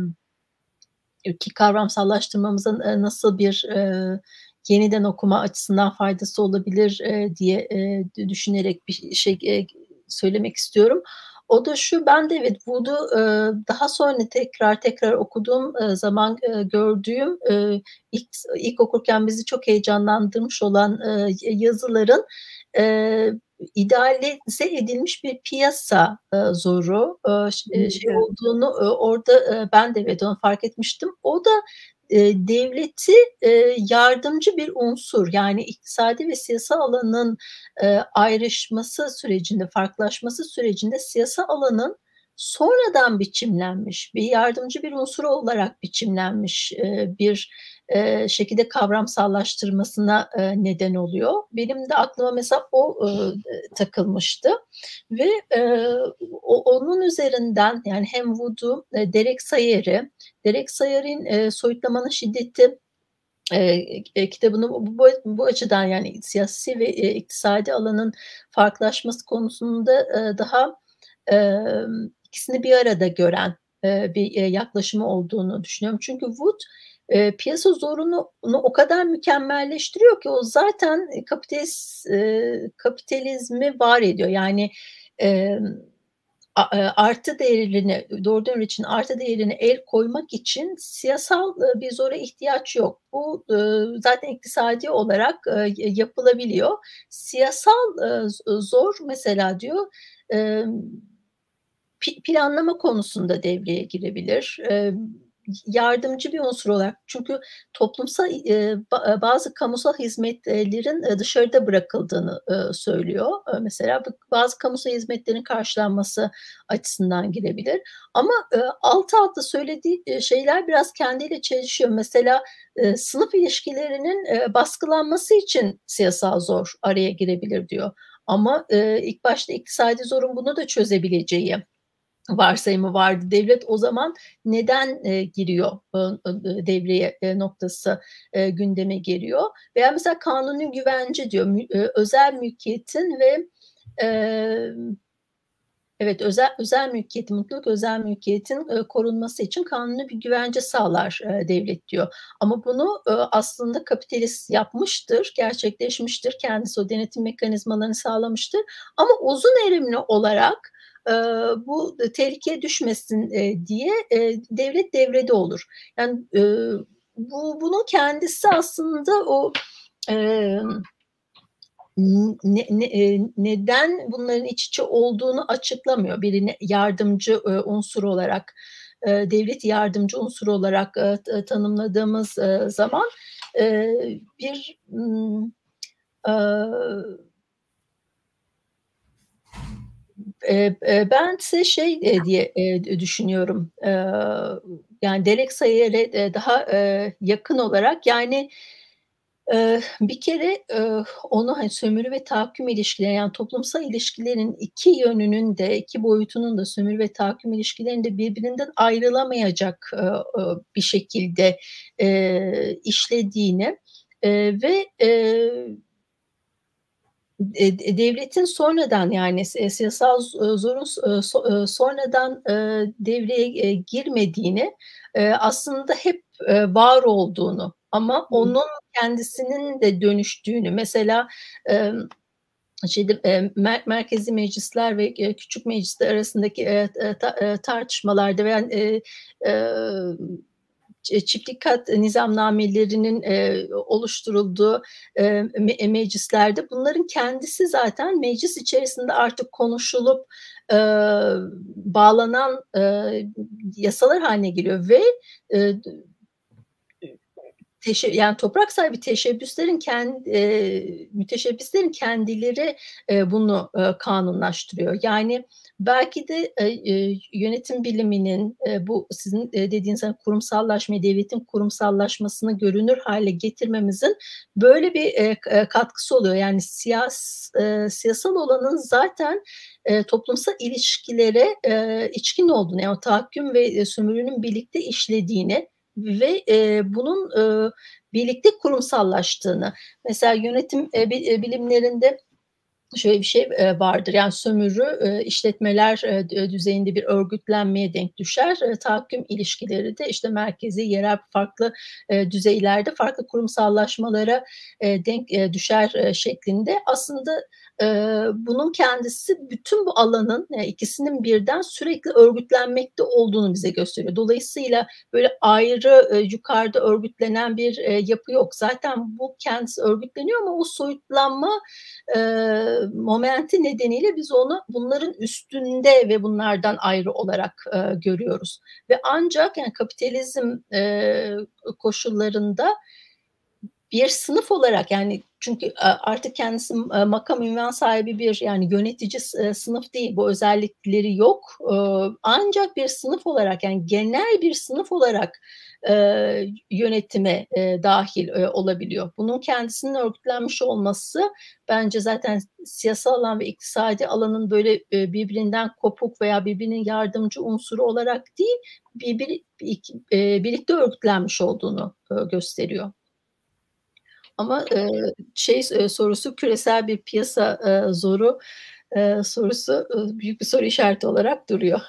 Speaker 9: ki kavramsallaştırmamızın nasıl bir yeniden okuma açısından faydası olabilir diye düşünerek bir şey söylemek istiyorum. O da şu, ben de evet Wood'u daha sonra tekrar okuduğum zaman gördüğüm ilk okurken bizi çok heyecanlandırmış olan yazıların idealize edilmiş bir piyasa zoru şey olduğunu orada ben de evet onu fark etmiştim. O da devleti yardımcı bir unsur, yani iktisadi ve siyasal alanın ayrışması sürecinde, farklılaşması sürecinde siyasal alanın sonradan biçimlenmiş, bir yardımcı bir unsur olarak biçimlenmiş bir şekilde kavramsallaştırmasına neden oluyor. Benim de aklıma mesela o takılmıştı ve onun üzerinden yani hem Wood'u, Derek Sayer'in Soyutlamanın Şiddeti kitabını bu açıdan, yani siyasi ve iktisadi alanın farklılaşması konusunda daha ikisini bir arada gören bir yaklaşımı olduğunu düşünüyorum. Çünkü Wood piyasa zorunu o kadar mükemmelleştiriyor ki o zaten kapitalizmi var ediyor. Yani artı değerini, doğrudan için artı değerini el koymak için siyasal bir zora ihtiyaç yok. Bu zaten iktisadi olarak yapılabiliyor. Siyasal zor mesela diyor planlama konusunda devreye girebilir. Yardımcı bir unsur olarak, çünkü toplumsal bazı kamusal hizmetlerin dışarıda bırakıldığını söylüyor. Mesela bazı kamusal hizmetlerin karşılanması açısından girebilir. Ama alt alta söylediği şeyler biraz kendiyle çelişiyor. Mesela sınıf ilişkilerinin baskılanması için siyasal zor araya girebilir diyor. Ama ilk başta iktisadi zorun bunu da çözebileceği varsayımı vardı. Devlet o zaman neden giriyor devreye noktası gündeme geliyor. Veya mesela kanuni güvence diyor. Özel mülkiyetin ve evet özel mülkiyetin, mutluluk özel mülkiyetin korunması için kanuni bir güvence sağlar devlet diyor. Ama bunu aslında kapitalist yapmıştır, gerçekleşmiştir. Kendisi o denetim mekanizmalarını sağlamıştır. Ama uzun erimli olarak bu tehlikeye düşmesin diye devlet devrede olur. Yani bunun kendisi aslında o neden bunların iç içe olduğunu açıklamıyor. Birini yardımcı unsur olarak, devlet yardımcı unsur olarak tanımladığımız zaman bir ben ise şey diye düşünüyorum, yani Derek Sayer'e daha yakın olarak, yani bir kere onu hani sömürü ve tahakküm ilişkileri, yani toplumsal ilişkilerin iki yönünün de, iki boyutunun da, sömürü ve tahakküm ilişkilerinin de birbirinden ayrılamayacak bir şekilde işlediğini ve devletin sonradan, yani siyasal zorun sonradan devreye girmediğini, aslında hep var olduğunu ama onun kendisinin de dönüştüğünü, mesela merkezi meclisler ve küçük meclisler arasındaki tartışmalarda veya çiftlik kat nizamnamelerinin oluşturulduğu meclislerde bunların kendisi zaten meclis içerisinde artık konuşulup bağlanan yasalar haline geliyor ve yani toprak sahibi müteşebbislerin kendileri bunu kanunlaştırıyor. Yani belki de yönetim biliminin bu sizin dediğiniz kurumsallaşmayı, devletin kurumsallaşmasını görünür hale getirmemizin böyle bir katkısı oluyor. Yani siyasal olanın zaten toplumsal ilişkilere içkin olduğunu, yani o tahakküm ve sömürünün birlikte işlediğini ve bunun birlikte kurumsallaştığını, mesela yönetim bilimlerinde şöyle bir şey vardır. Yani sömürü işletmeler düzeyinde bir örgütlenmeye denk düşer. Tahakküm ilişkileri de işte merkezi, yerel farklı düzeylerde farklı kurumsallaşmalara denk düşer şeklinde. Aslında bunun kendisi bütün bu alanın ikisinin birden sürekli örgütlenmekte olduğunu bize gösteriyor. Dolayısıyla böyle ayrı yukarıda örgütlenen bir yapı yok. Zaten bu kendisi örgütleniyor ama o soyutlanma momenti nedeniyle biz onu bunların üstünde ve bunlardan ayrı olarak görüyoruz. Ve ancak yani kapitalizm koşullarında bir sınıf olarak, yani çünkü artık kendisi makam ünvan sahibi bir yani yönetici sınıf değil, bu özellikleri yok. Ancak bir sınıf olarak, yani genel bir sınıf olarak yönetime dahil olabiliyor. Bunun kendisinin örgütlenmiş olması bence zaten siyasal alan ve iktisadi alanın böyle birbirinden kopuk veya birbirinin yardımcı unsuru olarak değil, birlikte örgütlenmiş olduğunu gösteriyor. Ama sorusu, küresel bir piyasa zoru sorusu büyük bir soru işareti olarak duruyor.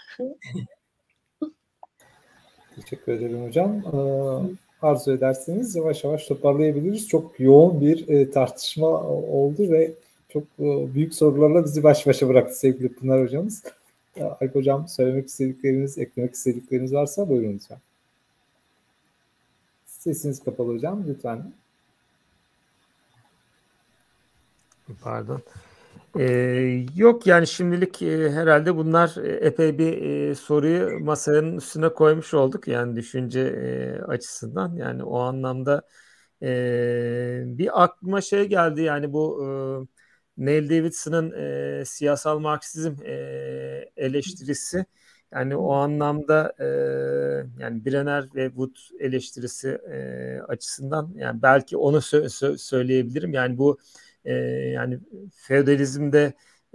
Speaker 6: Teşekkür ederim hocam. Arzu ederseniz yavaş yavaş toparlayabiliriz. Çok yoğun bir tartışma oldu ve çok büyük sorularla bizi baş başa bıraktı sevgili Pınar hocamız. Alp hocam, söylemek istedikleriniz, eklemek istedikleriniz varsa buyurun lütfen. Sesiniz kapalı hocam, lütfen.
Speaker 10: Pardon. Yok yani şimdilik herhalde bunlar epey bir soruyu masanın üstüne koymuş olduk yani düşünce açısından, yani o anlamda bir aklıma şey geldi, yani bu Neil Davidson'ın siyasal Marksizm eleştirisi, yani o anlamda yani Brenner ve Wood eleştirisi açısından yani belki onu söyleyebilirim, yani bu yani feodalizmde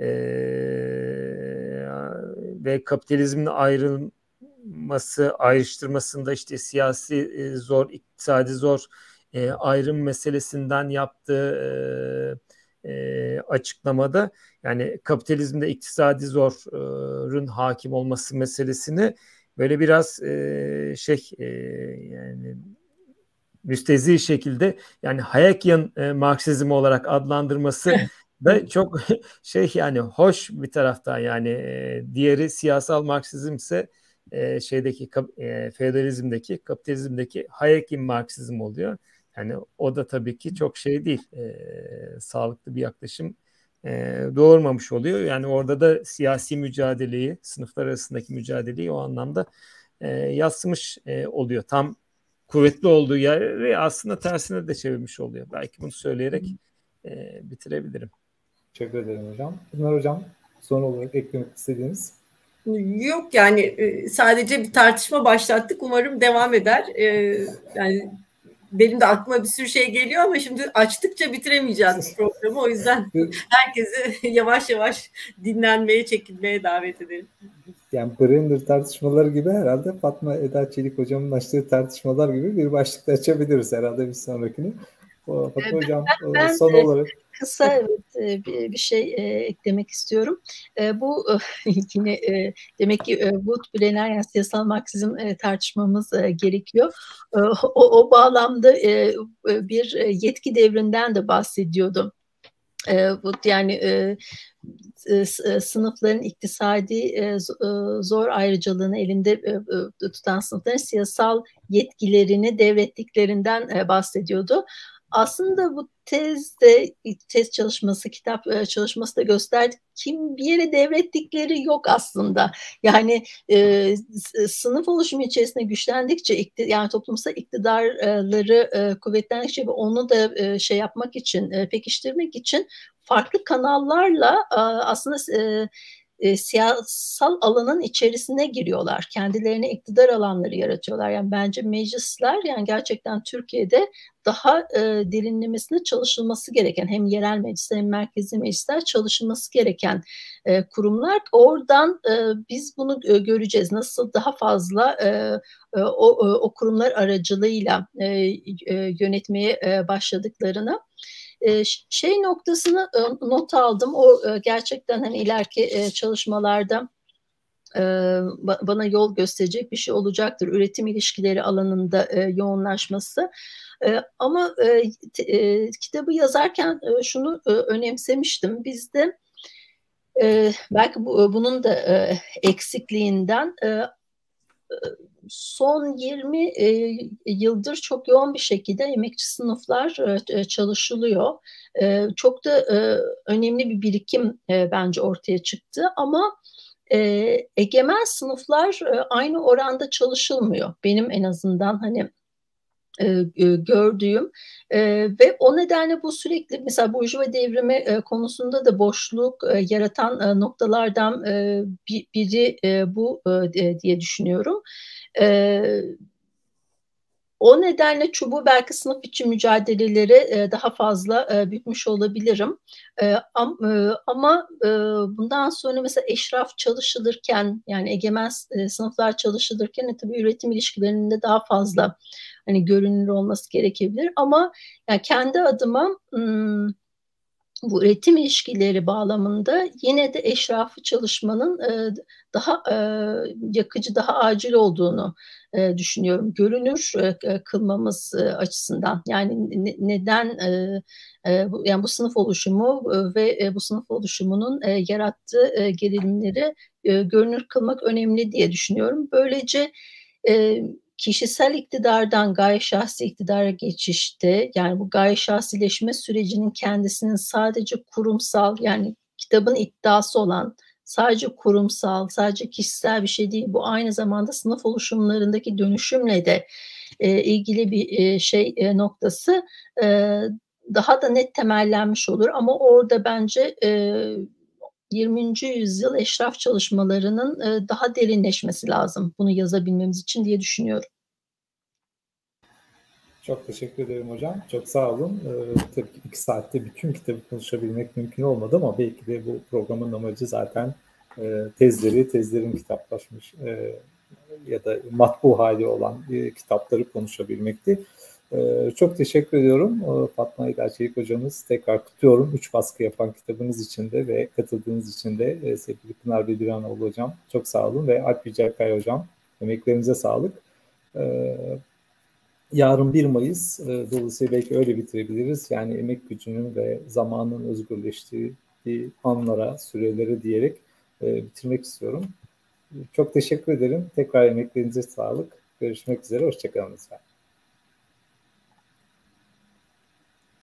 Speaker 10: ve kapitalizmin ayrıştırmasında işte siyasi zor, iktisadi zor ayrım meselesinden yaptığı açıklamada, yani kapitalizmde iktisadi zorun hakim olması meselesini böyle biraz yani müstehzi şekilde, yani Hayekian Marksizm olarak adlandırması da çok yani hoş bir taraftan, yani diğeri siyasal Marksizm ise feodalizmdeki, kapitalizmdeki Hayekian Marksizm oluyor. Yani o da tabii ki çok değil, sağlıklı bir yaklaşım doğurmamış oluyor. Yani orada da siyasi mücadeleyi, sınıflar arasındaki mücadeleyi o anlamda yadsımış oluyor. Tam kuvvetli olduğu yeri aslında tersine de çevirmiş oluyor. Belki bunu söyleyerek bitirebilirim.
Speaker 6: Teşekkür ederim hocam. Pınar hocam, son olarak eklemek istediğiniz?
Speaker 11: Yok yani sadece bir tartışma başlattık. Umarım devam eder. Yani benim de aklıma bir sürü şey geliyor ama şimdi açtıkça bitiremeyeceğiz programı. O yüzden herkesi yavaş yavaş dinlenmeye, çekilmeye davet edelim.
Speaker 6: Yani Brenner tartışmaları gibi herhalde Fatma Eda Çelik hocamın açtığı tartışmalar gibi bir başlıkta açabiliriz herhalde bir sonrakini. Fatma hocam son olarak.
Speaker 9: Kısa bir şey eklemek istiyorum. Bu yine demek ki Wood, Brenner yani siyasal Marksizm tartışmamız gerekiyor. O bağlamda bir yetki devrinden de bahsediyordum. Wood yani sınıfların iktisadi zor ayrıcalığını elinde tutan sınıfların siyasal yetkilerini devrettiklerinden bahsediyordu. Aslında bu tez çalışması, kitap çalışması da gösterdi. Kim bir yere devrettikleri yok aslında. Yani sınıf oluşumu içerisinde güçlendikçe, yani toplumsal iktidarları kuvvetlendikçe ve onu da yapmak için, pekiştirmek için farklı kanallarla aslında siyasal alanın içerisine giriyorlar. Kendilerine iktidar alanları yaratıyorlar. Yani bence meclisler yani gerçekten Türkiye'de daha derinlemesine çalışılması gereken, hem yerel meclisler hem merkezi meclisler çalışılması gereken kurumlar. Oradan biz bunu göreceğiz. Nasıl daha fazla o kurumlar aracılığıyla yönetmeye başladıklarını. Şey noktasını not aldım. O gerçekten hani ileriki çalışmalarda bana yol gösterecek bir şey olacaktır. Üretim ilişkileri alanında yoğunlaşması. Ama kitabı yazarken şunu önemsemiştim. Bizde belki bunun da eksikliğinden son 20 yıldır çok yoğun bir şekilde emekçi sınıflar çalışılıyor. Çok da önemli bir birikim bence ortaya çıktı ama egemen sınıflar aynı oranda çalışılmıyor. Benim en azından hani gördüğüm ve o nedenle bu sürekli mesela Burjuva devrimi konusunda da boşluk yaratan noktalardan biri bu diye düşünüyorum. O nedenle çubuğu belki sınıf içi mücadeleleri daha fazla büyütmüş olabilirim. Ama bundan sonra mesela eşraf çalışılırken yani egemen sınıflar çalışılırken tabii üretim ilişkilerinde daha fazla hani görünür olması gerekebilir. Ama yani kendi adıma bu üretim ilişkileri bağlamında yine de eşrafı çalışmanın daha yakıcı, daha acil olduğunu düşünüyorum. Görünür kılmamız açısından. Yani neden yani bu sınıf oluşumu ve bu sınıf oluşumunun yarattığı gerilimleri görünür kılmak önemli diye düşünüyorum. Böylece kişisel iktidardan gayri şahsi iktidara geçişte yani bu gayri şahsileşme sürecinin kendisinin sadece kurumsal yani kitabın iddiası olan sadece kurumsal, sadece kişisel bir şey değil. Bu aynı zamanda sınıf oluşumlarındaki dönüşümle de ilgili bir şey noktası daha da net temellenmiş olur. Ama orada bence 20. yüzyıl eşraf çalışmalarının daha derinleşmesi lazım bunu yazabilmemiz için diye düşünüyorum.
Speaker 6: Çok teşekkür ederim hocam. Çok sağ olun. Tabii ki 2 saatte bütün kitabı konuşabilmek mümkün olmadı ama belki de bu programın amacı zaten tezlerin kitaplaşmış ya da matbu hali olan kitapları konuşabilmekti. Çok teşekkür ediyorum. Fatma İdar Çelik hocamız tekrar kutluyorum. 3 baskı yapan kitabınız için de ve katıldığınız için de sevgili Pınar Bedirhanoğlu hocam çok sağ olun ve Alp Yücelkaya hocam emeklerinize sağlık. Yarın 1 Mayıs dolayısıyla belki öyle bitirebiliriz. Yani emek gücünün ve zamanın özgürleştiği anlara, sürelere diyerek bitirmek istiyorum. Çok teşekkür ederim. Tekrar emeklerinize sağlık. Görüşmek üzere. Hoşçakalın lütfen.